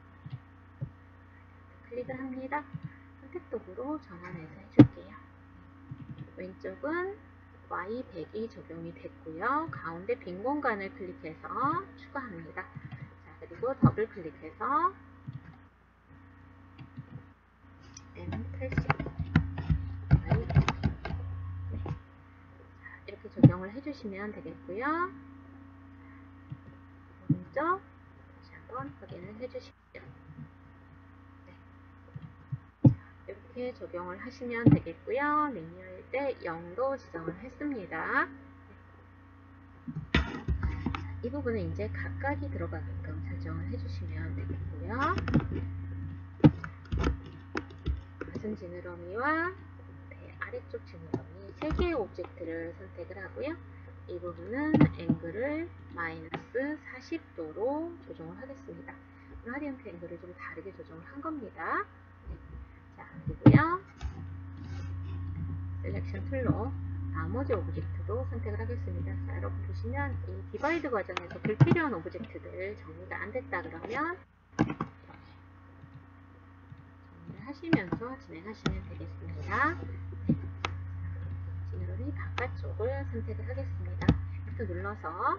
클릭을 합니다. 선택 도구로 전환해서 해줄게요. 왼쪽은 와이 백이 적용이 됐고요. 가운데 빈 공간을 클릭해서 추가합니다. 자, 그리고 더블 클릭해서 M 프레스 와이 백. 네. 자, 이렇게 적용을 해주시면 되겠고요. 오른쪽 다시 한번 확인을 해주십시오. 네. 이렇게 적용을 하시면 되겠고요. 메뉴일 때 영도 지정을 했습니다. 이 부분은 이제 각각이 들어가게끔 설정을 해주시면 되겠고요. 가슴 지느러미와 배 아래쪽 지느러미 세 개의 오브젝트를 선택을 하고요. 이 부분은 앵글을 마이너스 사십 도로 조정을 하겠습니다. 그라디언트 앵글을 좀 다르게 조정을 한 겁니다. 네. 자, 그리고요. 셀렉션 툴로 나머지 오브젝트도 선택을 하겠습니다. 자, 여러분 보시면 이 디바이드 과정에서 불필요한 오브젝트들 정리가 안 됐다 그러면 이렇게 정리를 하시면서 진행하시면 되겠습니다. 네. 지느러미 바깥쪽을 선택을 하겠습니다. 쉬프트 눌러서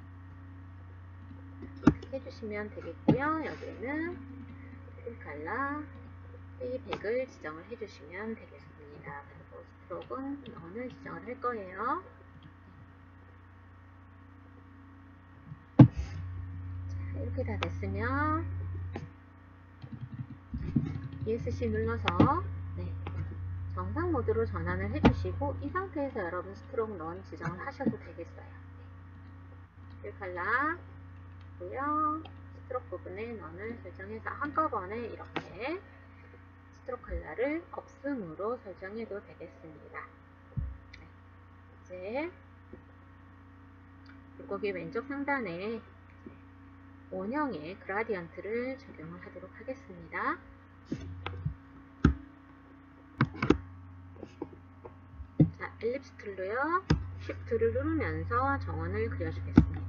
해주시면 되겠고요. 여기는 필 컬러 페이 백을 지정을 해주시면 되겠습니다. 그리고 스트로크는 넌을 지정을 할 거예요. 자, 이렇게 다 됐으면 이에스씨 눌러서 네, 정상 모드로 전환을 해주시고 이 상태에서 여러분 스트로크 넌 지정을 하셔도 되겠어요. 네. 필 컬러 고요. 스트로크 부분에 넌을 설정해서 한꺼번에 이렇게 스트로크 컬러를 없음으로 설정해도 되겠습니다. 네. 이제 물고기 왼쪽 상단에 원형의 그라디언트를 적용을 하도록 하겠습니다. 자, 엘립스 툴로요. 쉬프트를 누르면서 정원을 그려주겠습니다.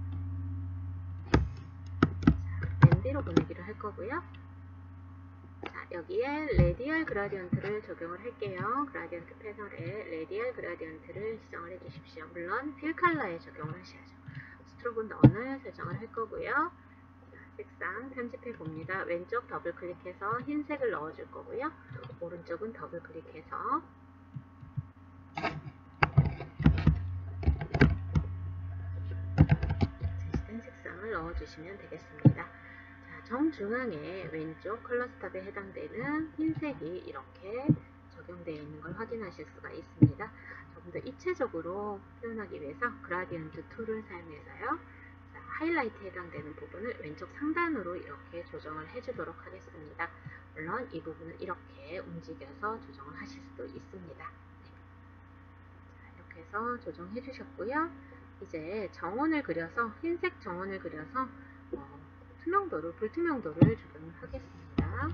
자, 맨 뒤로 보내기를 할 거고요. 자, 여기에 레디얼 그라디언트를 적용을 할게요. 그라디언트 패널에 레디얼 그라디언트를 지정을 해주십시오. 물론 필 컬러에 적용을 하셔야죠. 스트로크 넌을 설정을 할 거고요. 자, 색상 편집해 봅니다. 왼쪽 더블 클릭해서 흰색을 넣어줄 거고요. 오른쪽은 더블 클릭해서 제시된 색상을 넣어주시면 되겠습니다. 자, 정중앙에 왼쪽 컬러 스탑에 해당되는 흰색이 이렇게 적용되어 있는 걸 확인하실 수가 있습니다. 조금 더 입체적으로 표현하기 위해서 그라디언트 툴을 사용해서요. 자, 하이라이트에 해당되는 부분을 왼쪽 상단으로 이렇게 조정을 해주도록 하겠습니다. 물론 이 부분을 이렇게 움직여서 조정을 하실 수도 있습니다. 네. 자, 이렇게 해서 조정해 주셨고요. 이제 정원을 그려서 흰색 정원을 그려서 어, 투명도를 불투명도를 적용을 하겠습니다.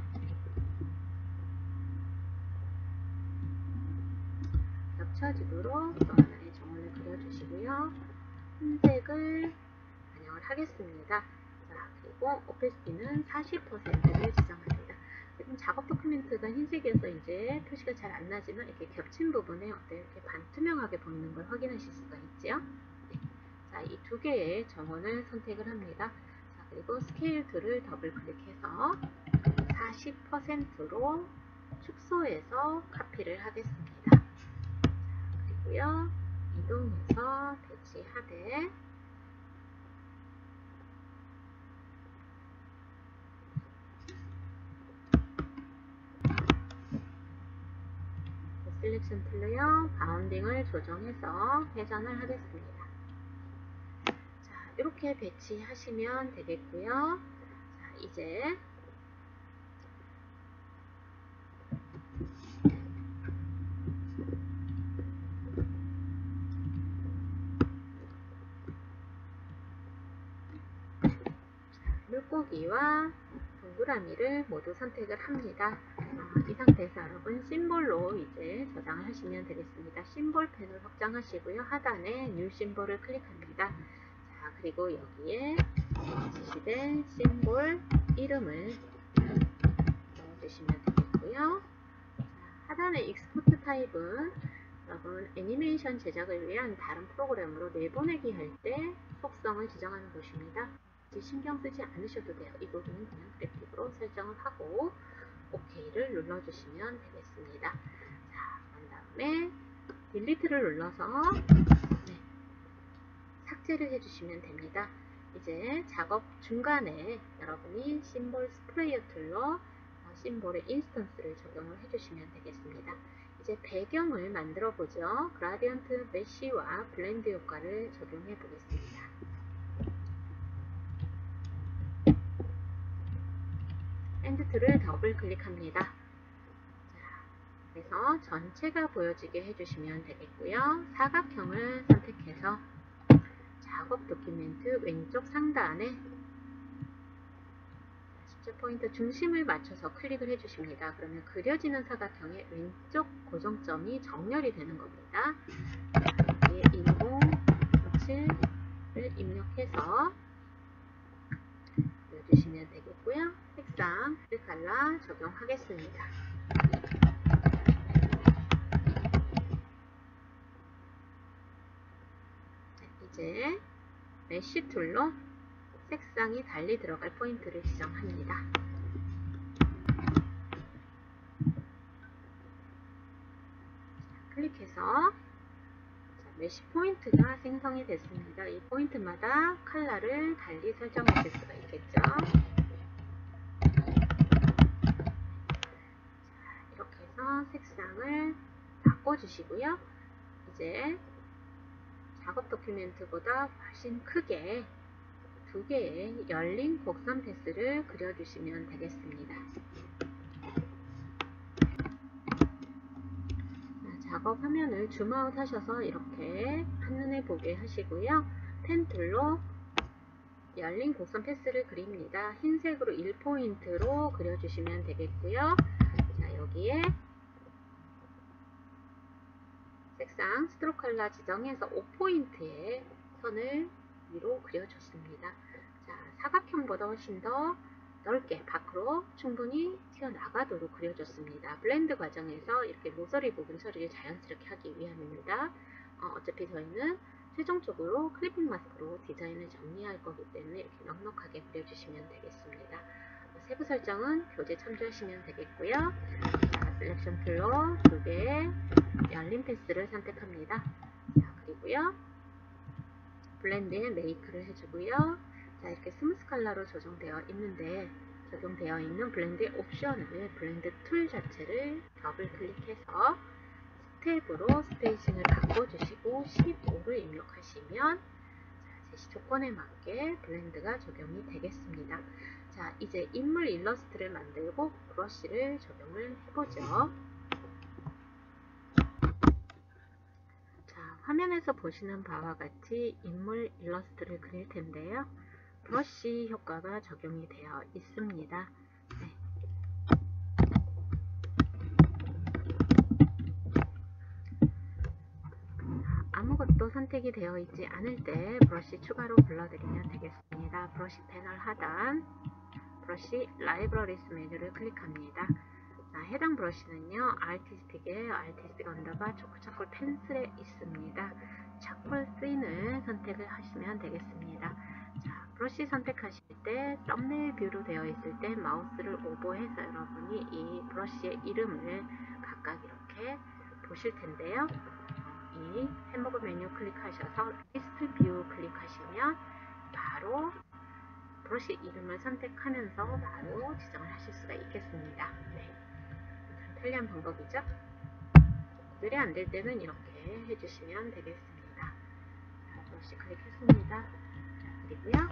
겹쳐지도록 또 하나의 정원을 그려주시고요. 흰색을 반영을 하겠습니다. 자, 그리고 오페시티는 사십 퍼센트를 지정합니다. 지금 작업 도큐멘트가 흰색이어서 이제 표시가 잘 안 나지만 이렇게 겹친 부분에 어때 이렇게 반투명하게 보이는 걸 확인하실 수가 있죠. 네. 자, 이 두 개의 정원을 선택을 합니다. 자, 그리고 스케일 툴을 더블 클릭해서 사십 퍼센트로 축소해서 카피를 하겠습니다. 자, 그리고요, 이동해서 배치하되 셀렉션 툴로요, 바운딩을 조정해서 회전을 하겠습니다. 자, 이렇게 배치하시면 되겠고요. 자, 이제 물고기와 동그라미를 모두 선택을 합니다. 어, 이 상태에서 여러분 심볼로 이제 저장을 하시면 되겠습니다. 심볼 패널 확장하시고요. 하단에 뉴 심볼을 클릭합니다. 자, 그리고 여기에 지시된 심볼 이름을 넣어주시면 되겠고요. 자, 하단의 익스포트 타입은 여러분 애니메이션 제작을 위한 다른 프로그램으로 내보내기 할 때 속성을 지정하는 곳입니다. 신경 쓰지 않으셔도 돼요. 이 부분은 그냥 그래픽으로 설정을 하고 오케이를 눌러주시면 되겠습니다. 자, 그런 다음에 딜리트를 눌러서 네, 삭제를 해주시면 됩니다. 이제 작업 중간에 여러분이 심볼 스프레이어 툴로 심볼의 인스턴스를 적용을 해주시면 되겠습니다. 이제 배경을 만들어 보죠. 그라디언트 메쉬와 블렌드 효과를 적용해 보겠습니다. 핸드 툴을 더블 클릭합니다. 자, 그래서 전체가 보여지게 해주시면 되겠고요. 사각형을 선택해서 작업 도큐멘트 왼쪽 상단에 십자 포인트 중심을 맞춰서 클릭을 해주십니다. 그러면 그려지는 사각형의 왼쪽 고정점이 정렬이 되는 겁니다. 여기에 일공칠을 입력해서 그려주시면 되겠고요. 색상, 칼라 적용하겠습니다. 이제 메쉬 툴로 색상이 달리 들어갈 포인트를 지정합니다. 클릭해서 메쉬 포인트가 생성이 됐습니다. 이 포인트마다 컬러를 달리 설정하실 수가 있겠죠. 자, 이렇게 해서 색상을 바꿔주시고요. 이제 작업 도큐멘트보다 훨씬 크게 두 개의 열린 곡선 패스를 그려주시면 되겠습니다. 작업 화면을 줌아웃 하셔서 이렇게 한눈에 보게 하시고요. 펜 툴로 열린 곡선 패스를 그립니다. 흰색으로 일 포인트로 그려주시면 되겠고요. 자, 여기에 색상 스트로크 컬러 지정해서 오 포인트의 선을 위로 그려줬습니다. 자, 사각형보다 훨씬 더 넓게 밖으로 충분히 튀어나가도록 그려줬습니다. 블렌드 과정에서 이렇게 모서리 부분 처리를 자연스럽게 하기 위함입니다. 어, 어차피 저희는 최종적으로 클리핑 마스크로 디자인을 정리할 거기 때문에 이렇게 넉넉하게 그려주시면 되겠습니다. 어, 세부 설정은 교재 참조하시면 되겠고요. 자, 셀렉션 툴로 두 개의 열린 패스를 선택합니다. 자, 그리고요. 블렌드에 메이크를 해주고요. 자, 이렇게 스무스 컬러로 조정되어 있는데 적용되어 있는 블렌드의 옵션을 블렌드 툴 자체를 더블 클릭해서 스텝으로 스페이싱을 바꿔주시고 십오를 입력하시면 자, 제시 조건에 맞게 블렌드가 적용이 되겠습니다. 자, 이제 인물 일러스트를 만들고 브러쉬를 적용을 해보죠. 자, 화면에서 보시는 바와 같이 인물 일러스트를 그릴 텐데요. 브러쉬 효과가 적용이 되어 있습니다. 네. 아무것도 선택 선택이 되어 있지 않을 때 브러쉬 추가로 불러드리면 되겠습니다. 브러쉬 패널 하단 브러쉬 라이브러리스 메뉴를 클릭합니다. 자, 해당 브러쉬는요 아티스틱의 아티스틱 언더바 초콜초콜 펜슬에 있습니다. 차콜 씬을 선택을 하시면 되겠습니다. 자, 브러쉬 선택하실 때 썸네일 뷰로 되어 있을 때 마우스를 오버해서 여러분이 이 브러쉬의 이름을 각각 이렇게 보실 텐데요. 이 햄버거 메뉴 클릭하셔서 리스트 뷰 클릭하시면 바로 브러쉬 이름을 선택하면서 바로 지정을 하실 수가 있겠습니다. 네. 편리한 방법이죠. 구별이 안 될 때는 이렇게 해주시면 되겠습니다. 자, 브러쉬 클릭했습니다. 자, 그리고요.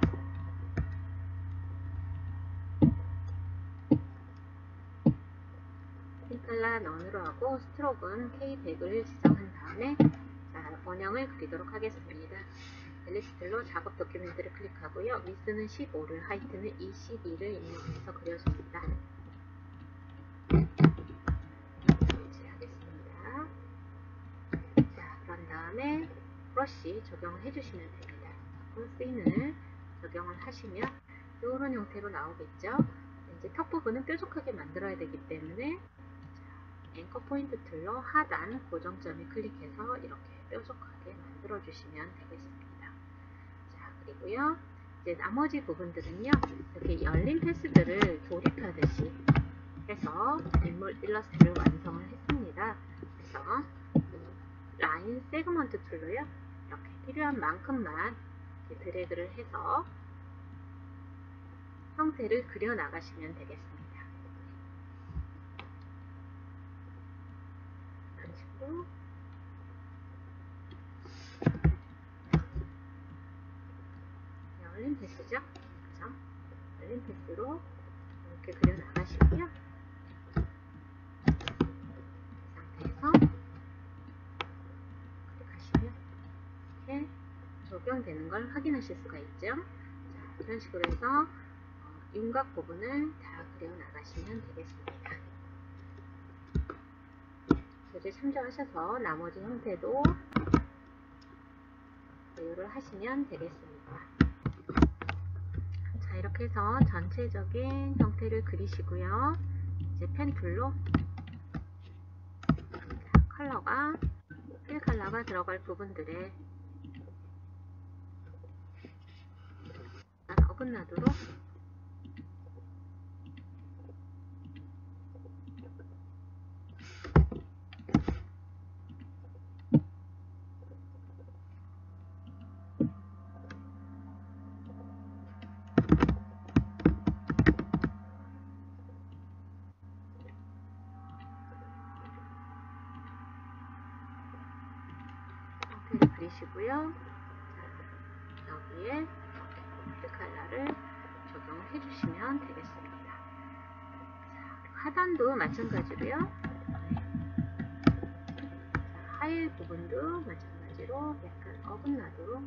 핑클라 넌으로 하고 스트로크는 케이 백을 지정한 다음에 자, 원형을 그리도록 하겠습니다. 앨리스틀로 작업 도큐멘트를 클릭하고요. 위스는 십오를, 하이트는 이십이를 입력해서 그려줍니다. 배치하겠습니다. 자, 그런 다음에 브러쉬 적용을 해주시면 됩니다. 폴스인을 적용을 하시면 이런 형태로 나오겠죠. 이제 턱 부분은 뾰족하게 만들어야 되기 때문에 앵커 포인트 툴로 하단 고정점에 클릭해서 이렇게 뾰족하게 만들어 주시면 되겠습니다. 자, 그리고요 이제 나머지 부분들은요 이렇게 열린 패스들을 조립하듯이 해서 인물 일러스트를 완성을 했습니다. 그래서 라인 세그먼트 툴로요 이렇게 필요한 만큼만 이렇게 드래그를 해서 형태를 그려 나가시면 되겠습니다. 이런 식으로 열린 패스죠. 그렇죠? 열린 패스로 이렇게 그려 나가시고요. 이 상태에서 클릭하시면 이렇게 적용되는 걸 확인하실 수가 있죠. 자, 이런 식으로 해서 윤곽 부분을 다 그려 나가시면 되겠습니다. 교재 참조하셔서 나머지 형태도 배우를 하시면 되겠습니다. 자, 이렇게 해서 전체적인 형태를 그리시고요. 이제 펜 툴로 컬러가 필 컬러가 들어갈 부분들에 어긋나도록 형태를 그리시고요. 자, 여기에 필 컬러를 적용을 해주시면 되겠습니다. 자, 하단도 마찬가지로요. 하일 부분도 마찬가지로 약간 어긋나도록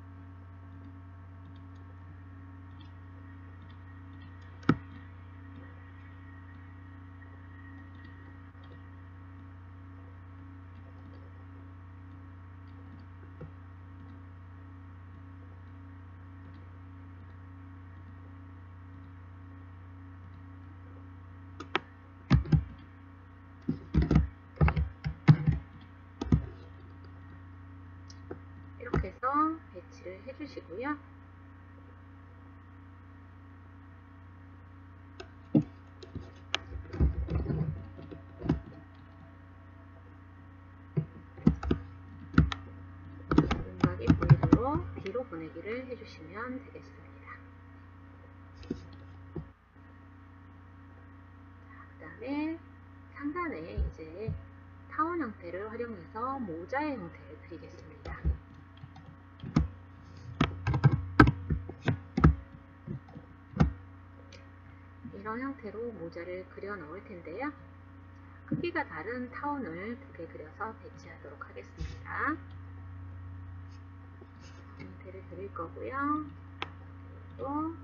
이렇게 해서 배치를 해주시고요. 윤곽이 보이도록 뒤로 보내기를 해주시면 되겠습니다. 그 다음에 상단에 이제 타원 형태를 활용해서 모자의 형태를 그리겠습니다. 이런 형태로 모자를 그려 넣을 텐데요. 크기가 다른 타원을 두 개 그려서 배치하도록 하겠습니다. 형태를 그릴 거고요. 또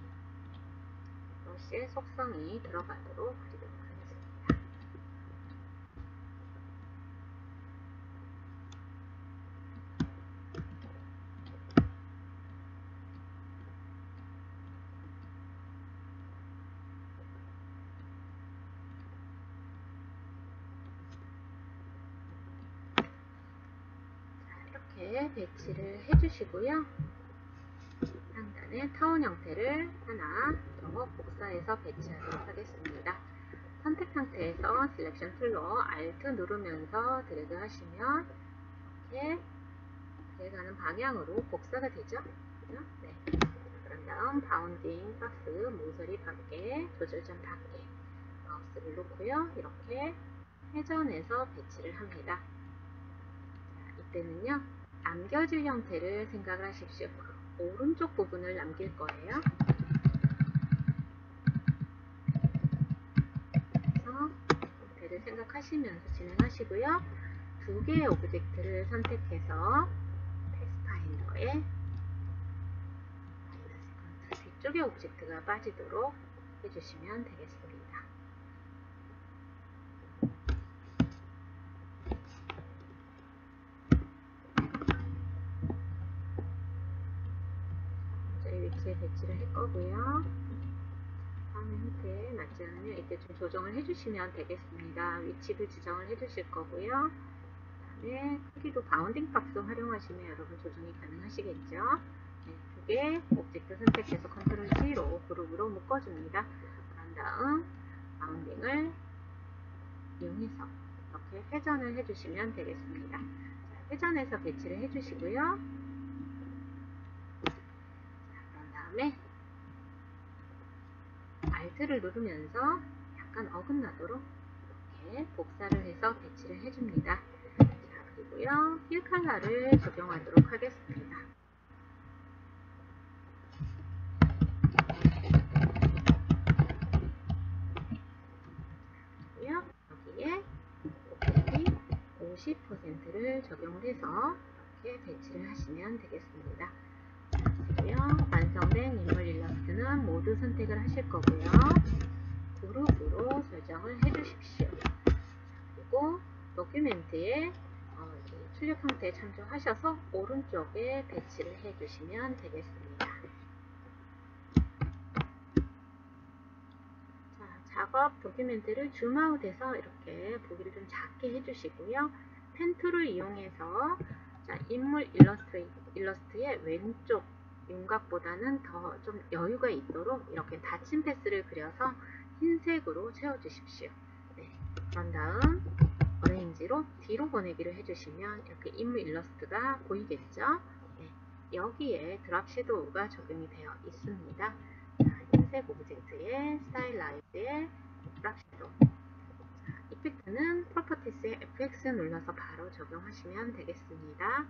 브러쉬의 속성이 들어가도록 그리도록 하겠습니다. 이렇게 배치를 해주시고요. 상단에 타원 형태를 하나 더 복사해서 배치하도록 하겠습니다. 선택 상태에서 셀렉션 툴로 알트 누르면서 드래그 하시면 이렇게 드래그하는 방향으로 복사가 되죠. 그죠? 네. 그런 다음 바운딩 박스 모서리 밖에 조절점 밖에 마우스를 놓고요. 이렇게 회전해서 배치를 합니다. 자, 이때는요. 남겨질 형태를 생각을 하십시오. 오른쪽 부분을 남길 거예요. 그래서 형태를 생각하시면서 진행하시고요. 두 개의 오브젝트를 선택해서 패스파인더에 마이너스 컨트 뒤쪽의 오브젝트가 빠지도록 해주시면 되겠습니다. 위치에 배치를 할 거고요. 다음 형태에 맞지 않으면 이때 좀 조정을 해주시면 되겠습니다. 위치도 지정을 해주실 거고요. 그 다음에 크기도 바운딩 박스 활용하시면 여러분 조정이 가능하시겠죠. 네, 두 개 오브젝트 선택해서 컨트롤 C로 그룹으로 묶어줍니다. 그런 다음 바운딩을 이용해서 이렇게 회전을 해주시면 되겠습니다. 자, 회전해서 배치를 해주시고요. 다음에 알트를 누르면서 약간 어긋나도록 이렇게 복사를 해서 배치를 해줍니다. 자, 그리고요 힐 컬러를 적용하도록 하겠습니다. 그리고요 여기에 곱하기 오십 퍼센트를 적용을 해서 이렇게 배치를 하시면 되겠습니다. 완성된 인물 일러스트는 모두 선택을 하실 거고요. 그룹으로 설정을 해 주십시오. 그리고 도큐멘트에 어, 출력 형태에 참조하셔서 오른쪽에 배치를 해 주시면 되겠습니다. 자, 작업 도큐멘트를 줌아웃해서 이렇게 보기를 좀 작게 해 주시고요. 펜 툴을 이용해서 자, 인물 일러스트, 일러스트의 왼쪽 윤곽보다는 더 좀 여유가 있도록 이렇게 닫힌 패스를 그려서 흰색으로 채워주십시오. 네, 그런 다음 어레인지로 뒤로 보내기를 해주시면 이렇게 인물 일러스트가 보이겠죠? 네, 여기에 드랍 섀도우가 적용이 되어 있습니다. 자, 흰색 오브젝트의 스타일라이즈의 드랍 섀도우. 자, 이펙트는 프로퍼티스의 에프엑스 눌러서 바로 적용하시면 되겠습니다.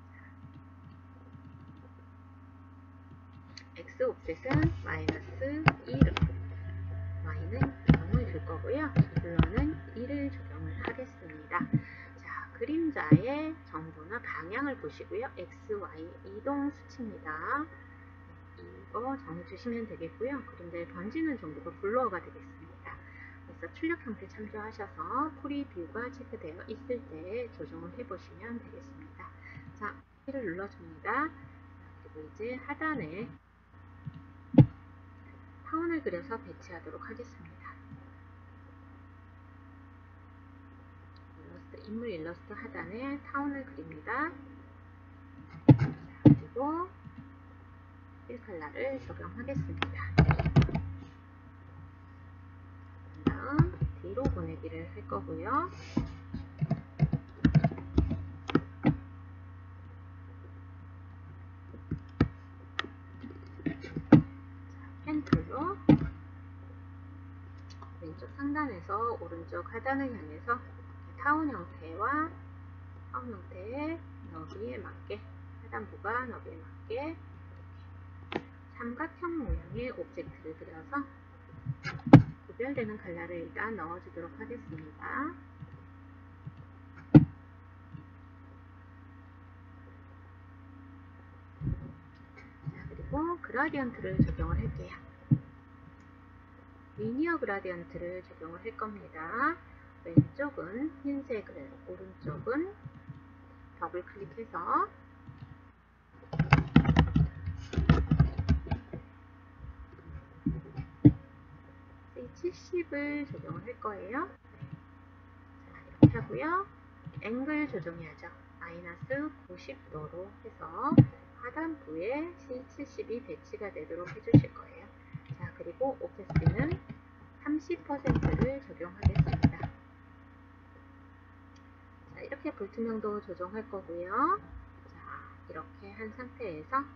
X 옵셋은 마이너스 일을 Y는 영을 줄 거고요. 블러는 일을 적용을 하겠습니다. 자, 그림자의 정보나 방향을 보시고요. X, Y 이동 수치입니다. 이거 정해주시면 되겠고요. 그림자의 번지는 정도가 블러가 되겠습니다. 그래서 출력 형태 참조하셔서 프리뷰가 체크되어 있을 때 조정을 해보시면 되겠습니다. 자, 키를 눌러줍니다. 그리고 이제 하단에 타원을 그려서 배치하도록 하겠습니다. 일러스트, 인물 일러스트 하단에 타원을 그립니다. 자, 그리고 힐 컬러를 적용하겠습니다. 그 다음 뒤로 보내기를 할 거고요. 펜 툴로 왼쪽 상단에서 오른쪽 하단을 향해서 타원 형태와 타원 형태의 너비에 맞게 하단부가 너비에 맞게 삼각형 모양의 오브젝트를 그려서 구별되는 컬러를 일단 넣어주도록 하겠습니다. 자, 그리고 그라디언트를 적용을 할게요. 리니어 그라디언트를 적용을 할 겁니다. 왼쪽은 흰색을, 오른쪽은 더블 클릭해서 칠십을 적용을 할 거예요. 자, 이렇게 하고요. 앵글 조정해야죠. 마이너스 구십 도로 해서 하단부에 씨 칠십이 배치가 되도록 해주실 거예요. 자, 그리고 오페스는 삼십 퍼센트를 적용하겠습니다. 자, 이렇게 불투명도 조정할 거고요. 자, 이렇게 한 상태에서 자,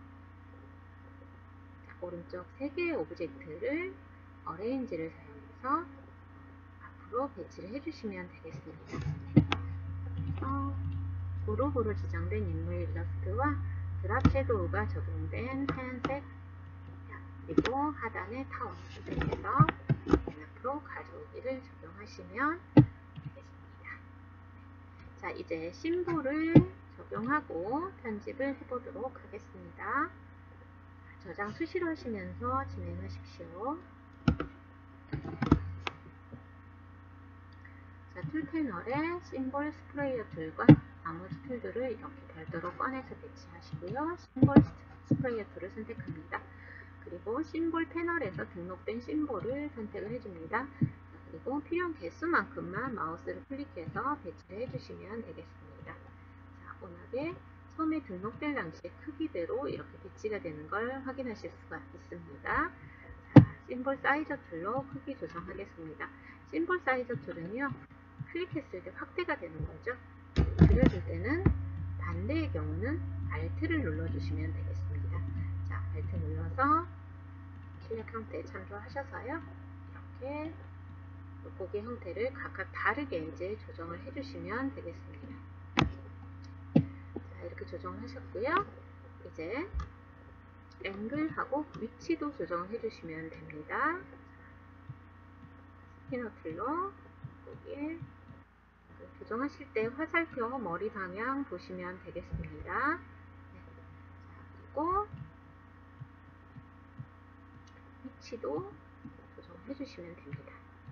오른쪽 세 개의 오브젝트를 어레인지를 사용해서 앞으로 배치를 해주시면 되겠습니다. 어, 그룹으로 지정된 인물 일러스트와 드랍 섀도우가 적용된 하얀색, 그리고 하단의 타워 선택해서 앞으로 가져오기를 적용하시면 되겠습니다. 자, 이제 심볼을 적용하고 편집을 해보도록 하겠습니다. 저장 수시로 하시면서 진행하십시오. 자, 툴 패널에 심볼 스프레이어 툴과 나머지 툴들을 이렇게 별도로 꺼내서 배치하시고요. 심볼 스프레이어 툴을 선택합니다. 그리고 심볼 패널에서 등록된 심볼을 선택을 해줍니다. 그리고 필요한 개수만큼만 마우스를 클릭해서 배치를 해주시면 되겠습니다. 자, 워낙에 처음에 등록될 당시의 크기대로 이렇게 배치가 되는 걸 확인하실 수가 있습니다. 자, 심볼 사이저 툴로 크기 조정하겠습니다. 심볼 사이저 툴은요, 클릭했을 때 확대가 되는 거죠. 줄여줄 때는 반대의 경우는 Alt를 눌러주시면 되겠습니다. 자, Alt 눌러서 출력 형태 참조하셔서요, 이렇게 고개 형태를 각각 다르게 이제 조정을 해주시면 되겠습니다. 자, 이렇게 조정하셨고요. 이제 앵글하고 위치도 조정을 해주시면 됩니다. 스피너 툴로 여기에 조정하실 때 화살표 머리 방향 보시면 되겠습니다. 네. 자, 그리고 위치도 조정해 주시면 됩니다.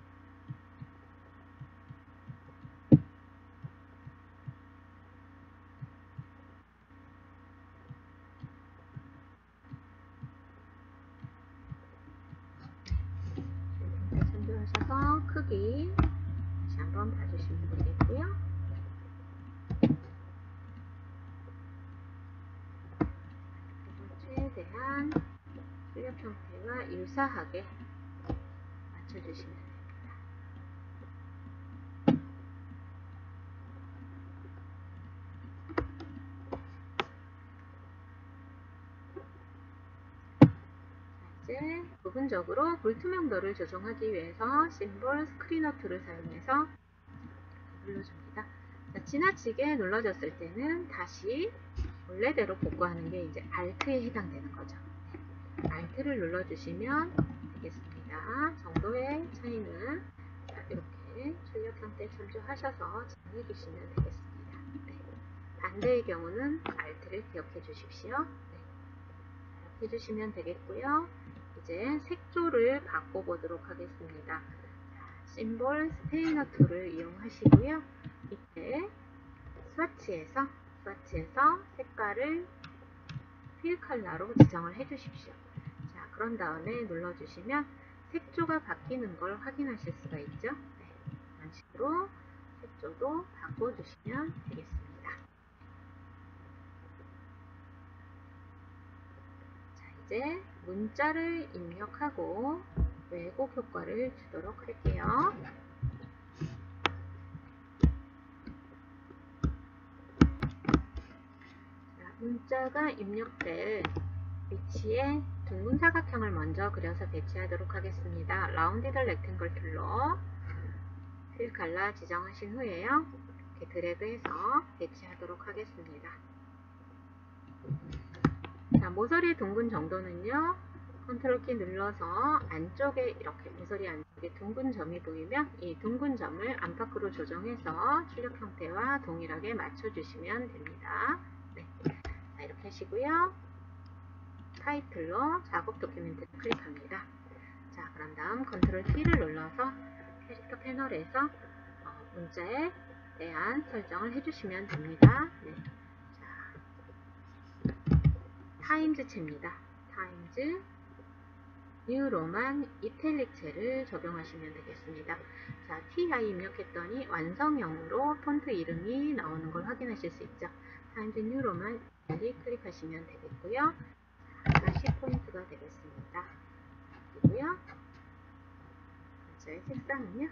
참조하셔서 크기 다시 한번 봐주시면 되겠고요. 최대한 출력 형태와 유사하게 맞춰주시면 됩니다. 이제 부분적으로 불투명도를 조정하기 위해서 심볼 스크리너 툴을 사용해서 눌러줍니다. 자, 지나치게 눌러졌을 때는 다시 원래대로 복구하는 게 이제 Alt에 해당되는 거죠. Alt를 눌러주시면 되겠습니다. 정도의 차이는 자, 이렇게 출력 형태 참조하셔서 진행해 주시면 되겠습니다. 네. 반대의 경우는 Alt를 기억해 주십시오. 네. 이렇게 해주시면 되겠고요. 이제 색조를 바꿔보도록 하겠습니다. 자, 심볼 스테이너 툴을 이용하시고요. 밑에 스와치에서 스와치에서 색깔을 필 컬러로 지정을 해 주십시오. 자, 그런 다음에 눌러주시면 색조가 바뀌는 걸 확인하실 수가 있죠. 네, 이런 식으로 색조도 바꿔주시면 되겠습니다. 자, 이제 문자를 입력하고 왜곡 효과를 주도록 할게요. 자, 문자가 입력될 위치에 둥근 사각형을 먼저 그려서 배치하도록 하겠습니다. 라운디드 렉탱글 툴로 필 컬러 지정하신 후에요. 이렇게 드래그해서 배치하도록 하겠습니다. 자, 모서리 둥근 정도는요, 컨트롤 키 눌러서 안쪽에 이렇게 모서리 안쪽에 둥근 점이 보이면 이 둥근 점을 안팎으로 조정해서 출력 형태와 동일하게 맞춰주시면 됩니다. 네. 자, 이렇게 하시고요. 타이틀로 작업 도큐멘트를 클릭합니다. 자, 그런 다음 컨트롤 T를 눌러서 캐릭터 패널에서 어, 문자에 대한 설정을 해주시면 됩니다. 네. 자, 타임즈 칩니다. 타임즈 뉴로만 이탈릭체를 적용하시면 되겠습니다. 자, 티아이 입력했더니 완성형으로 폰트 이름이 나오는 걸 확인하실 수 있죠. 타임즈 뉴로만 이탈릭 클릭하시면 되겠고요. 사십 포인트가 되겠습니다. 그리고요. 글자의 색상은요.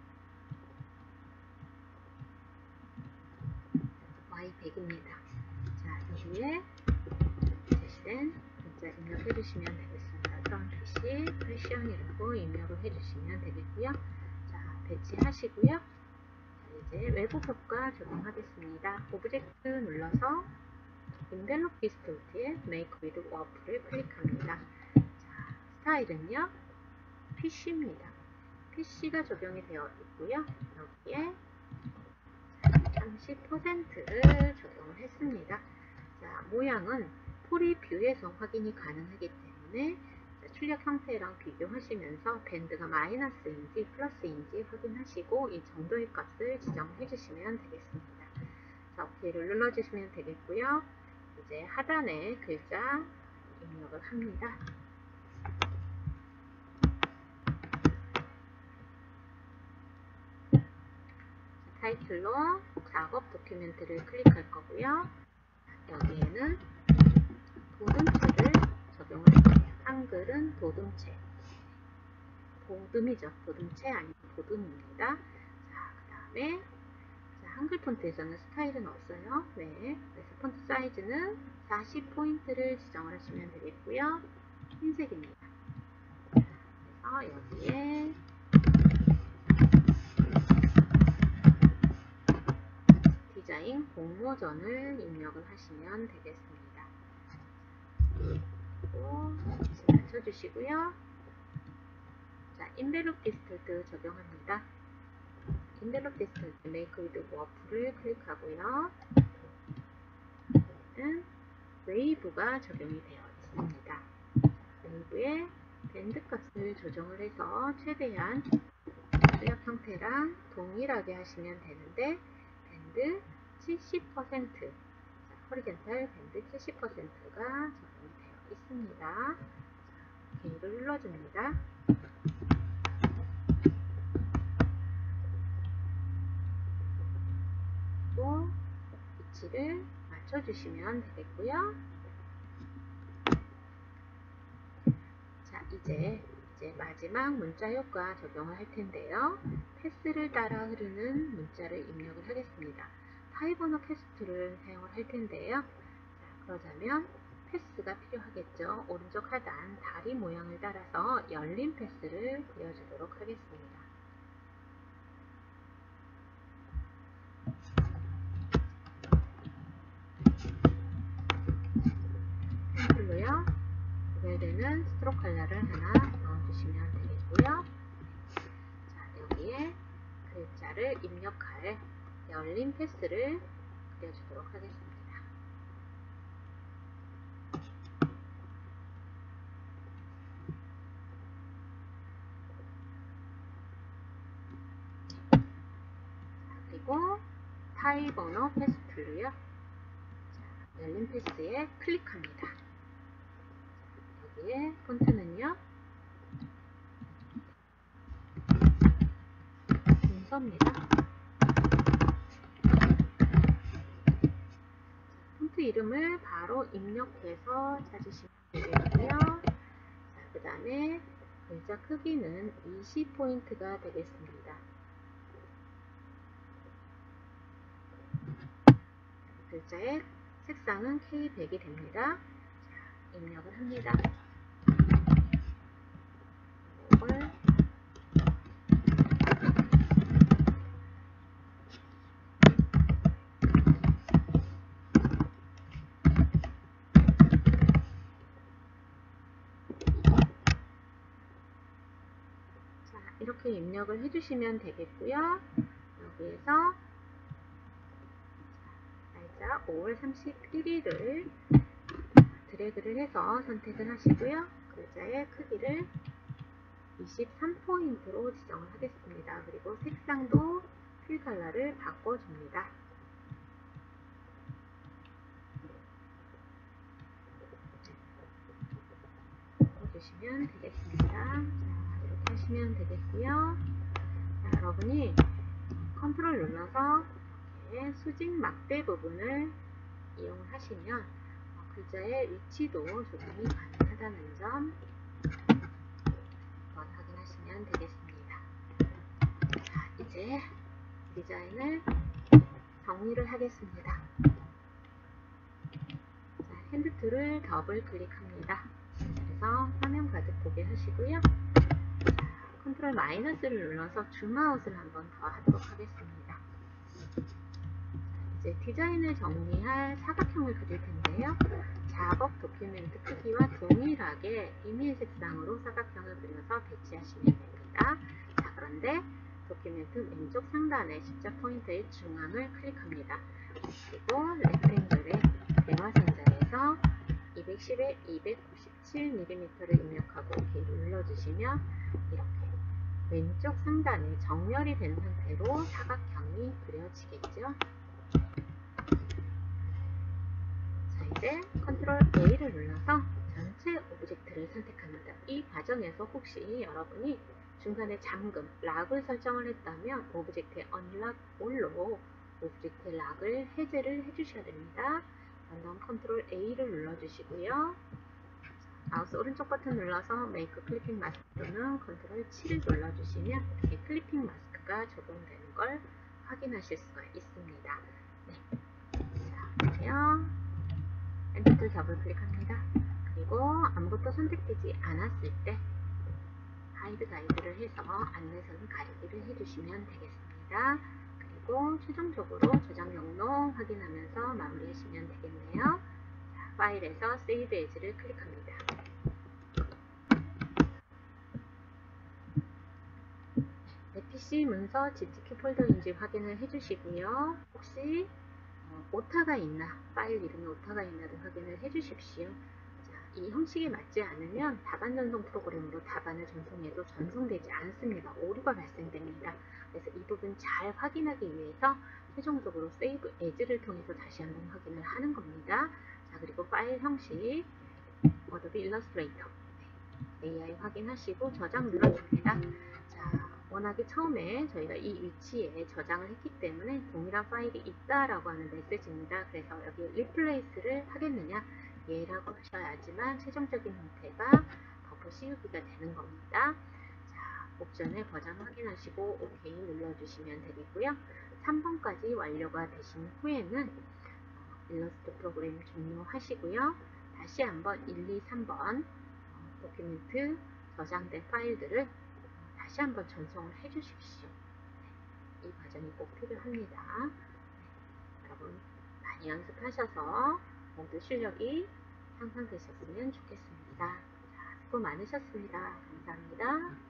와이 백입니다. 자, 여기에 제시된 글자 입력해 주시면 되겠습니다. 그럼 빛이 패션이라고 입력을 해주시면 되겠고요. 자, 배치하시고요. 자, 이제 외부 효과 적용하겠습니다. 오브젝트 눌러서 인벨롭 디스톨트에 Make with Warp를 클릭합니다. 자, 스타일은요. 피씨입니다. 피씨가 적용이 되어 있고요. 여기에 삼십 퍼센트를 적용을 했습니다. 자, 모양은 프리뷰에서 확인이 가능하기 때문에 출력 형태랑 비교하시면서 밴드가 마이너스인지 플러스인지 확인하시고 이 정도의 값을 지정해 주시면 되겠습니다. 자, 오케이를 눌러주시면 되겠고요. 이제 하단에 글자 입력을 합니다. 타이틀로 작업 도큐멘트를 클릭할 거고요. 여기에는 도둠체를 적용을 할 거예요. 한글은 도둠체. 도둠이죠. 도둠체 아니면 도둠입니다. 자, 그 다음에 한글 폰트에서는 스타일은 없어요. 네. 그래서 폰트 사이즈는 사십 포인트를 지정을 하시면 되겠고요. 흰색입니다. 그래서 여기에 디자인 공모전을 입력을 하시면 되겠습니다. 그리고 맞춰주시고요. 자, 인벨롭 디스톨트 적용합니다. 인벨롭 디스톨트 메이크 위드 워프를 클릭하고요. 여기는 웨이브가 적용이 되어 있습니다. 웨이브에 밴드 값을 조정을 해서 최대한 출력 형태랑 동일하게 하시면 되는데 밴드 칠십 퍼센트, 호리젠탈 밴드 칠십 퍼센트가 적용이 되어 있습니다. 자, 오케이를 눌러줍니다. 또 위치를 맞춰주시면 되겠고요. 자, 이제 이제 마지막 문자 효과 적용을 할 텐데요. 패스를 따라 흐르는 문자를 입력을 하겠습니다. 타입 언어 캐스트를 사용을 할 텐데요. 자, 그러자면 패스가 필요하겠죠. 오른쪽 하단 다리 모양을 따라서 열린 패스를 그려주도록 하겠습니다. 펜슬로요. 구별되는 스트로크 컬러를 하나 넣어주시면 되겠고요. 자, 여기에 글자를 입력할 열린 패스를 그려주도록 하겠습니다. 그리고 타입 언어 패스트를요. 자, 열린 패스에 클릭합니다. 여기에 폰트는요. 문서입니다. 폰트 이름을 바로 입력해서 찾으시면 되겠고요. 자, 그 다음에 글자 크기는 이십 포인트가 되겠습니다. 글자의 색상은 케이 백이 됩니다. 자, 입력을 합니다. 이걸 이렇게 입력을 해주시면 되겠고요. 여기에서 날짜 오월 삼십일일을 드래그를 해서 선택을 하시고요. 글자의 크기를 이십삼 포인트로 지정을 하겠습니다. 그리고 색상도 필 컬러를 바꿔줍니다. 눌러주시면 되겠습니다. 자, 이렇게 하시면 되겠고요. 자, 여러분이 컨트롤 눌러서 이렇게 수직 막대 부분을 이용하시면 글자의 위치도 조정이 가능하다는 점 한번 확인하시면 되겠습니다. 자, 이제 디자인을 정리를 하겠습니다. 자, 핸드 툴을 더블 클릭합니다. 그래서 화면 가득 보게 하시고요. 자, 컨트롤 마이너스를 눌러서 줌아웃을 한번 더 하도록 하겠습니다. 자, 이제 디자인을 정리할 사각형을 그릴 텐데요. 작업 도큐멘트 크기와 동일하게 이메일 색상으로 사각형을 그려서 배치하시면 됩니다. 자, 그런데 도큐멘트 왼쪽 상단의 십자 포인트의 중앙을 클릭합니다. 그리고 렉탱글의 대화상자에서 이백십에 이백구십칠 밀리미터를 입력하고 OK 눌러주시면 이렇게 왼쪽 상단에 정렬이 된 상태로 사각형이 그려지겠죠. 자, 이제 컨트롤 A를 눌러서 전체 오브젝트를 선택합니다. 이 과정에서 혹시 여러분이 중간에 잠금, 락을 설정을 했다면 오브젝트의 Unlock All로 오브젝트의 락을 해제를 해주셔야 됩니다. 그럼 컨트롤 A를 눌러주시고요. 마우스 오른쪽 버튼 눌러서 메이크 클리핑 마스크 또는 컨트롤 칠을 눌러주시면 이렇게 클리핑 마스크가 적용되는 걸 확인하실 수가 있습니다. 네. 자, 보세요. 핸드툴 더블 클릭합니다. 그리고 아무것도 선택되지 않았을 때 하이드 가이드를 해서 안내선 가리기를 해주시면 되겠습니다. 그리고 최종적으로 저장 경로 확인하면서 마무리하시면 되겠네요. 자, 파일에서 세이브 에즈를 클릭합니다. 내 피씨 문서 지티큐 폴더인지 확인을 해주시고요. 혹시 어, 오타가 있나, 파일 이름에 오타가 있나를 확인을 해주십시오. 자, 이 형식에 맞지 않으면 답안 전송 프로그램으로 답안을 전송해도 전송되지 않습니다. 오류가 발생됩니다. 그래서 이 부분 잘 확인하기 위해서 최종적으로 세이브 에즈를 통해서 다시 한번 확인을 하는 겁니다. 자, 그리고 파일 형식 어도비 일러스트레이터 에이아이 확인하시고 저장 눌러줍니다. 자, 워낙에 처음에 저희가 이 위치에 저장을 했기 때문에 동일한 파일이 있다라고 하는 메시지입니다. 그래서 여기 리플레이스를 하겠느냐? 예라고 하셔야지만 최종적인 형태가 버퍼 씌우기가 되는 겁니다. 자, 옵션의 버전 확인하시고 OK 눌러주시면 되겠고요. 삼 번까지 완료가 되신 후에는 일러스트 프로그램 종료하시고요. 다시 한번 일, 이, 삼 번 도큐멘트 저장된 파일들을 다시 한번 전송을 해 주십시오. 이 과정이 꼭 필요합니다. 네, 여러분 많이 연습하셔서 모두 실력이 향상되셨으면 좋겠습니다. 자, 수고 많으셨습니다. 감사합니다.